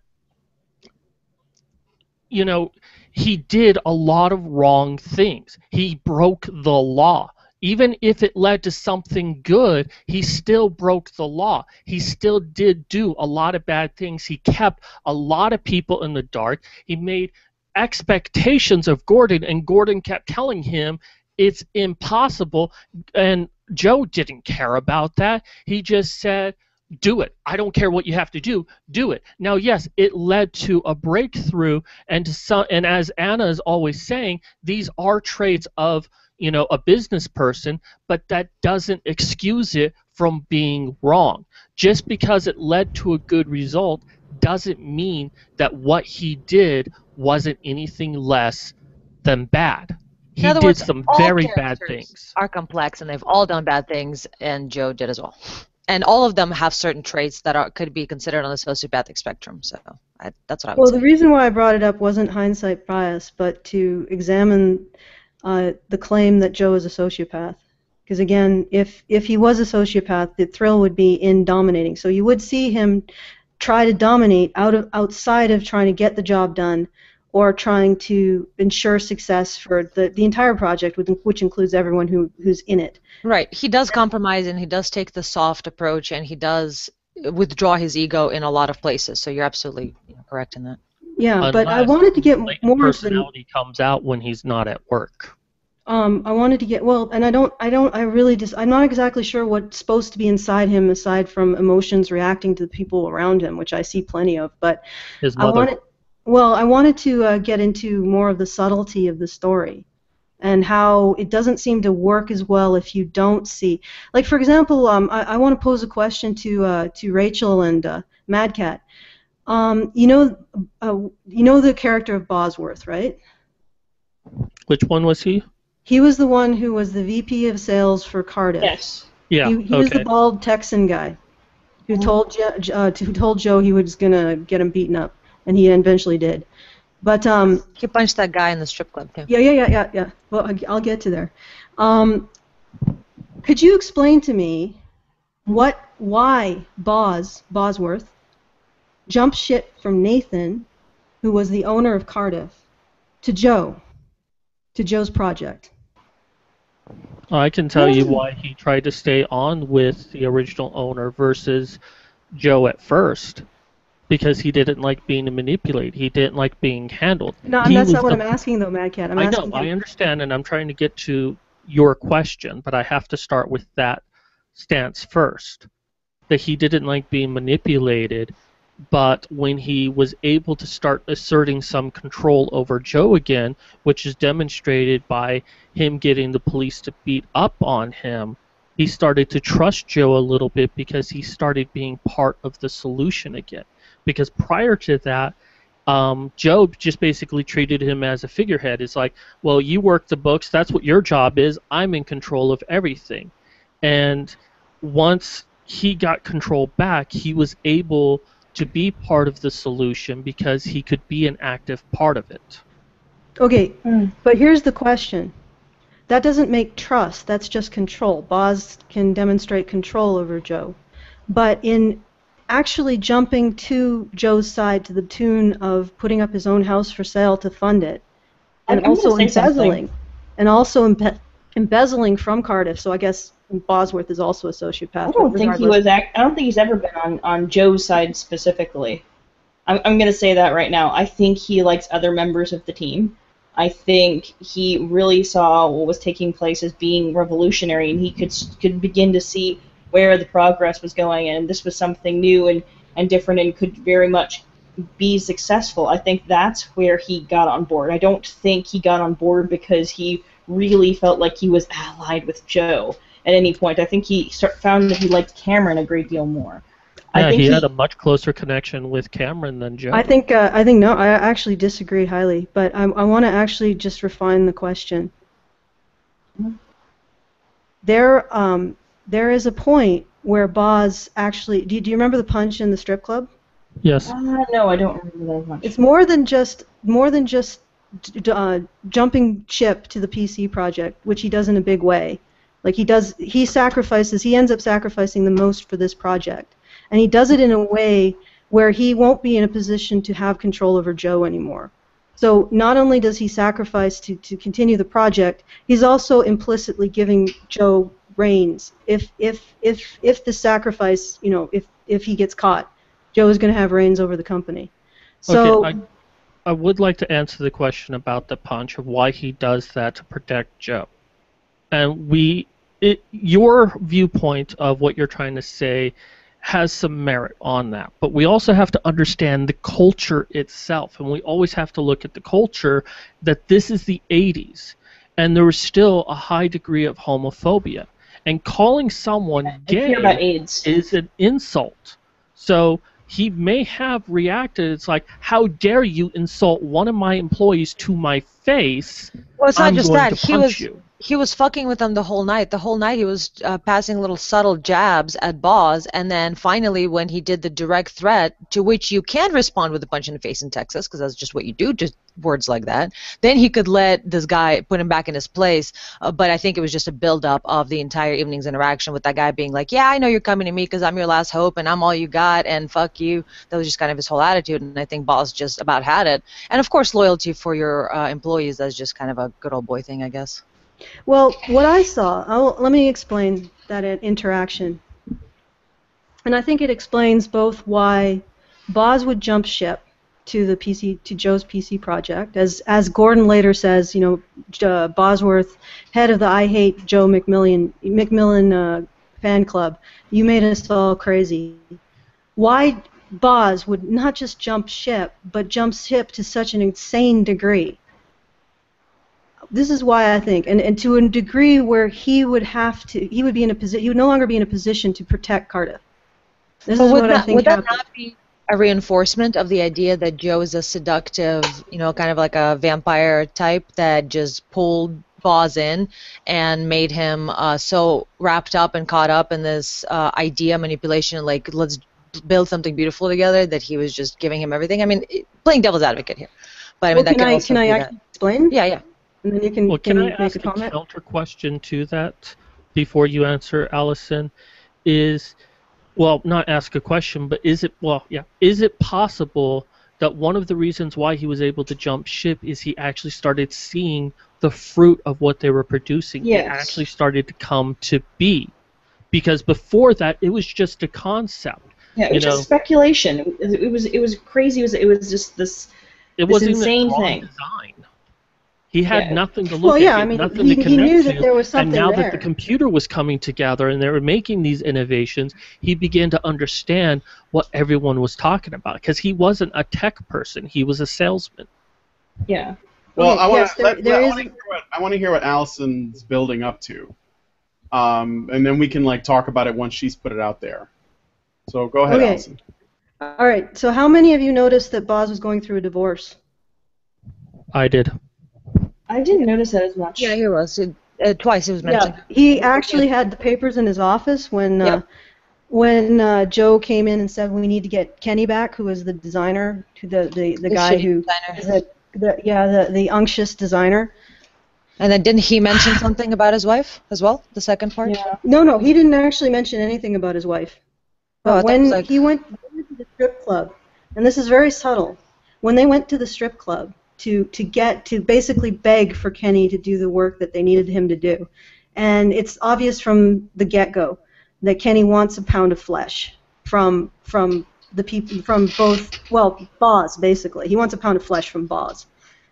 you know, he did a lot of wrong things. He broke the law. Even if it led to something good, he still broke the law. He still did do a lot of bad things. He kept a lot of people in the dark. He made expectations of Gordon, and Gordon kept telling him it's impossible. And Joe didn't care about that. He just said, do it. I don't care what you have to do. Do it. Now, yes, it led to a breakthrough, and to some, and as Anna is always saying, these are traits of, you know, a business person, but that doesn't excuse it from being wrong. Just because it led to a good result doesn't mean that what he did wasn't anything less than bad. He In other did words, some all very bad characters things. Are complex, and they've all done bad things, and Joe did as well. And all of them have certain traits that are could be considered on the sociopathic spectrum. So I, that's what I would Well, say. the reason why I brought it up wasn't hindsight bias, but to examine uh, the claim that Joe is a sociopath. Because again, if if he was a sociopath, the thrill would be in dominating. So you would see him try to dominate out of outside of trying to get the job done, or trying to ensure success for the, the entire project, which includes everyone who who's in it. Right. He does compromise, and he does take the soft approach, and he does withdraw his ego in a lot of places. So you're absolutely correct in that. Yeah, but I Unless wanted to get latent more into the, personality comes out when he's not at work. Um, I wanted to get well, and I don't, I don't, I really just, I'm not exactly sure what's supposed to be inside him aside from emotions reacting to the people around him, which I see plenty of. But His I mother. wanted, well, I wanted to uh, get into more of the subtlety of the story, and how it doesn't seem to work as well if you don't see. Like for example, um, I, I want to pose a question to uh, to Rachel and uh, Mad Cat. Um, you know, uh, you know the character of Bosworth, right? Which one was he? He was the one who was the V P of sales for Cardiff. Yes. Yeah. He, he okay. was the bald Texan guy who told jo- uh, who told Joe he was gonna get him beaten up, and he eventually did. But um, He punched that guy in the strip club too. yeah, yeah, yeah, yeah, yeah. Well, I- I'll get to there. Um, could you explain to me what, why Boz Bosworth jumped ship from Nathan, who was the owner of Cardiff, to Joe, to Joe's project? I can tell you why he tried to stay on with the original owner versus Joe at first. Because he didn't like being manipulated. He didn't like being handled. No, He that's was not what the- I'm asking, though, Mad Cat. I'm I asking know, him- I understand, and I'm trying to get to your question, but I have to start with that stance first. That he didn't like being manipulated, but when he was able to start asserting some control over Joe again, which is demonstrated by him getting the police to beat up on him, he started to trust Joe a little bit because he started being part of the solution again. Because prior to that, um, Joe just basically treated him as a figurehead. It's like, well, you work the books, that's what your job is, I'm in control of everything. And once he got control back, he was able to be part of the solution because he could be an active part of it. Okay, Mm. but here's the question. That doesn't make trust. That's just control. Boz can demonstrate control over Joe. But in actually jumping to Joe's side to the tune of putting up his own house for sale to fund it, and I'm gonna also say something. embezzling, and also embe- embezzling from Cardiff. So I guess Bosworth is also a sociopath. I don't but think he regardless- was. Act- I don't think he's ever been on, on Joe's side specifically. I'm, I'm going to say that right now. I think he likes other members of the team. I think he really saw what was taking place as being revolutionary, and he could could begin to see where the progress was going, and this was something new and, and different, and could very much be successful. I think that's where he got on board. I don't think he got on board because he really felt like he was allied with Joe at any point. I think he start, found that he liked Cameron a great deal more. I Yeah, think he, he had a much closer connection with Cameron than Joe. I think uh, I think no. I actually disagree highly, but I, I want to actually just refine the question. There, um, there is a point where Boz actually. Do you, do you remember the punch in the strip club? Yes. Uh, no, I don't remember that much. It's more than just more than just d- uh, jumping ship to the P C project, which he does in a big way. Like he does, he sacrifices. He ends up sacrificing the most for this project, and he does it in a way where he won't be in a position to have control over Joe anymore. So not only does he sacrifice to, to continue the project, he's also implicitly giving Joe reins. If if if if the sacrifice, you know, if if he gets caught, Joe is going to have reins over the company. So okay, I, I would like to answer the question about the punch of why he does that to protect Joe. And we, it, your viewpoint of what you're trying to say has some merit on that. But we also have to understand the culture itself. And we always have to look at the culture that this is the eighties. And there was still a high degree of homophobia. And calling someone I gay hear about AIDS. is an insult. So he may have reacted, it's like, how dare you insult one of my employees to my face? Well, it's not I'm just going that. to He punch was you. he was fucking with them the whole night. The whole night he was uh, passing little subtle jabs at Boz, and then finally when he did the direct threat, to which you can respond with a punch in the face in Texas, because that's just what you do, just words like that, then he could let this guy, put him back in his place. Uh, but I think it was just a build-up of the entire evening's interaction with that guy being like, yeah, I know you're coming to me because I'm your last hope and I'm all you got and fuck you. That was just kind of his whole attitude, and I think Boz just about had it. And of course loyalty for your uh, employees, that's just kind of a good old boy thing, I guess. well, what I saw, I'll, let me explain that in- interaction. And I think it explains both why Boz would jump ship to the P C to Joe's P C project. As as Gordon later says, you know, uh, Bosworth, head of the I Hate Joe McMillan McMillan uh, fan club, you made us all crazy. Why Boz would not just jump ship, but jump ship to such an insane degree? This is why I think, and, and to a degree where he would have to, he would be in a position, he would no longer be in a position to protect Cardiff. This But is would what that, I think would that happened. not be a reinforcement of the idea that Joe is a seductive, you know, kind of like a vampire type that just pulled Boz in and made him uh, so wrapped up and caught up in this uh, idea manipulation, like let's build something beautiful together, that he was just giving him everything? I mean, playing devil's advocate here, but I mean Well, that can can I also can I be actually that. explain? Yeah, yeah. And then you can, Well, can can I make ask a a comment. counter question to that before you answer, Allison? Is, well, not ask a question, but is it, well, yeah, is it possible that one of the reasons why he was able to jump ship is he actually started seeing the fruit of what they were producing? Yes. It actually started to come to be. Because before that, it was just a concept. Yeah, it You was know, just speculation. It, it was it was crazy. It was it was just this it this wasn't insane even a drawn thing. design. He had Yeah. nothing to look Well, at. yeah, he I had mean, nothing he, to he connect knew that to. there was And something now there. that the computer was coming together and they were making these innovations, he began to understand what everyone was talking about. Because he wasn't a tech person; he was a salesman. Yeah. Well, Okay, I want yes, to. there- there I is want to hear what I want to hear what Allison's building up to, um, and then we can like talk about it once she's put it out there. So go ahead, Okay. Allison. All right. So how many of you noticed that Boz was going through a divorce? I did. I didn't notice that as much. Yeah, here was it, uh, twice it was mentioned. Yeah, he actually had the papers in his office when uh, Yep. when uh, Joe came in and said we need to get Kenny back, who was the designer, who the the, the The guy shitty who designer. the, the yeah the the unctuous designer. And then didn't he mention something about his wife as well? The second part. Yeah. No, no, he didn't actually mention anything about his wife. Oh, I But thought it when was like- he went to the strip club, and this is very subtle, when they went to the strip club to to get to basically beg for Kenny to do the work that they needed him to do, and it's obvious from the get-go that Kenny wants a pound of flesh from from the people from both well Boz basically he wants a pound of flesh from Boz.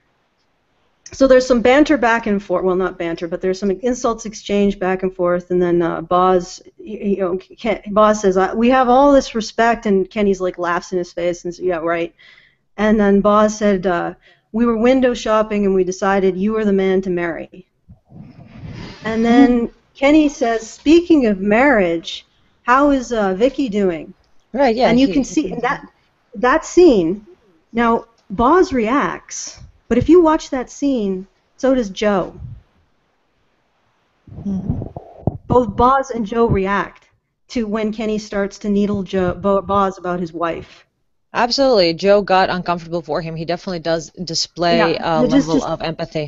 So there's some banter back and forth. Well, not banter, but there's some insults exchanged back and forth, and then uh, Boz, you know, Ken, Boz says, "We have all this respect," and Kenny's like laughs in his face and says, "Yeah, right." And then Boz said, uh, "We were window shopping, and we decided you were the man to marry." And then Kenny says, "Speaking of marriage, how is uh, Vicky doing?" Right. Yeah. and you he- can see in that that scene. Now Boz reacts, but if you watch that scene, so does Joe. Mhm. Both Boz and Joe react to when Kenny starts to needle Joe, Bo, Boz about his wife. Absolutely. Joe got uncomfortable for him. He definitely does display Yeah, a it just- level just- of empathy.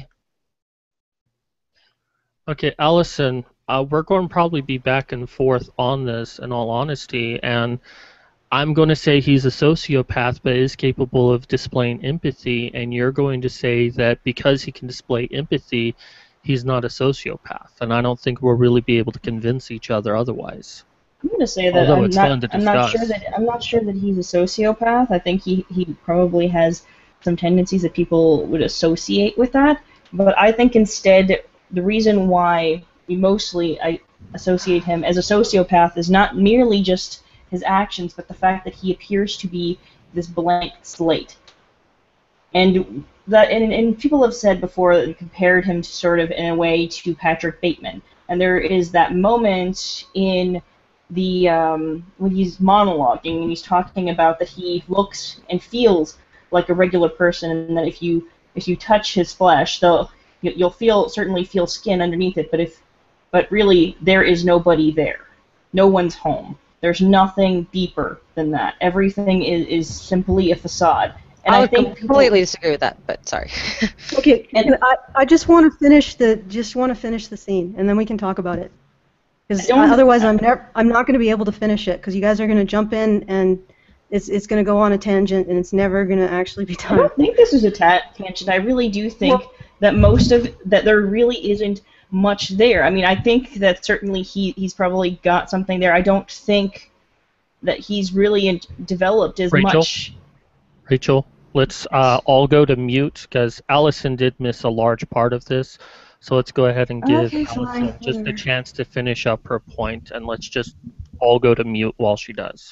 Okay, Allison, uh, we're going to probably be back and forth on this, in all honesty, and I'm going to say he's a sociopath, but is capable of displaying empathy, and you're going to say that because he can display empathy, he's not a sociopath, and I don't think we'll really be able to convince each other otherwise. I'm gonna say that Although I'm it's not. fun to I'm not discuss. sure that I'm not sure that he's a sociopath. I think he he probably has some tendencies that people would associate with that. But I think instead the reason why we mostly I associate him as a sociopath is not merely just his actions, but the fact that he appears to be this blank slate. And that and, and people have said before that they compared him to sort of in a way to Patrick Bateman. And there is that moment in the um, when he's monologuing and he's talking about that he looks and feels like a regular person, and that if you if you touch his flesh, though you'll feel certainly feel skin underneath it, but if but really there is nobody there, no one's home. There's nothing deeper than that. Everything is, is simply a facade. And I I would think people, completely disagree with that, but sorry. Okay, And- I, I just want to finish the just want to finish the scene, and then we can talk about it. Because I don't- otherwise, I'm never I'm not going to be able to finish it. Because you guys are going to jump in and it's it's going to go on a tangent, and it's never going to actually be I done. don't think this is a ta- tangent. I really do think Well- that most of that there really isn't much there. I mean, I think that certainly he he's probably got something there. I don't think that he's really in, developed as Rachel? much. Rachel, let's uh, all go to mute because Allison did miss a large part of this. So let's go ahead and give Okay, Allison fine, just a whatever. chance to finish up her point, and let's just all go to mute while she does.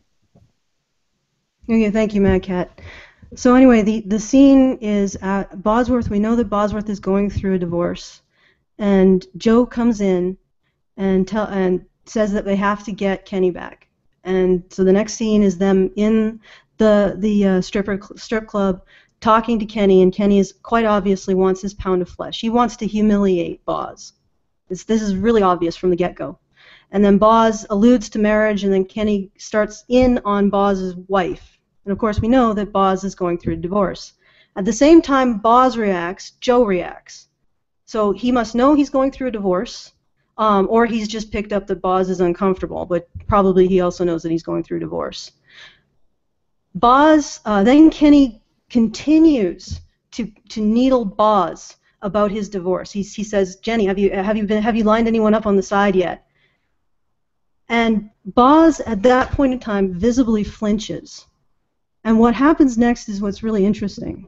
Okay, thank you, Mad Cat. So anyway, the, the scene is at Bosworth. We know that Bosworth is going through a divorce, and Joe comes in and tell and says that they have to get Kenny back. And so the next scene is them in the the uh, stripper strip club talking to Kenny, and Kenny is quite obviously wants his pound of flesh. He wants to humiliate Boz. It's, this is really obvious from the get-go. And then Boz alludes to marriage, and then Kenny starts in on Boz's wife. And of course, we know that Boz is going through a divorce. At the same time Boz reacts, Joe reacts. So he must know he's going through a divorce, um, or he's just picked up that Boz is uncomfortable, but probably he also knows that he's going through a divorce. Boz, uh, then Kenny continues to, to needle Boz about his divorce. He, he says, Jenny, have you, have, you been, have you lined anyone up on the side yet? And Boz, at that point in time, visibly flinches. And what happens next is what's really interesting.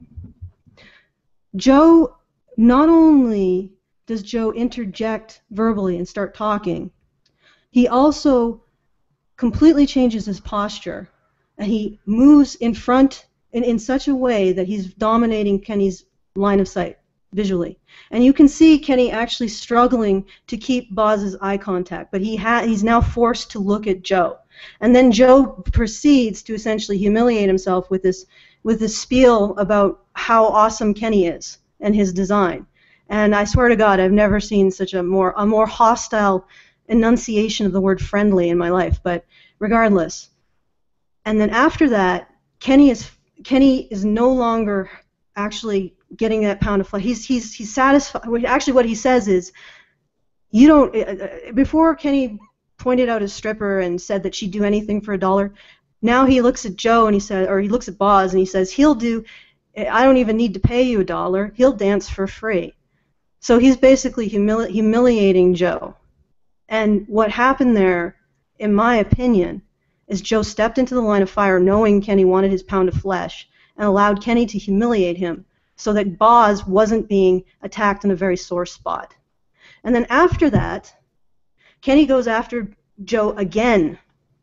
Joe, not only does Joe interject verbally and start talking, he also completely changes his posture, and he moves in front in, in such a way that he's dominating Kenny's line of sight visually. And you can see Kenny actually struggling to keep Boz's eye contact, but he ha he's now forced to look at Joe. And then Joe proceeds to essentially humiliate himself with this with this spiel about how awesome Kenny is and his design. And I swear to God, I've never seen such a more a more hostile enunciation of the word friendly in my life. But regardless, and then after that, Kenny is Kenny is no longer actually getting that pound of flesh. He's he's he's satisfied. Actually, what he says is, you don't. Uh, before Kenny pointed out his stripper and said that she'd do anything for a dollar. Now he looks at Joe and he said, or he looks at Boz and he says, he'll do. I don't even need to pay you a dollar. He'll dance for free. So he's basically humili humiliating Joe. And what happened there, in my opinion, is Joe stepped into the line of fire knowing Kenny wanted his pound of flesh and allowed Kenny to humiliate him so that Boz wasn't being attacked in a very sore spot. And then after that, Kenny goes after Joe again,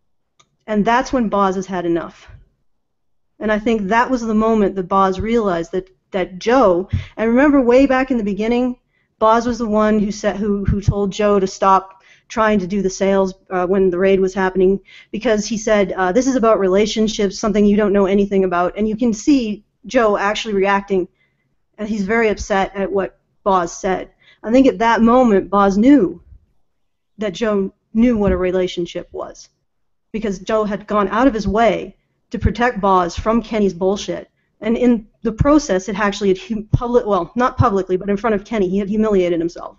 and that's when Boz has had enough. And I think that was the moment that Boz realized that, that Joe, and remember way back in the beginning, Boz was the one who, said, who, who told Joe to stop trying to do the sales uh, when the raid was happening, because he said, uh, this is about relationships, something you don't know anything about. And you can see Joe actually reacting, and he's very upset at what Boz said. I think at that moment, Boz knew that Joe knew what a relationship was, because Joe had gone out of his way to protect Boz from Kenny's bullshit, and in the process, it actually had public, well, not publicly, but in front of Kenny, he had humiliated himself,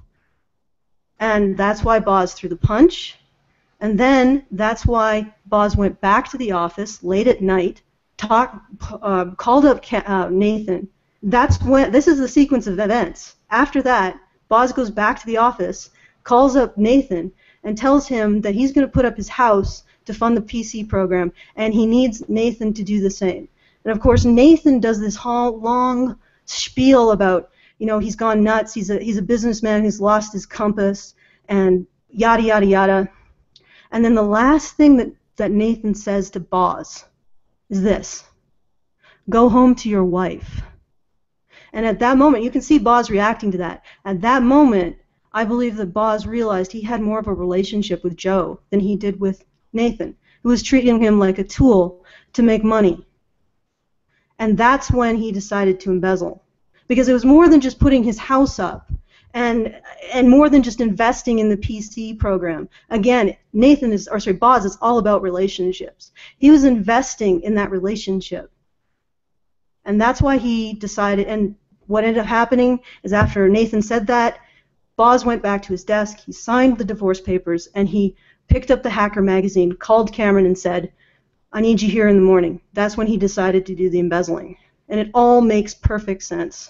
and that's why Boz threw the punch, and then that's why Boz went back to the office late at night, talk, uh, called up uh, Nathan. That's when this is the sequence of events. After that, Boz goes back to the office, calls up Nathan, and tells him that he's going to put up his house to fund the P C program, and he needs Nathan to do the same. And of course, Nathan does this whole long spiel about, you know, he's gone nuts, he's a, he's a businessman who's lost his compass, and yada, yada, yada. And then the last thing that, that Nathan says to Boz is this: go home to your wife. And at that moment, you can see Boz reacting to that. At that moment, I believe that Boz realized he had more of a relationship with Joe than he did with Nathan, who was treating him like a tool to make money. And that's when he decided to embezzle. Because it was more than just putting his house up, and and more than just investing in the P C program. Again, Nathan is, or sorry, Boz is all about relationships. He was investing in that relationship. And that's why he decided, and what ended up happening is after Nathan said that, Boz went back to his desk, he signed the divorce papers, and he picked up the Hacker magazine, called Cameron and said, I need you here in the morning. That's when he decided to do the embezzling. And it all makes perfect sense.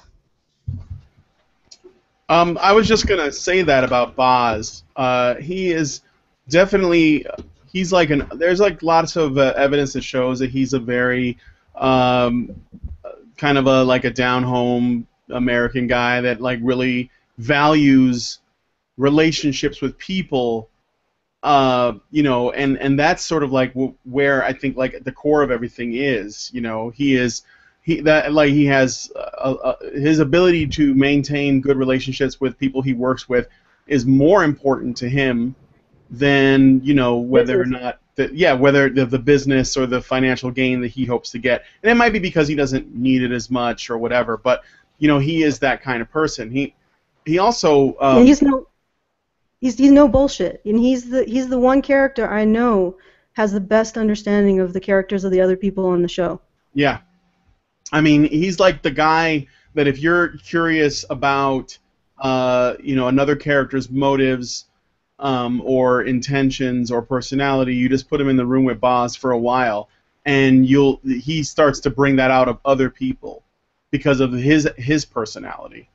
Um, I was just gonna say that about Boz. Uh, he is definitely, he's like an. There's like lots of uh, evidence that shows that he's a very um, kind of a like a down home American guy that like really values relationships with people. Uh, you know, and, and that's sort of like w- where I think like the core of everything is. You know, he is he that like he has uh, uh, his ability to maintain good relationships with people he works with is more important to him than, you know, whether or not the, yeah whether the, the business or the financial gain that he hopes to get. And it might be because he doesn't need it as much or whatever. But you know, he is that kind of person. He he also um, yeah, he's no. He's, he's no bullshit, and he's the he's the one character I know has the best understanding of the characters of the other people on the show. Yeah, I mean, he's like the guy that if you're curious about, uh, you know, another character's motives, um, or intentions or personality, you just put him in the room with Boz for a while, and you'll he starts to bring that out of other people because of his his personality.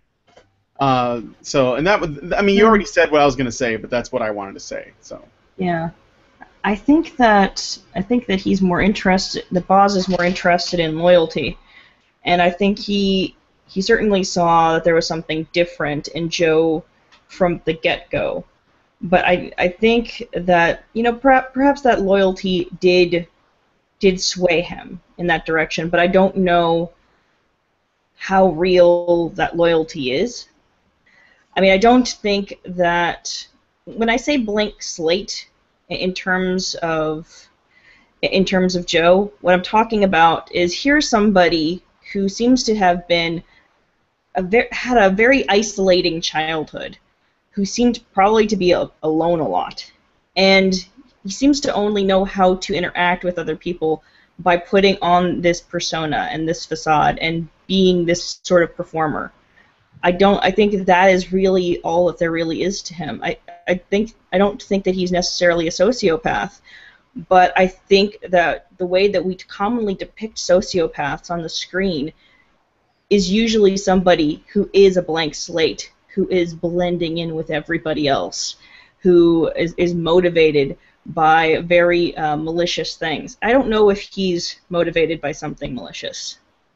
Uh, so, and that would, I mean, you already said what I was going to say, but that's what I wanted to say. So. Yeah, I think that I think that he's more interested. That Boz is more interested in loyalty, and I think he he certainly saw that there was something different in Joe from the get-go. But I I think that you know perhaps perhaps that loyalty did did sway him in that direction, but I don't know how real that loyalty is. I mean, I don't think that when I say blank slate in terms of in terms of Joe, what I'm talking about is here's somebody who seems to have been a ver- had a very isolating childhood, who seemed probably to be a- alone a lot, and he seems to only know how to interact with other people by putting on this persona and this facade and being this sort of performer. I don't. I think that is really all that there really is to him. I, I think. I don't think that he's necessarily a sociopath, but I think that the way that we commonly depict sociopaths on the screen is usually somebody who is a blank slate, who is blending in with everybody else, who is is motivated by very uh, malicious things. I don't know if he's motivated by something malicious.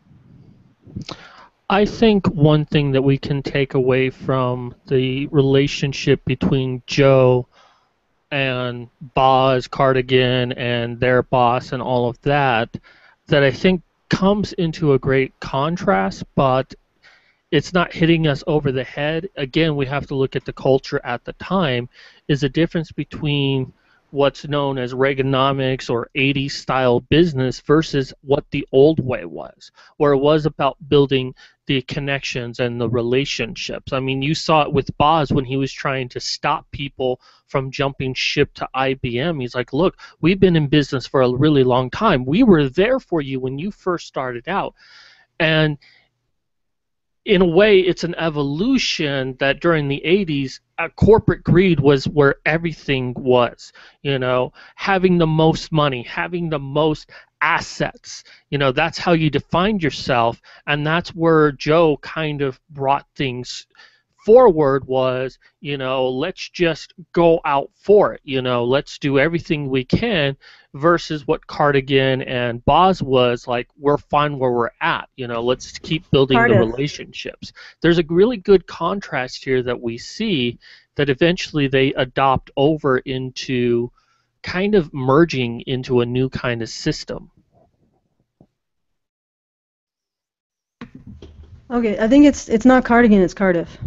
I think one thing that we can take away from the relationship between Joe and Boz, Cardigan, and their boss and all of that, that I think comes into a great contrast, but it's not hitting us over the head. Again, we have to look at the culture at the time, is the difference between what's known as Reaganomics or eighties style business versus what the old way was, where it was about building the connections and the relationships. I mean, you saw it with Boz when he was trying to stop people from jumping ship to I B M. He's like, look, we've been in business for a really long time. We were there for you when you first started out. And in a way, it's an evolution that during the eighties, uh, corporate greed was where everything was. You know, having the most money, having the most assets. You know, that's how you defined yourself, and that's where Joe kind of brought things forward was, you know, let's just go out for it. You know, let's do everything we can versus what Cardigan and Boz was like, we're fine where we're at. You know, let's keep building Cardiff. the relationships. There's a really good contrast here that we see that eventually they adopt over into kind of merging into a new kind of system. Okay, I think it's it's not Cardigan, it's Cardiff.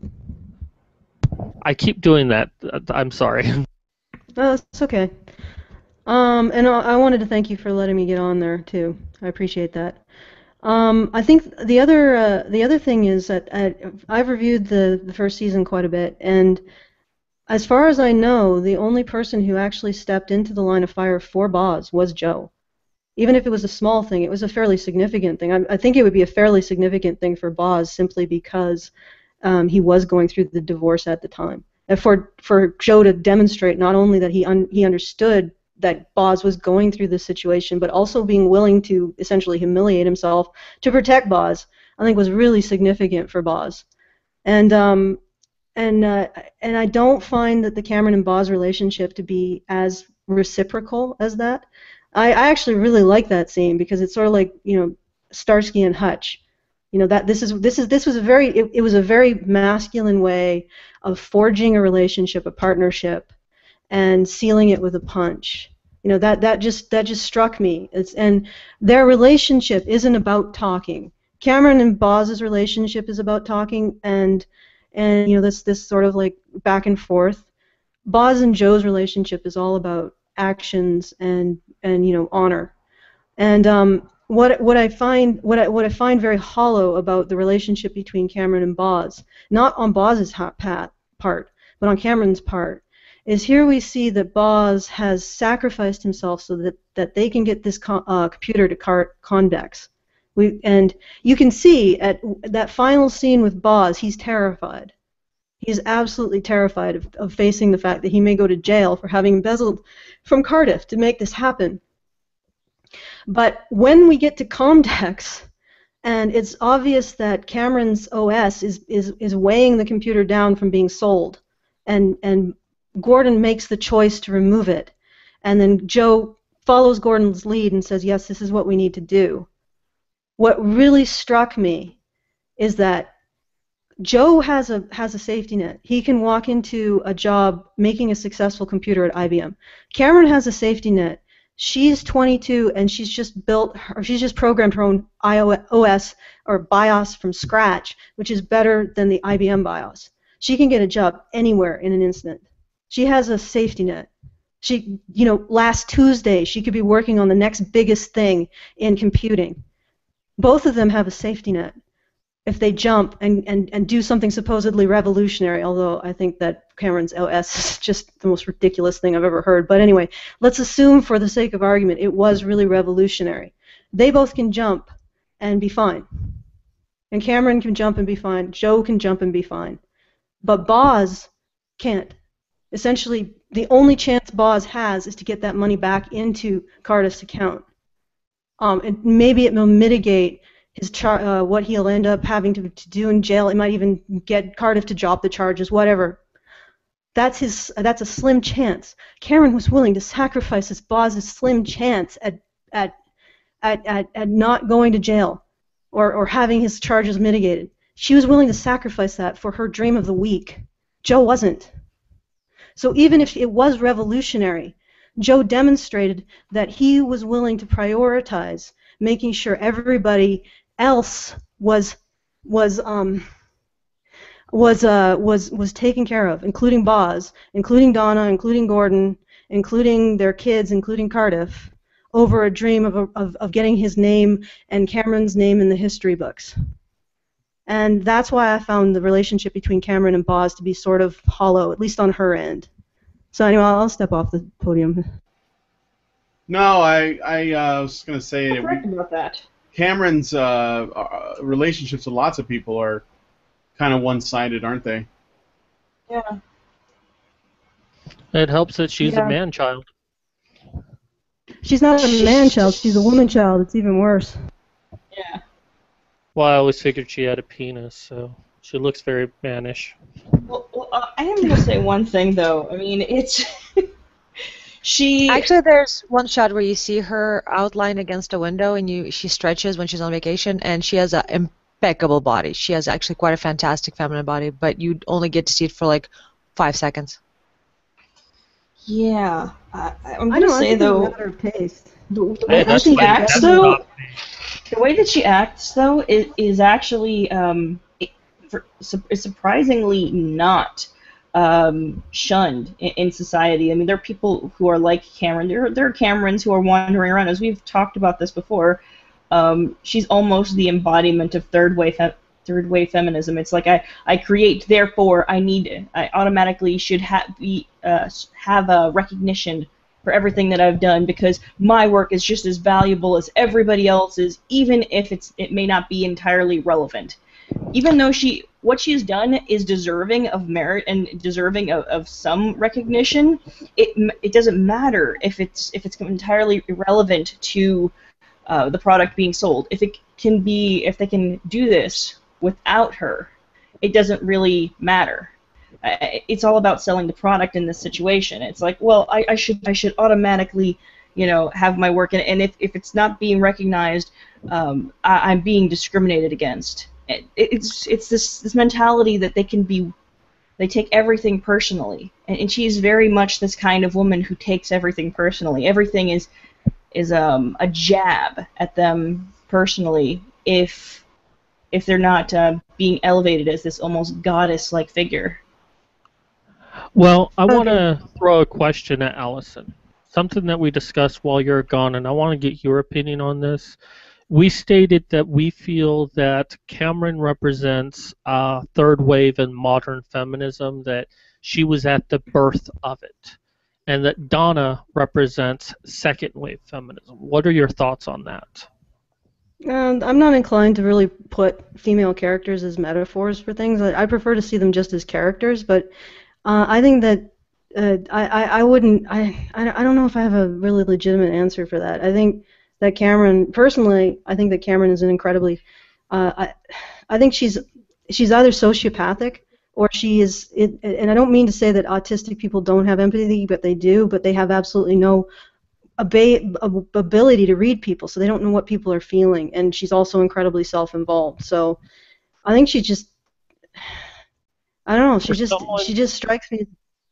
I keep doing that. I'm sorry. Oh, it's okay. Um, and I, I wanted to thank you for letting me get on there too. I appreciate that. Um, I think the other uh, the other thing is that I, I've reviewed the the first season quite a bit, and as far as I know, the only person who actually stepped into the line of fire for Boz was Joe. Even if it was a small thing, it was a fairly significant thing. I, I think it would be a fairly significant thing for Boz simply because um, he was going through the divorce at the time. And for for Joe to demonstrate not only that he un, he understood that Boz was going through this situation, but also being willing to essentially humiliate himself to protect Boz, I think was really significant for Boz. And um, and uh, and I don't find that the Cameron and Boz relationship to be as reciprocal as that. I, I actually really like that scene because it's sort of like, you know, Starsky and Hutch. You know that this is this is this was a very it, it was a very masculine way of forging a relationship, a partnership, and sealing it with a punch. You know that that just that just struck me. It's and their relationship isn't about talking. Cameron and Boz's relationship is about talking, and and you know this this sort of like back and forth. Boz and Joe's relationship is all about actions and and you know honor. And um, what what I find what I what I find very hollow about the relationship between Cameron and Boz, not on Boz's ha- pat, part, but on Cameron's part, is here we see that Boz has sacrificed himself so that, that they can get this co- uh, computer to car- Convex. We and you can see at that final scene with Boz, he's terrified. He's absolutely terrified of, of facing the fact that he may go to jail for having embezzled from Cardiff to make this happen. But when we get to Comdex, and it's obvious that Cameron's O S is, is, is weighing the computer down from being sold, and, and Gordon makes the choice to remove it, and then Joe follows Gordon's lead and says, yes, this is what we need to do. What really struck me is that Joe has a has a safety net. He can walk into a job making a successful computer at I B M. Cameron has a safety net. She's twenty-two and she's just built, or she's just programmed her own O S or BIOS from scratch, which is better than the I B M BIOS. She can get a job anywhere in an instant. She has a safety net. She, you know, last Tuesday she could be working on the next biggest thing in computing. Both of them have a safety net. If they jump and, and, and do something supposedly revolutionary, although I think that Cameron's O S is just the most ridiculous thing I've ever heard. But anyway, let's assume for the sake of argument it was really revolutionary. They both can jump and be fine. And Cameron can jump and be fine. Joe can jump and be fine. But Boz can't. Essentially, the only chance Boz has is to get that money back into Cardiff's account. Um, and maybe it will mitigate his char- uh, what he'll end up having to, to do in jail. It might even get Cardiff to drop the charges, whatever. That's his. That's a slim chance. Cameron was willing to sacrifice his Boz's slim chance at at at at, at not going to jail, or or having his charges mitigated. She was willing to sacrifice that for her dream of the week. Joe wasn't. So even if it was revolutionary, Joe demonstrated that he was willing to prioritize making sure everybody else was was um was uh was was taken care of, including Boz, including Donna, including Gordon, including their kids, including Cardiff, over a dream of of of getting his name and Cameron's name in the history books. And that's why I found the relationship between Cameron and Boz to be sort of hollow, at least on her end. So anyway, I'll step off the podium. No, I I uh, was going to say I'm correct about that. Cameron's uh, uh, relationships with lots of people are kind of one-sided, aren't they? Yeah. It helps that she's Yeah. a man-child. She's not a man-child, she's a woman-child. It's even worse. Yeah. Well, I always figured she had a penis, so she looks very mannish. Well, well uh, I am going to say one thing, though. I mean, it's... she... Actually, there's one shot where you see her outlined against a window, and you she stretches when she's on vacation, and she has an impeccable body. She has actually quite a fantastic feminine body, but you only get to see it for like five seconds. Yeah. I, I'm I going to don't say, think though... it's a matter of taste. The, the Hey, way that that's she what- acts, that's though, not me. the way that she acts, though, is, is actually um, it, for, su- is surprisingly not um, shunned in, in society. I mean, there are people who are like Cameron. There, there are Camerons who are wandering around. As we've talked about this before, um, she's almost the embodiment of third wave fe- third wave feminism. It's like I, I create, therefore I need, I automatically should ha- be uh, have a recognition for everything that I've done, because my work is just as valuable as everybody else's, even if it's it may not be entirely relevant. Even though she what she has done is deserving of merit and deserving of, of some recognition, it it doesn't matter if it's if it's entirely irrelevant to uh, the product being sold. If it can be if they can do this without her, it doesn't really matter. It's all about selling the product in this situation. It's like, well, I, I should I should automatically, you know, have my work, and, and if, if it's not being recognized um, I, I'm being discriminated against. It, it's it's this this mentality that they can be, they take everything personally, and, and she is very much this kind of woman who takes everything personally. Everything is is um, a jab at them personally if if they're not uh, being elevated as this almost goddess-like figure. Well, I Okay. want to throw a question at Allison. Something that we discussed while you're gone, and I want to get your opinion on this. We stated that we feel that Cameron represents uh, third wave and modern feminism, that she was at the birth of it, and that Donna represents second wave feminism. What are your thoughts on that? And I'm not inclined to really put female characters as metaphors for things. I, I prefer to see them just as characters, but uh, I think that uh, I, I, I wouldn't, I, I I don't know if I have a really legitimate answer for that. I think that Cameron, personally, I think that Cameron is an incredibly, uh, I, I think she's she's either sociopathic or she is, it, and I don't mean to say that autistic people don't have empathy, but they do, but they have absolutely no aba- ab- ability to read people, so they don't know what people are feeling, and she's also incredibly self-involved. So I think she just, I don't know, she For just someone- she just strikes me.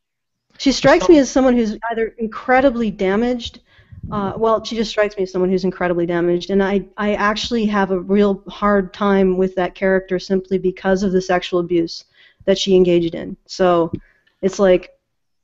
She strikes me as someone who's either incredibly damaged. Uh, well, she just strikes me as someone who's incredibly damaged, and I I actually have a real hard time with that character simply because of the sexual abuse that she engaged in. So it's like,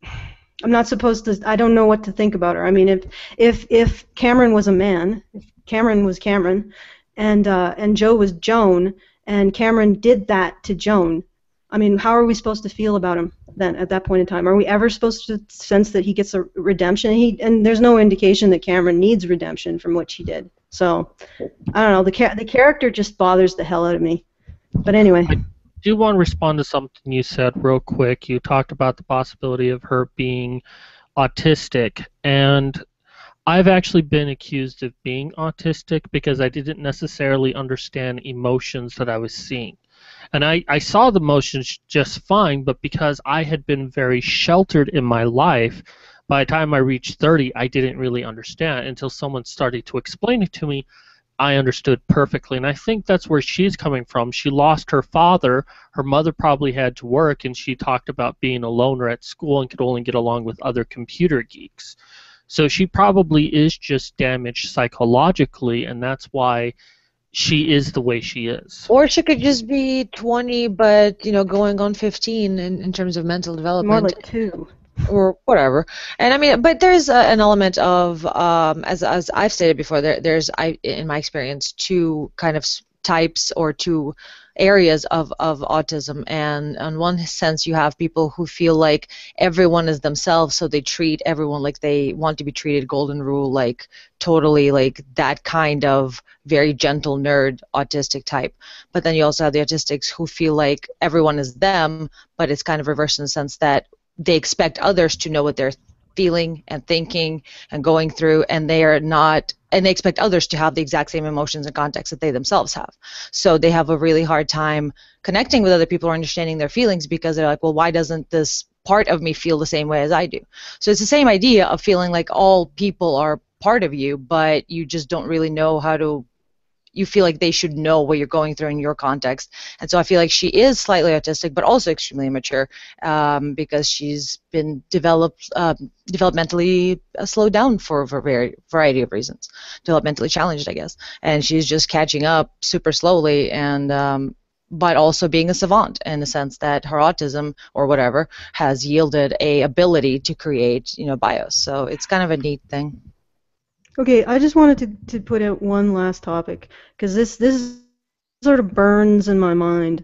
I'm not supposed to, I don't know what to think about her. I mean, if if if Cameron was a man, if Cameron was Cameron, and uh, and Joe was Joan, and Cameron did that to Joan, I mean, how are we supposed to feel about him then at that point in time? Are we ever supposed to sense that he gets a redemption? And, he, and there's no indication that Cameron needs redemption from what she did. So I don't know. The ca- the character just bothers the hell out of me. But anyway. I do want to respond to something you said real quick. You talked about the possibility of her being autistic, and I've actually been accused of being autistic because I didn't necessarily understand emotions that I was seeing. And I, I saw the emotions just fine, but because I had been very sheltered in my life, by the time I reached thirty, I didn't really understand until someone started to explain it to me. I understood perfectly, and I think that's where she's coming from. She lost her father. Her mother probably had to work, and she talked about being a loner at school and could only get along with other computer geeks. So she probably is just damaged psychologically, and that's why she is the way she is. Or she could just be twenty, but you know, going on fifteen in, in terms of mental development. More like two. Or whatever. And I mean, but there's a, an element of, um, as as I've stated before, there there's I in my experience two kind of s- types or two areas of of autism. And in one sense, you have people who feel like everyone is themselves, so they treat everyone like they want to be treated, golden rule, like totally like that kind of very gentle nerd autistic type. But then you also have the autistics who feel like everyone is them, but it's kind of reversed in the sense that they expect others to know what they're feeling and thinking and going through, and they are not, and they expect others to have the exact same emotions and context that they themselves have. So they have a really hard time connecting with other people or understanding their feelings because they're like, well, why doesn't this part of me feel the same way as I do? So it's the same idea of feeling like all people are part of you, but you just don't really know how to, you feel like they should know what you're going through in your context. And so I feel like she is slightly autistic, but also extremely immature um, because she's been developed, um, developmentally uh, slowed down for a very variety of reasons. Developmentally challenged, I guess. And she's just catching up super slowly, and um, but also being a savant in the sense that her autism or whatever has yielded a ability to create, you know, bios. So it's kind of a neat thing. Okay, I just wanted to, to put out one last topic because this this sort of burns in my mind.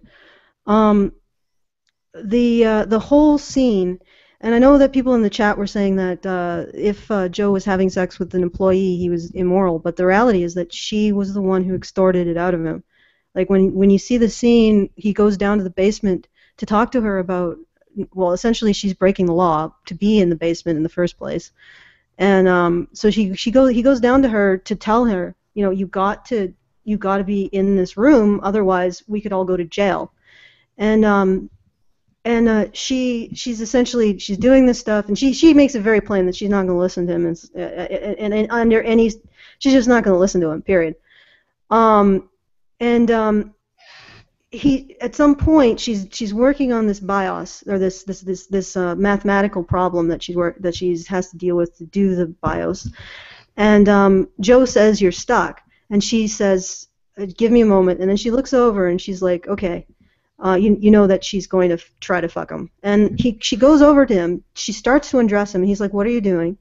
Um, the uh, the whole scene, and I know that people in the chat were saying that uh, if uh, Joe was having sex with an employee, he was immoral. But the reality is that she was the one who extorted it out of him. Like when when you see the scene, he goes down to the basement to talk to her about, well, essentially she's breaking the law to be in the basement in the first place. And um, so she she goes he goes down to her to tell her, you know, you got to you got to be in this room, otherwise we could all go to jail. And um, and uh, she she's essentially she's doing this stuff, and she she makes it very plain that she's not going to listen to him, and, and, and, and under any she's just not going to listen to him. Period. Um, and um, he at some point she's she's working on this BIOS or this this this this uh, mathematical problem that she work that she has to deal with to do the BIOS. And um, Joe says, "You're stuck," and she says, "Give me a moment." And then she looks over and she's like, "Okay." Uh, you, you know that she's going to f- try to fuck him. And he, she goes over to him. She starts to undress him. And he's like, "What are you doing?"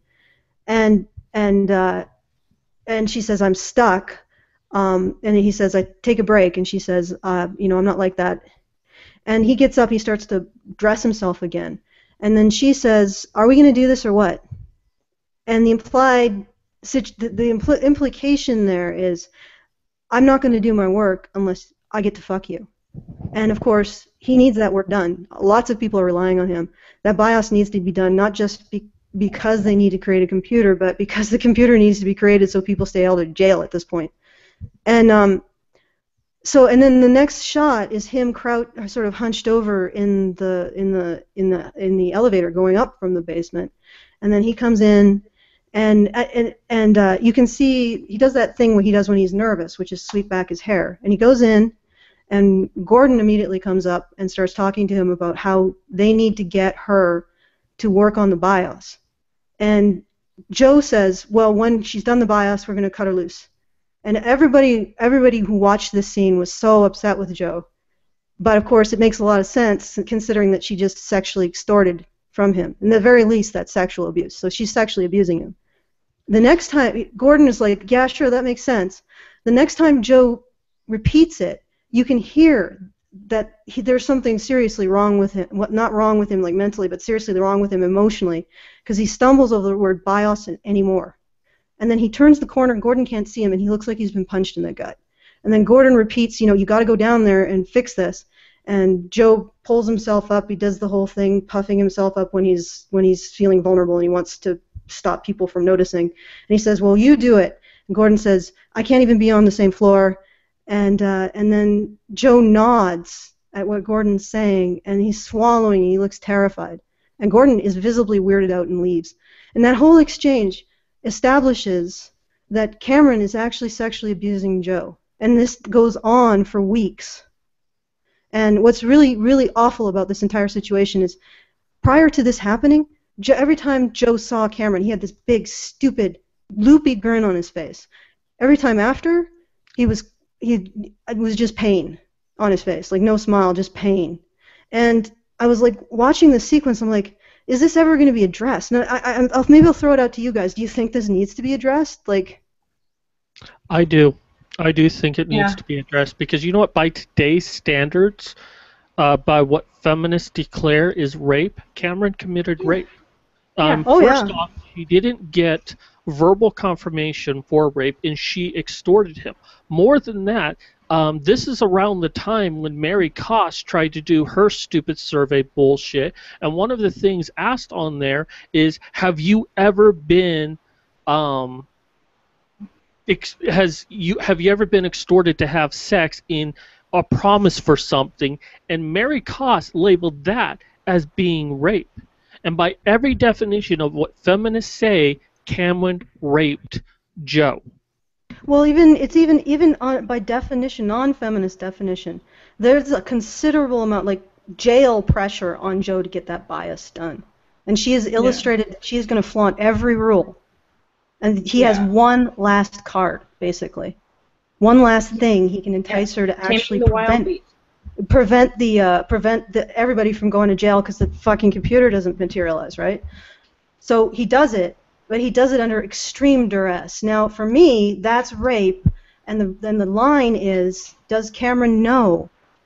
And and uh, and she says, "I'm stuck." Um, and he says, "I take a break." And she says, uh, "You know, I'm not like that." And he gets up. He starts to dress himself again. And then she says, "Are we going to do this or what?" And the implied the, the impl- implication there is, I'm not going to do my work unless I get to fuck you. And of course, he needs that work done. Lots of people are relying on him. That BIOS needs to be done not just be- because they need to create a computer, but because the computer needs to be created so people stay out of jail at this point. And um, so, and then the next shot is him crouch, sort of hunched over in the in the in the in the elevator going up from the basement, and then he comes in, and and and uh, you can see he does that thing what he does when he's nervous, which is sweep back his hair, and he goes in. And Gordon immediately comes up and starts talking to him about how they need to get her to work on the BIOS. And Joe says, "Well, when she's done the BIOS, we're going to cut her loose." And everybody, everybody who watched this scene was so upset with Joe. But of course, it makes a lot of sense considering that she just sexually extorted from him. In the very least, that's sexual abuse. So she's sexually abusing him. The next time, Gordon is like, "Yeah, sure, that makes sense." The next time Joe repeats it, you can hear that he, there's something seriously wrong with him, what not wrong with him like mentally, but seriously wrong with him emotionally, because he stumbles over the word BIOS anymore. And then he turns the corner, and Gordon can't see him, and he looks like he's been punched in the gut. And then Gordon repeats, you know, "You got to go down there and fix this." And Joe pulls himself up. He does the whole thing, puffing himself up when he's when he's feeling vulnerable and he wants to stop people from noticing. And he says, "Well, you do it." And Gordon says, "I can't even be on the same floor." And uh, and then Joe nods at what Gordon's saying, and he's swallowing, and he looks terrified. And Gordon is visibly weirded out and leaves. And that whole exchange establishes that Cameron is actually sexually abusing Joe. And this goes on for weeks. And what's really, really awful about this entire situation is prior to this happening, Jo- every time Joe saw Cameron, he had this big, stupid, loopy grin on his face. Every time after, he was he it was just pain on his face, like no smile, just pain. And I was like watching this sequence. I'm like, is this ever going to be addressed? Now, I, I, I'll, maybe I'll throw it out to you guys. Do you think this needs to be addressed? Like, I do. I do think it needs Yeah. to be addressed because you know what? By today's standards, uh, by what feminists declare is rape, Cameron committed rape. Um, Oh, first yeah. off, she didn't get verbal confirmation for rape, and she extorted him. More than that, um, this is around the time when Mary Koss tried to do her stupid survey bullshit, and one of the things asked on there is, have you ever been, um, ex- has you have you ever been extorted to have sex in a promise for something? And Mary Koss labeled that as being rape. And by every definition of what feminists say, Cameron raped Joe. well, even it's even even on, by definition, non-feminist definition, there's a considerable amount, like jail pressure on Joe to get that bias done. And she has illustrated that she's going to flaunt every rule. And he has Yeah. one last card, basically. One last thing he can entice her to Taming actually the wild prevent beast. prevent the uh, prevent the, everybody from going to jail because the fucking computer doesn't materialize, right? So he does it, but he does it under extreme duress. Now, for me, that's rape, and the then the line is: does Cameron know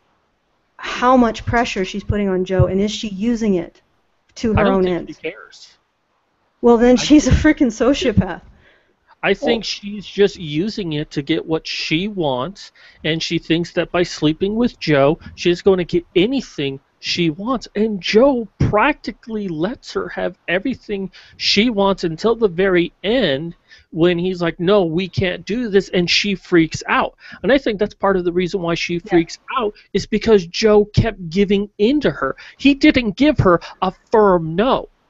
how much pressure she's putting on Joe, and is she using it to I her don't own think ends? she cares. Well, then she's a freaking sociopath. I think she's just using it to get what she wants, and she thinks that by sleeping with Joe, she's going to get anything she wants. And Joe practically lets her have everything she wants until the very end when he's like, no, we can't do this, and she freaks out. And I think that's part of the reason why she freaks out is because Joe kept giving in to her. He didn't give her a firm no.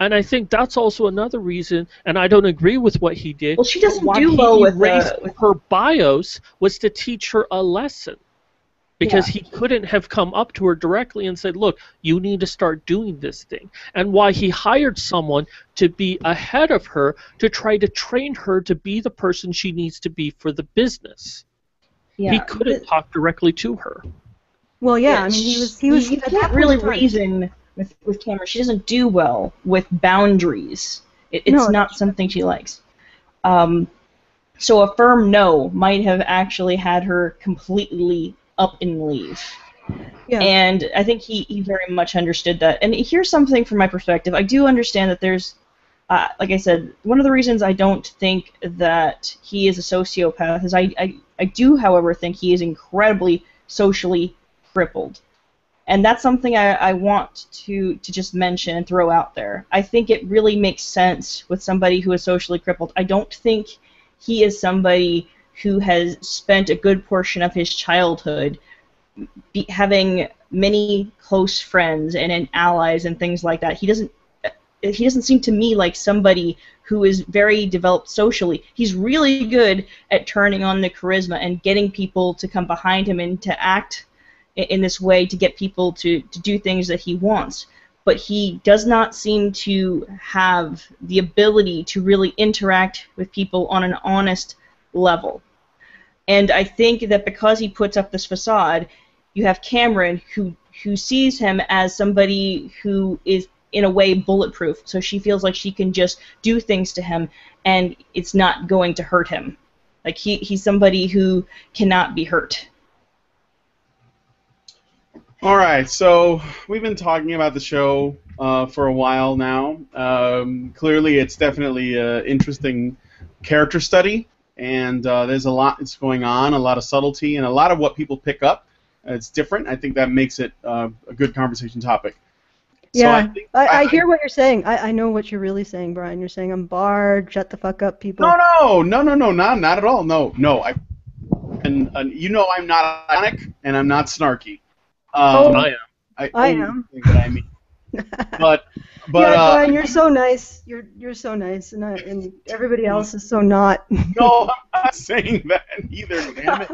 And I think that's also another reason, and I don't agree with what he did. Well, she doesn't why do he well with, erased uh, with- her BIOS was to teach her a lesson. Because Yeah. he couldn't have come up to her directly and said, look, you need to start doing this thing. And why he hired someone to be ahead of her to try to train her to be the person she needs to be for the business. Yeah. He couldn't talk directly to her. Well, yeah, Yeah, I mean, he she- was he was You, at that can't point really in time- reason with with Cameron. She doesn't do well with boundaries. It, it's No, not something she likes. Um, so a firm no might have actually had her completely up and leave. Yeah. And I think he, he very much understood that. And here's something from my perspective. I do understand that there's, uh, like I said, one of the reasons I don't think that he is a sociopath is I, I, I do, however, think he is incredibly socially crippled. And that's something I, I want to, to just mention and throw out there. I think it really makes sense with somebody who is socially crippled. I don't think he is somebody who has spent a good portion of his childhood be, having many close friends and, and allies and things like that. He doesn't he doesn't seem to me like somebody who is very developed socially. He's really good at turning on the charisma and getting people to come behind him and to act in, in this way to get people to, to do things that he wants. But he does not seem to have the ability to really interact with people on an honest level. And I think that because he puts up this facade, you have Cameron who who sees him as somebody who is in a way bulletproof, so she feels like she can just do things to him and it's not going to hurt him. Like he, he's somebody who cannot be hurt. All right, so we've been talking about the show uh, for a while now. Um, clearly, it's definitely an interesting character study, and uh, there's a lot that's going on, a lot of subtlety, and a lot of what people pick up. It's different. I think that makes it uh, a good conversation topic. So Yeah, I, think, I, I hear what you're saying. I, I know what you're really saying, Brian. You're saying I'm barred. Shut the fuck up, people. No, no, no, no, no, not not at all. No, no. I and, and you know I'm not ironic and I'm not snarky. Um, Oh, I am. I, I only am. think that I mean. But but yeah, uh, Brian, you're so nice. You're you're so nice, and I, and everybody else is so not. no, I'm not saying that either. Damn it.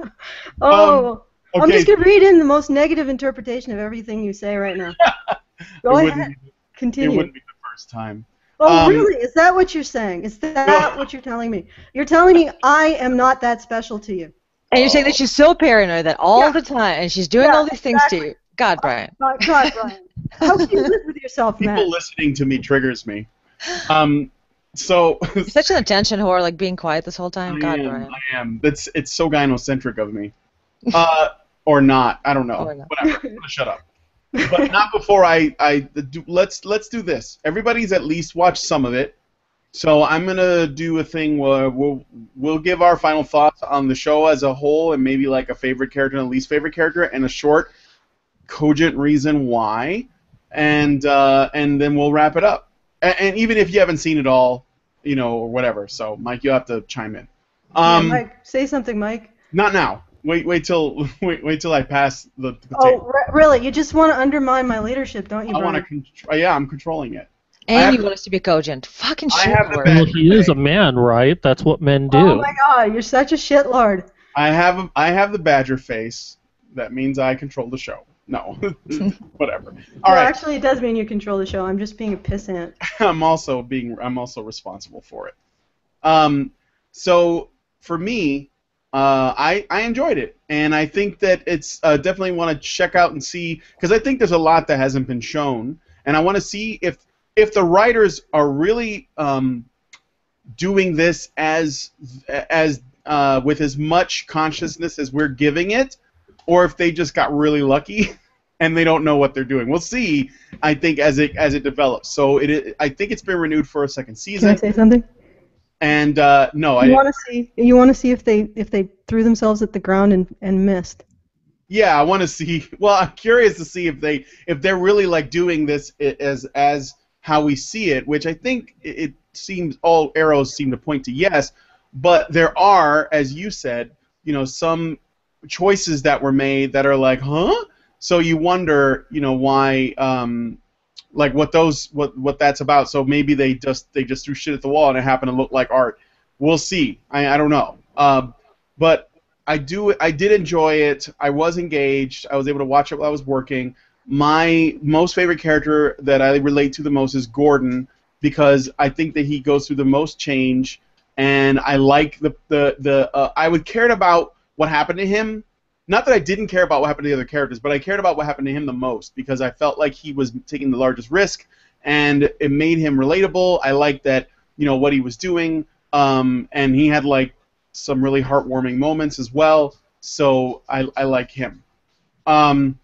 oh, I'm Okay. just gonna read in the most negative interpretation of everything you say right now. Go it ahead. wouldn't be, it Continue. wouldn't be the first time. Oh, um, really? Is that what you're saying? Is that what you're telling me? You're telling me I am not that special to you. And you're saying that she's so paranoid that all Yeah. the time, and she's doing Yeah, all these things to you. God, Brian. God, God, Brian. How can you live with yourself, People Matt? listening to me triggers me. Um, so You're such an attention whore, like being quiet this whole I time. God, am. Brian. I am. That's it's so gynocentric of me. Uh, or not? I don't know. Or not. Whatever. I'm gonna shut up. But not before I I do, let's let's do this. Everybody's at least watched some of it. So I'm gonna do a thing where we'll we'll give our final thoughts on the show as a whole, and maybe like a favorite character and a least favorite character, and a short, cogent reason why, and uh, and then we'll wrap it up. And, and even if you haven't seen it all, you know, or whatever. So Mike, you have to chime in. Yeah, Um, Mike, say something, Mike. not now. Wait, wait till wait, wait till I pass the. the Oh, tape. re- really? You just want to undermine my leadership, don't you, I Brian? want to. Contr- yeah, I'm controlling it. I And have- you want us to be cogent. Fucking I shit, have the Lord. best- Well, he is a man, right? That's what men do. Oh my God, you're such a shitlord. I have a, I have the badger face. That means I control the show. No, whatever. All well, right. actually, it does mean you control the show. I'm just being a pissant. I'm also being I'm also responsible for it. Um, so for me, uh, I I enjoyed it, and I think that it's uh, definitely want to check out and see, because I think there's a lot that hasn't been shown, and I want to see if if the writers are really um, doing this as as uh, with as much consciousness as we're giving it, or if they just got really lucky and they don't know what they're doing. We'll see. I think as it as it develops. So it, it I think it's been renewed for a second Can I season. say something? And uh, no, You I want to see? You want to see if they if they threw themselves at the ground and, and missed? yeah, I want to see. Well, I'm curious to see if they if they're really like doing this i- as as how we see it, which I think it, it seems all arrows seem to point to yes. But there are, as you said, you know, some choices that were made that are like, huh? So you wonder, you know, why um, like what those what what that's about. So maybe they just they just threw shit at the wall and it happened to look like art. We'll see. I I don't know. Um, but I do I did enjoy it. I was engaged. I was able to watch it while I was working. My most favorite character that I relate to the most is Gordon, because I think that he goes through the most change, and I like the the the uh, I would cared about what happened to him. Not that I didn't care about what happened to the other characters, but I cared about what happened to him the most, because I felt like he was taking the largest risk, and it made him relatable. I liked that, you know, what he was doing, um, and he had like some really heartwarming moments as well. So I I like him. Um,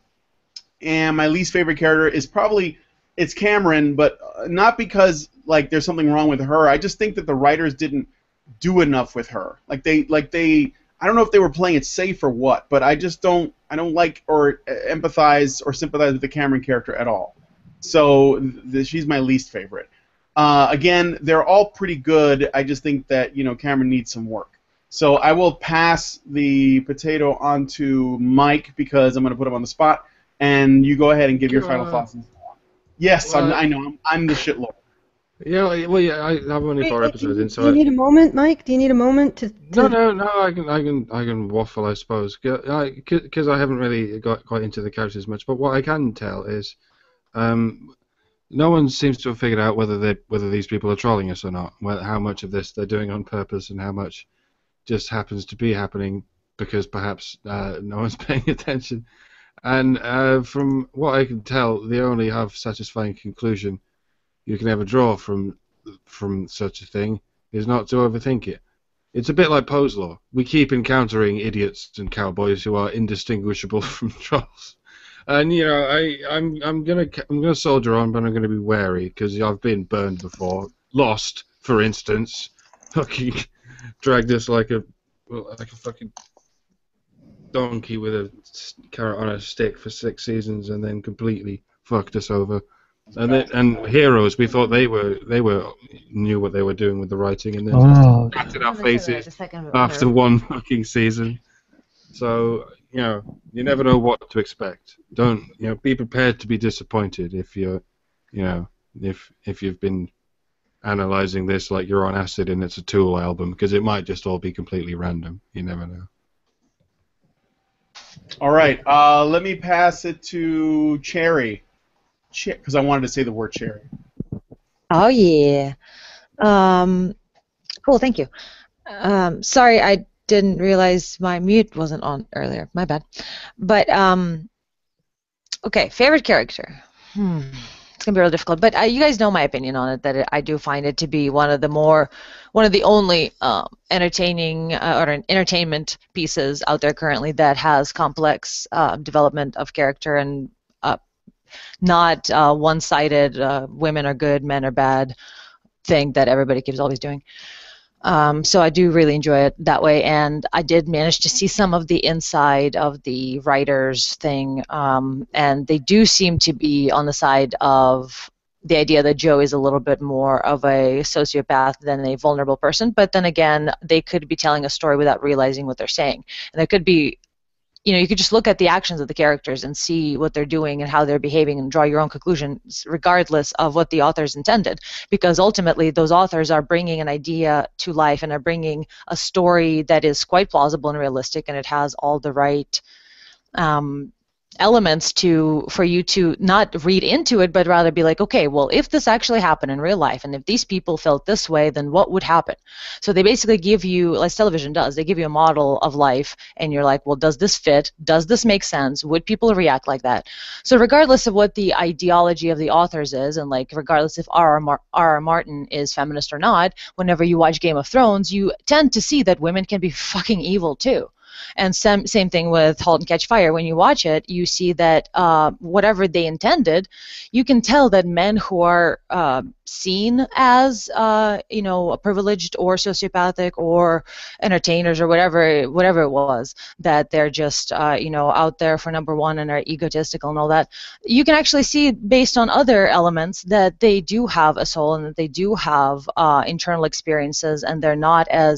and my least favorite character is probably it's Cameron, but not because like there's something wrong with her. I just think that the writers didn't do enough with her. Like they like they I don't know if they were playing it safe or what, but I just don't I don't like or empathize or sympathize with the Cameron character at all. So th- she's my least favorite. Uh, again, they're all pretty good. I just think that, you know, Cameron needs some work. So I will pass the potato on to Mike because I'm going to put him on the spot, and you go ahead and give your final thoughts. Yes, Well, I'm, I know. I'm, I'm the shitlord. Yeah, well, yeah, I, I'm only Wait, four wait, episodes do you, in, so do you I- need a moment, Mike? Do you need a moment to? to No, no, no. I can, I can, I can waffle, I suppose, because I haven't really got quite into the characters much. But what I can tell is, um, no one seems to have figured out whether they, whether these people are trolling us or not. Whether, how much of this they're doing on purpose, and how much just happens to be happening because perhaps uh, no one's paying attention. And uh, from what I can tell, the only half satisfying conclusion you can ever draw from from such a thing is not to overthink it. It's a bit like Poe's Law. We keep encountering idiots and cowboys who are indistinguishable from trolls. And you know, I, I'm, I'm gonna, I'm gonna soldier on, but I'm gonna be wary because I've been burned before. Lost, for instance, fucking dragged us like a, like a fucking donkey with a carrot on a stick for six seasons, and then completely fucked us over. And then, and Heroes, we thought they were, they were knew what they were doing with the writing, and then Oh, backed in our faces after one fucking season. So, you know, you never know what to expect. Don't, you know, be prepared to be disappointed if you're, you know, if if you've been analyzing this like you're on acid and it's a Tool album, because it might just all be completely random. You never know. All right. Uh, let me pass it to Cherry, because I wanted to say the word cherry. Oh yeah. Um, cool. Thank you. Um, sorry, I didn't realize my mute wasn't on earlier. My bad. But um, okay, favorite character. Hmm. It's gonna be real difficult. But uh, you guys know my opinion on it. That it, I do find it to be one of the more, one of the only um, entertaining uh, or entertainment pieces out there currently that has complex uh, development of character and uh, not uh, one-sided. Uh, women are good, men are bad thing that everybody keeps always doing. Um, so I do really enjoy it that way, and I did manage to see some of the inside of the writers thing, um, and they do seem to be on the side of the idea that Joe is a little bit more of a sociopath than a vulnerable person, but then again, they could be telling a story without realizing what they're saying, and there could be, you know, you could just look at the actions of the characters and see what they're doing and how they're behaving and draw your own conclusions regardless of what the authors intended, because ultimately those authors are bringing an idea to life and are bringing a story that is quite plausible and realistic, and it has all the right um, elements to for you to not read into it, but rather be like, okay, well, if this actually happened in real life and if these people felt this way, then what would happen? So they basically give you, like television does, they give you a model of life, and you're like, well, does this fit? Does this make sense? Would people react like that? So regardless of what the ideology of the authors is, and like regardless if R R. Mar- R R. Martin is feminist or not, whenever you watch Game of Thrones, you tend to see that women can be fucking evil too. And same, same thing with *Halt and Catch Fire*. When you watch it, you see that uh, whatever they intended, you can tell that men who are uh, seen as, uh, you know, privileged or sociopathic or entertainers or whatever, whatever it was, that they're just, uh, you know, out there for number one and are egotistical and all that. You can actually see, based on other elements, that they do have a soul and that they do have uh, internal experiences, and they're not as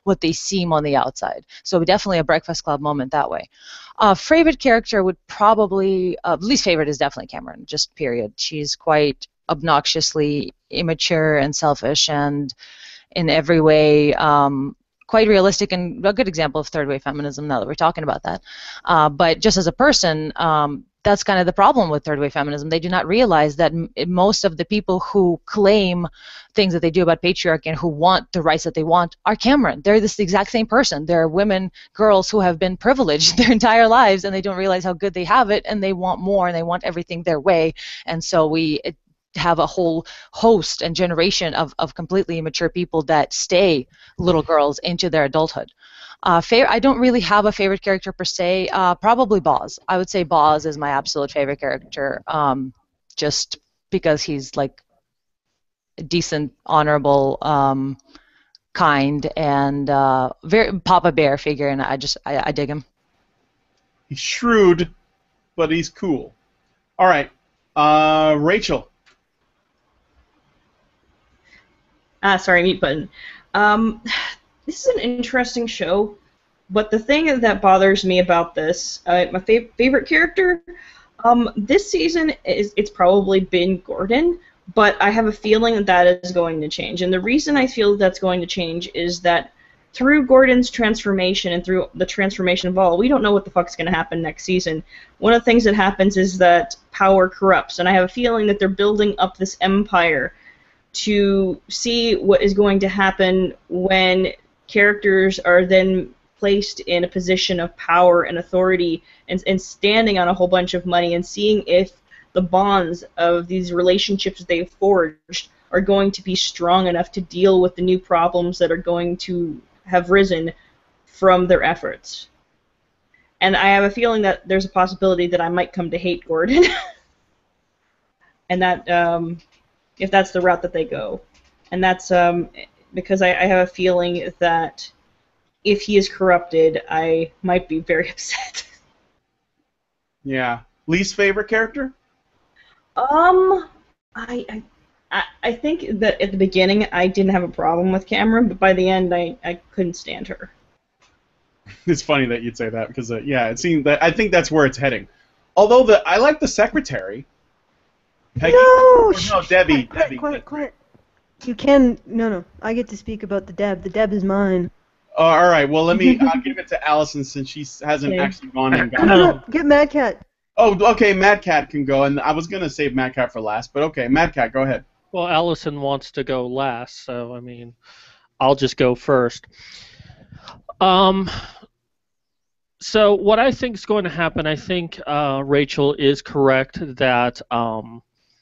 what they seem on the outside. So definitely a Breakfast Club moment that way. Uh, favorite character would probably, uh, least favorite is definitely Cameron, just period. She's quite obnoxiously immature and selfish, and in every way um, quite realistic, and a good example of third wave feminism now that we're talking about that. Uh, but just as a person, um, that's kind of the problem with third wave feminism. They do not realize that m most of the people who claim things that they do about patriarchy and who want the rights that they want are Cameron. They're this exact same person. They're women, girls who have been privileged their entire lives, and they don't realize how good they have it, and they want more, and they want everything their way. And so we it, have a whole host and generation of, of completely immature people that stay little girls into their adulthood. Uh, I don't really have a favorite character per se. Uh, probably Boz. I would say Boz is my absolute favorite character, um, just because he's like a decent, honorable, um, kind, and uh, very Papa Bear figure, and I just I, I dig him. He's shrewd, but he's cool. All right, uh, Rachel. Ah, sorry, mute button. Um, this is an interesting show, but the thing that bothers me about this, uh, my fav favorite character, um, this season is it's probably been Gordon, but I have a feeling that that is going to change. And the reason I feel that's going to change is that through Gordon's transformation and through the transformation of all, we don't know what the fuck's going to happen next season. One of the things that happens is that power corrupts, and I have a feeling that they're building up this empire to see what is going to happen when characters are then placed in a position of power and authority and, and standing on a whole bunch of money, and seeing if the bonds of these relationships they've forged are going to be strong enough to deal with the new problems that are going to have risen from their efforts. And I have a feeling that there's a possibility that I might come to hate Gordon. And that um, if that's the route that they go. And that's um, because I, I have a feeling that if he is corrupted, I might be very upset. Yeah. Least favorite character? Um, I, I I think that at the beginning I didn't have a problem with Cameron, but by the end I, I couldn't stand her. It's funny that you'd say that because uh, yeah, it seems that I think that's where it's heading. Although the I like the secretary. Peggy, no, no, Debbie. Quiet, Debbie. quiet, quiet. You can no, no. I get to speak about the Deb. The Deb is mine. Oh, all right. Well, let me. I'll give it to Allison since she hasn't Okay. actually gone and No, gone. no, no. Get Mad Cat. Oh, okay. Mad Cat can go, and I was gonna save Mad Cat for last, but okay, Mad Cat, go ahead. Well, Allison wants to go last, so I mean, I'll just go first. Um. So what I think is going to happen, I think uh, Rachel is correct that um,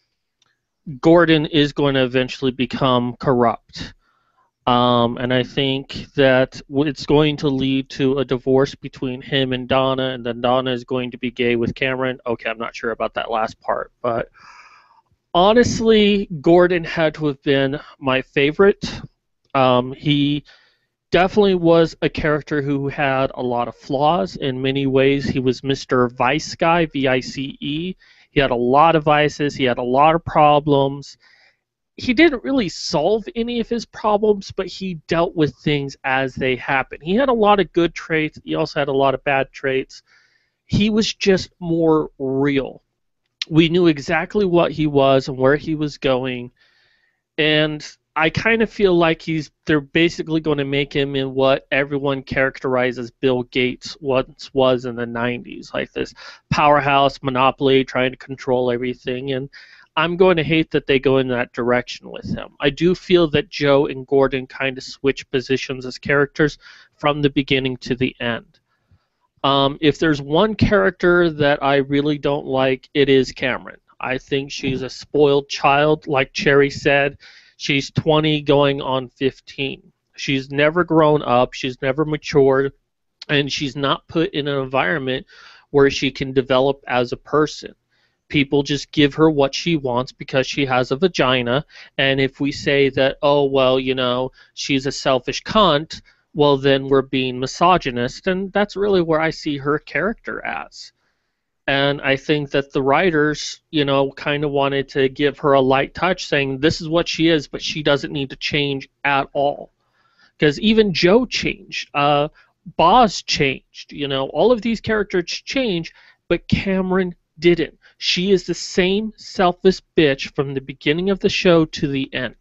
Gordon is going to eventually become corrupt. Um, and I think that it's going to lead to a divorce between him and Donna, and then Donna is going to be gay with Cameron. Okay, I'm not sure about that last part, but honestly, Gordon had to have been my favorite. Um, he definitely was a character who had a lot of flaws. In many ways, he was Mister Vice Guy, V I C E. He had a lot of vices. He had a lot of problems. He didn't really solve any of his problems, but he dealt with things as they happened. He had a lot of good traits. He also had a lot of bad traits. He was just more real. We knew exactly what he was and where he was going, and I kind of feel like he's they're basically going to make him in what everyone characterizes Bill Gates once was in the nineties, like this powerhouse monopoly trying to control everything, and I'm going to hate that they go in that direction with him. I do feel that Joe and Gordon kind of switch positions as characters from the beginning to the end. Um, if there's one character that I really don't like, it is Cameron. I think she's a spoiled child, like Cherry said. She's twenty going on fifteen. She's never grown up, she's never matured, and she's not put in an environment where she can develop as a person. People just give her what she wants because she has a vagina, and if we say that, oh, well, you know, she's a selfish cunt, well, then we're being misogynist, and that's really where I see her character as. And I think that the writers, you know, kind of wanted to give her a light touch, saying this is what she is, but she doesn't need to change at all. because even Joe changed. Uh, Boz changed. You know, all of these characters changed, but Cameron didn't. She is the same selfless bitch from the beginning of the show to the end.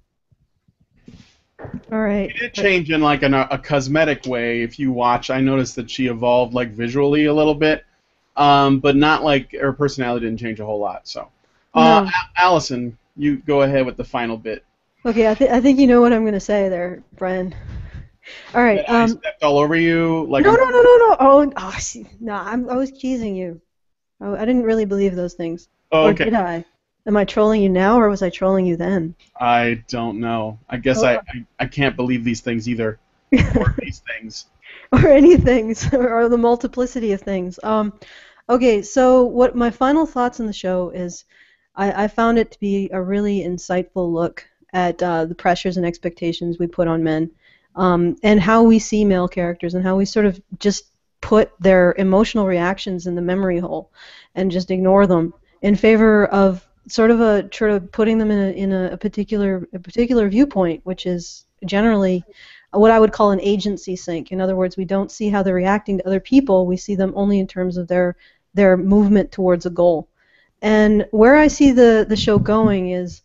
All right. She did change in like an, a cosmetic way. If you watch, I noticed that she evolved like visually a little bit, um, but not like her personality didn't change a whole lot. So, uh, No. A- Allison, you go ahead with the final bit. Okay, I, th- I think you know what I'm going to say there, Brian. All right. I Um, stepped all over you. Like no, no, no, no, no. Oh, oh see, no, I'm, I was teasing you. I, I didn't really believe those things. Oh, Or okay. did I? Am I trolling you now, or was I trolling you then? I don't know. I guess Oh. I, I I can't believe these things either. Or these things. Or any things, or the multiplicity of things. Um, okay, so what my final thoughts on the show is, I, I found it to be a really insightful look at uh, the pressures and expectations we put on men, um, and how we see male characters, and how we sort of just put their emotional reactions in the memory hole, and just ignore them in favor of sort of a sort of putting them in a in a, a particular a particular viewpoint, which is generally what I would call an agency sink. In other words, we don't see how they're reacting to other people. We see them only in terms of their their movement towards a goal. And where I see the the show going is,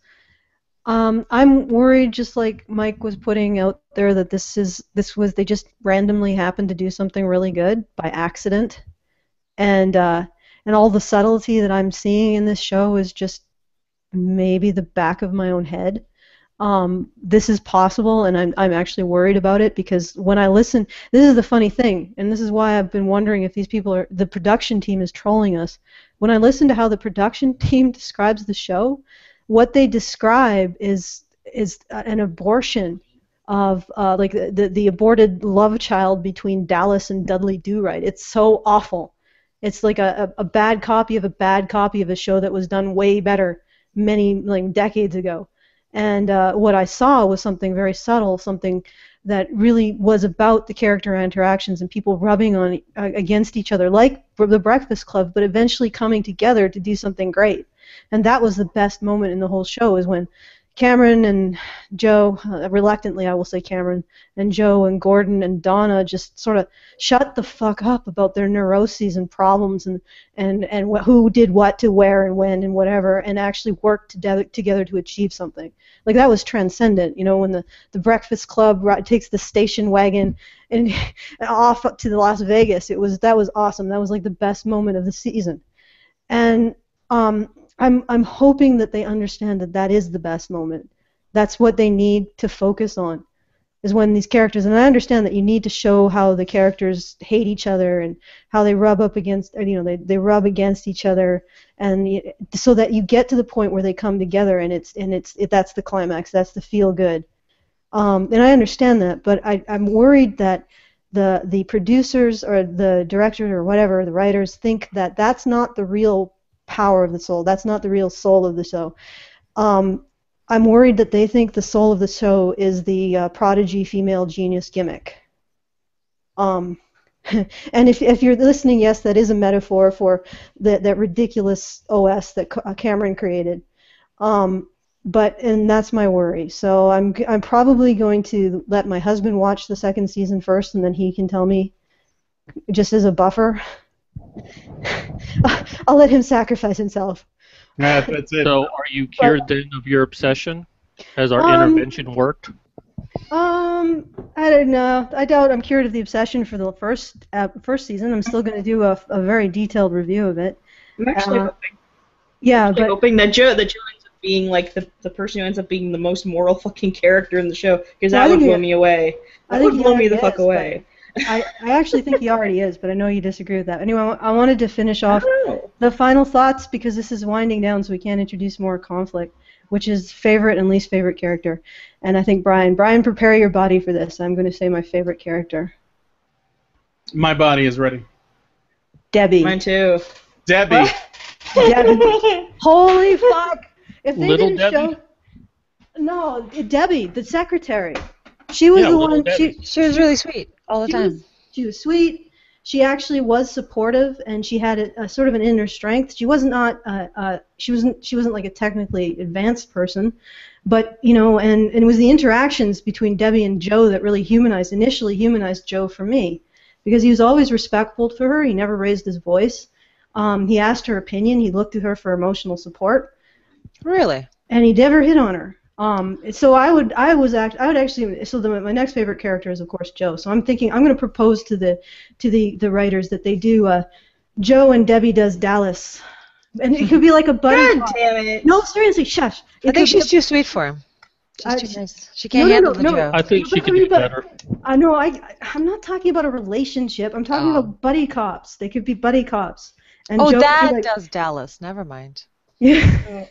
um, I'm worried, just like Mike was putting out there, that this is this was they just randomly happened to do something really good by accident, and uh, and all the subtlety that I'm seeing in this show is just maybe the back of my own head. Um, this is possible, and I'm I'm actually worried about it, because when I listen, this is the funny thing, and this is why I've been wondering if these people are the production team is trolling us. When I listen to how the production team describes the show, what they describe is is an abortion of uh, like the, the the aborted love child between Dallas and Dudley Do-Right. It's so awful. It's like a, a, a bad copy of a bad copy of a show that was done way better many like decades ago. And uh, what I saw was something very subtle, something that really was about the character interactions and people rubbing on uh, against each other, like the Breakfast Club, but eventually coming together to do something great. And that was the best moment in the whole show, is when Cameron and Joe, uh, reluctantly I will say Cameron, and Joe and Gordon and Donna just sort of shut the fuck up about their neuroses and problems and, and, and wh- who did what to where and when and whatever, and actually worked together, together to achieve something. Like, that was transcendent, you know, when the, the Breakfast Club ri- takes the station wagon and off up to the Las Vegas. It was that was awesome. That was like the best moment of the season. And um, I'm I'm hoping that they understand that that is the best moment. That's what they need to focus on, is when these characters, and I understand that you need to show how the characters hate each other and how they rub up against, or, you know, they, they rub against each other, and you, so that you get to the point where they come together, and it's and it's it, that's the climax, that's the feel good. Um, and I understand that, but I, I'm worried that the the producers or the director or whatever, the writers, think that that's not the real power of the soul. That's not the real soul of the show. Um, I'm worried that they think the soul of the show is the uh, prodigy female genius gimmick. Um, and if if you're listening, yes, that is a metaphor for the, that ridiculous O S that C- Cameron created. Um, but and that's my worry. So I'm I'm probably going to let my husband watch the second season first, and then he can tell me, just as a buffer. I'll let him sacrifice himself. Yeah, that's it. So, are you cured then of your obsession? Has our Um, intervention worked? Um, I don't know. I doubt I'm cured of the obsession for the first uh, first season. I'm still going to do a, a very detailed review of it. I'm actually Uh, hoping, Yeah, actually but hoping that Joe, that Joe ends up being like the the person who ends up being the most moral fucking character in the show, because Well, I that would think blow he- me away. I That think would he blow me the already fuck is, away. I, I actually think he already is, but I know you disagree with that. Anyway, I wanted to finish I off don't know. the final thoughts, because this is winding down, so we can't introduce more conflict, which is favorite and least favorite character. And I think Brian, Brian, prepare your body for this. I'm going to say my favorite character, My body is ready. Debbie. Mine too. Debbie. Debbie. Holy fuck! If they Little didn't Debbie? show, no, Debbie, the secretary. She was Yeah, the Little one. Debbie. She She was really sweet all the she time. was, she was sweet. she actually was supportive, and she had a, a sort of an inner strength. She was not uh, uh, she wasn't she wasn't like a technically advanced person, but you know, and, and it was the interactions between Debbie and Joe that really humanized initially humanized Joe for me, because he was always respectful for her. He never raised his voice. Um, he asked her opinion. He looked to her for emotional support. Really? And he never hit on her. Um, so I would, I was act, I would actually. So the, my next favorite character is of course Joe. So I'm thinking I'm going to propose to the, to the, the writers that they do uh, Joe and Debbie does Dallas, and it could be like a buddy. God cop. damn it! No, seriously, shush. It I think could be she's too sweet for him. She's I- too nice. She can't no, no, handle no, the no. Joe. I think But she I could mean, do but- better. I know. I, I'm not talking about a relationship. I'm talking Oh. about buddy cops. They could be buddy cops. And Oh, Joe could be that like, does Dallas. Never mind. Yeah.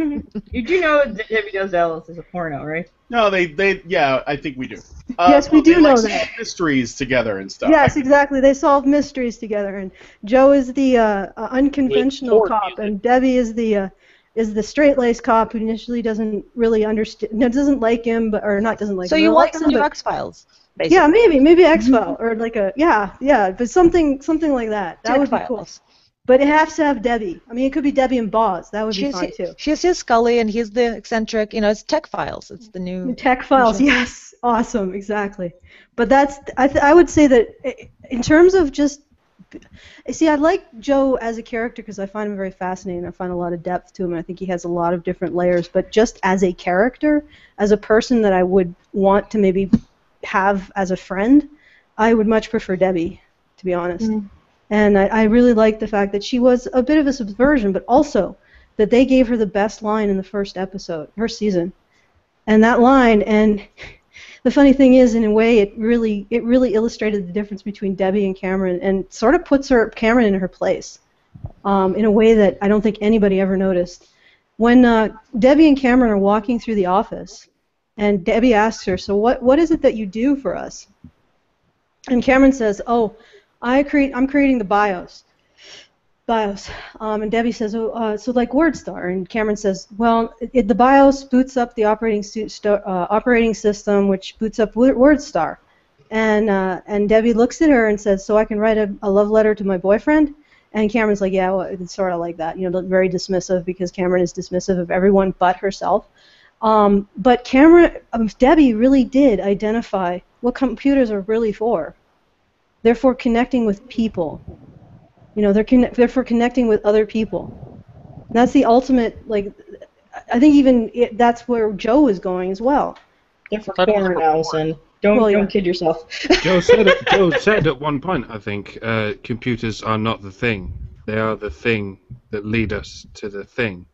You do know that Debbie Does Dallas is a porno, right? No, they, they, yeah, I think we do. Uh, Yes, we well, do they, like, know solve that. mysteries together and stuff. Yes, exactly. They solve mysteries together, and Joe is the uh, uh, unconventional With cop, music. and Debbie is the uh, is the straight-laced cop who initially doesn't really understand, no, doesn't like him, but or not doesn't like So him. you or want likes some him, new but- X Files? Basically. Yeah, maybe, maybe X-File or like a yeah, yeah, but something something like that. That Tech would be cool. Files. But it has to have Debbie. I mean, it could be Debbie and Boz. That would be She's, fine too. she's his Scully, and he's the eccentric. You know, it's Tech Files. It's the new. Tech Files, Sure. yes, awesome, exactly. But that's I th- I would say that i- in terms of just see, I like Joe as a character because I find him very fascinating. I find a lot of depth to him, and I think he has a lot of different layers. But just as a character, as a person that I would want to maybe have as a friend, I would much prefer Debbie, to be honest. Mm. And I, I really like the fact that she was a bit of a subversion, but also that they gave her the best line in the first episode, her season. And that line, and the funny thing is, in a way, it really it really illustrated the difference between Debbie and Cameron, and sort of puts her Cameron in her place, um, in a way that I don't think anybody ever noticed. When uh, Debbie and Cameron are walking through the office, and Debbie asks her, "So what what is it that you do for us?" And Cameron says, "Oh, I create I'm creating the BIOS." BIOS. Um, and Debbie says, "Oh, uh, so like WordStar." And Cameron says, "Well, it, it, the BIOS boots up the operating su- sto- uh, operating system, which boots up Word- WordStar." And uh, and Debbie looks at her and says, "So I can write a, a love letter to my boyfriend?" And Cameron's like, "Yeah, well, it's sort of like that." You know, very dismissive because Cameron is dismissive of everyone but herself. Um, but Cameron, um, Debbie really did identify what computers are really for. They're for connecting with people. You know, they're conne- they're for connecting with other people. And that's the ultimate, like, I think even it, that's where Joe is going as well. They're for I don't porn, know. Allison. Don't Well, yeah. don't kid yourself. Joe said it, Joe said at one point, I think, uh, computers are not the thing. They are the thing that lead us to the thing.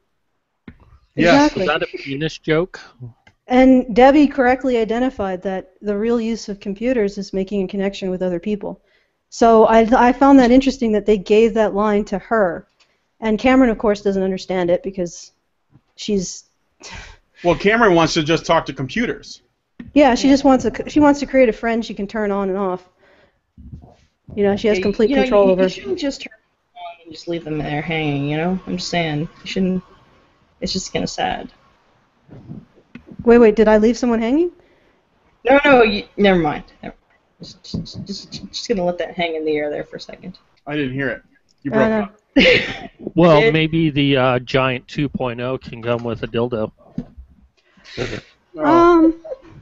Yes. Exactly. Was that a penis joke? And Debbie correctly identified that the real use of computers is making a connection with other people. So I, I found that interesting that they gave that line to her. And Cameron, of course, doesn't understand it because she's, Well, Cameron wants to just talk to computers. yeah, she just wants a, she wants to create a friend she can turn on and off. You know, she has complete you know, control you, over. You shouldn't just turn them on and just leave them there hanging, you know? I'm just saying. You shouldn't. It's just kind of sad. Wait, wait, did I leave someone hanging? No, no, you, never mind. Never mind. Just, just, just, just gonna let that hang in the air there for a second. I didn't hear it. You I broke know. up. Well, It- maybe the uh, Giant two point oh can come with a dildo. Oh. Um.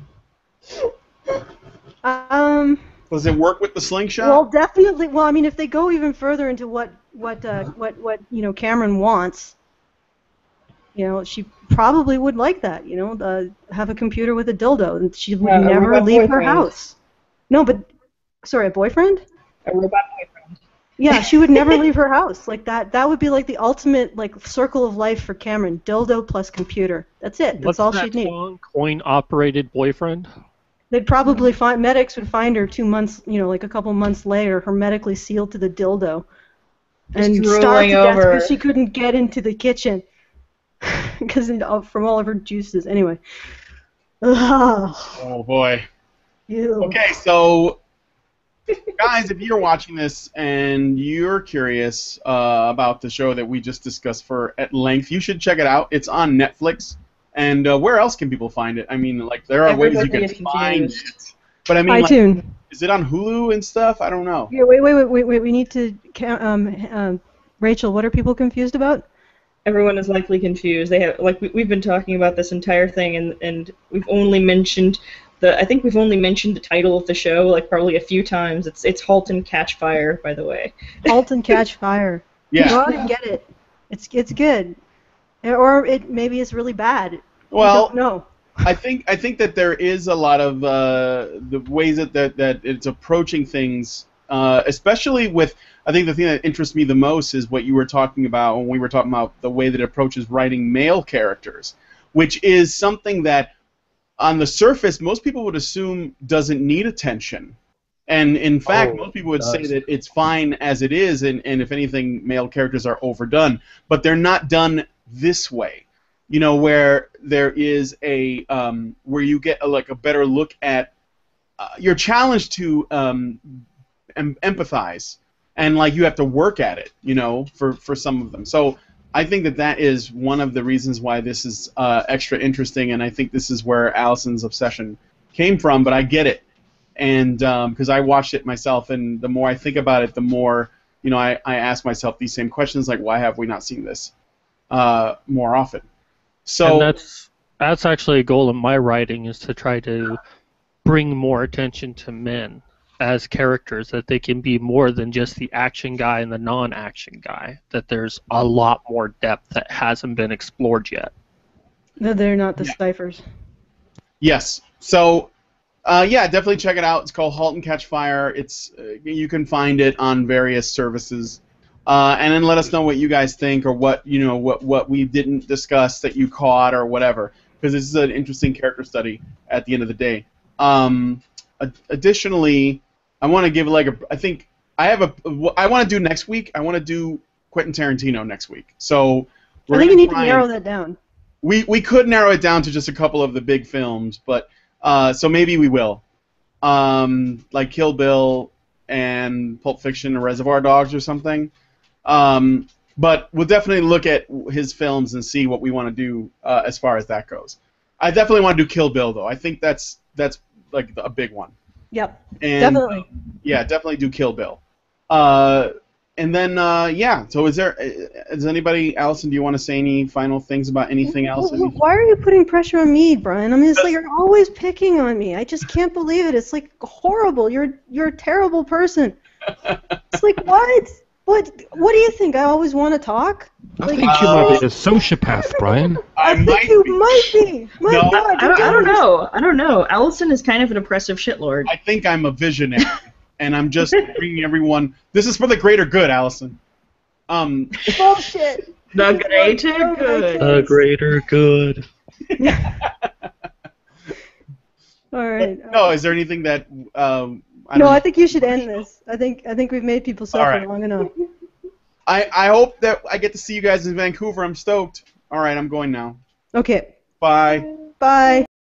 Um. Does it work with the slingshot? Well, definitely. Well, I mean, if they go even further into what what uh, what what you know Cameron wants, you know, she probably would like that. You know, uh, have a computer with a dildo, and she would Uh, a never robot leave her boyfriend. house. No, but sorry, a boyfriend? A robot boyfriend. Yeah, she would never leave her house. Like that. That would be like the ultimate like circle of life for Cameron. Dildo plus computer. That's it. That's What's all that she'd need. song? Coin-operated boyfriend? They'd probably find medics would find her two months, you know, like a couple months later, hermetically sealed to the dildo, Just and starved drooling to death over. because she couldn't get into the kitchen because from all of her juices. Anyway. Ugh. Oh boy. Ew. Okay, so guys, if you're watching this and you're curious uh, about the show that we just discussed for at length, you should check it out. It's on Netflix. And uh, where else can people find it? I mean, like there are ways you Everybody can is find confused. it. But I mean, like, iTunes. is it on Hulu and stuff? I don't know. Yeah, wait, wait, wait, wait, wait. We need to count. Um, um, Rachel, what are people confused about? Everyone is likely confused. They have like we, we've been talking about this entire thing, and and we've only mentioned the. I think we've only mentioned the title of the show like probably a few times. It's it's Halt and Catch Fire, by the way. Halt and Catch Fire. Yeah. Go out and get it. It's it's good, or it maybe it's really bad. Well, no. I think I think that there is a lot of uh, the ways that, that that it's approaching things, uh, especially with. I think the thing that interests me the most is what you were talking about when we were talking about the way that it approaches writing male characters, which is something that, on the surface, most people would assume doesn't need attention. And in fact, Oh, most people would it say does. that it's fine as it is, and, and if anything, male characters are overdone. But they're not done this way, you know, where there is a um, where you get a, like a better look at. Uh, you're challenged to um, em- empathize. And like you have to work at it, you know, for, for some of them. So I think that that is one of the reasons why this is uh, extra interesting, and I think this is where Allison's obsession came from. But I get it, and because um, I watched it myself, and the more I think about it, the more you know I, I ask myself these same questions, like why have we not seen this uh, more often? So and that's that's actually a goal of my writing, is to try to bring more attention to men as characters, that they can be more than just the action guy and the non-action guy, that there's a lot more depth that hasn't been explored yet. No, they're not the Yeah. ciphers. Yes. So, uh, yeah, definitely check it out. It's called Halt and Catch Fire. It's uh, you can find it on various services, uh, and then let us know what you guys think, or what you know what what we didn't discuss that you caught, or whatever. Because this is an interesting character study at the end of the day. Um, ad- additionally, I want to give like a. I think I have a. I want to do next week. I want to do Quentin Tarantino next week. So we're I think gonna you need try to narrow and- that down. We we could narrow it down to just a couple of the big films, but uh, so maybe we will, um, like Kill Bill and Pulp Fiction and Reservoir Dogs or something. Um, but we'll definitely look at his films and see what we want to do uh, as far as that goes. I definitely want to do Kill Bill though. I think that's that's like a big one. Yep. And, Definitely. Yeah, definitely do Kill Bill. Uh, and then uh, yeah. So is there? Is anybody, Allison? Do you want to say any final things about anything else? Wh- wh- Why are you putting pressure on me, Brian? I mean, it's like you're always picking on me. I just can't believe it. It's like horrible. You're you're a terrible person. It's like what? What? What do you think? I always want to talk. I Like, think you might be a sociopath, Brian. I, I think might you be. might be. My No, God, I don't, I don't you're- know. I don't know. Allison is kind of an oppressive shitlord. I think I'm a visionary, and I'm just bringing everyone. This is for the greater good, Allison. Um, Bullshit. The greater good. The greater good. All right. no, is there anything that? Um, I No, don't I think you should end this. I think I think we've made people suffer right. long enough. I I hope that I get to see you guys in Vancouver. I'm stoked. All right, I'm going now. Okay. Bye. Bye.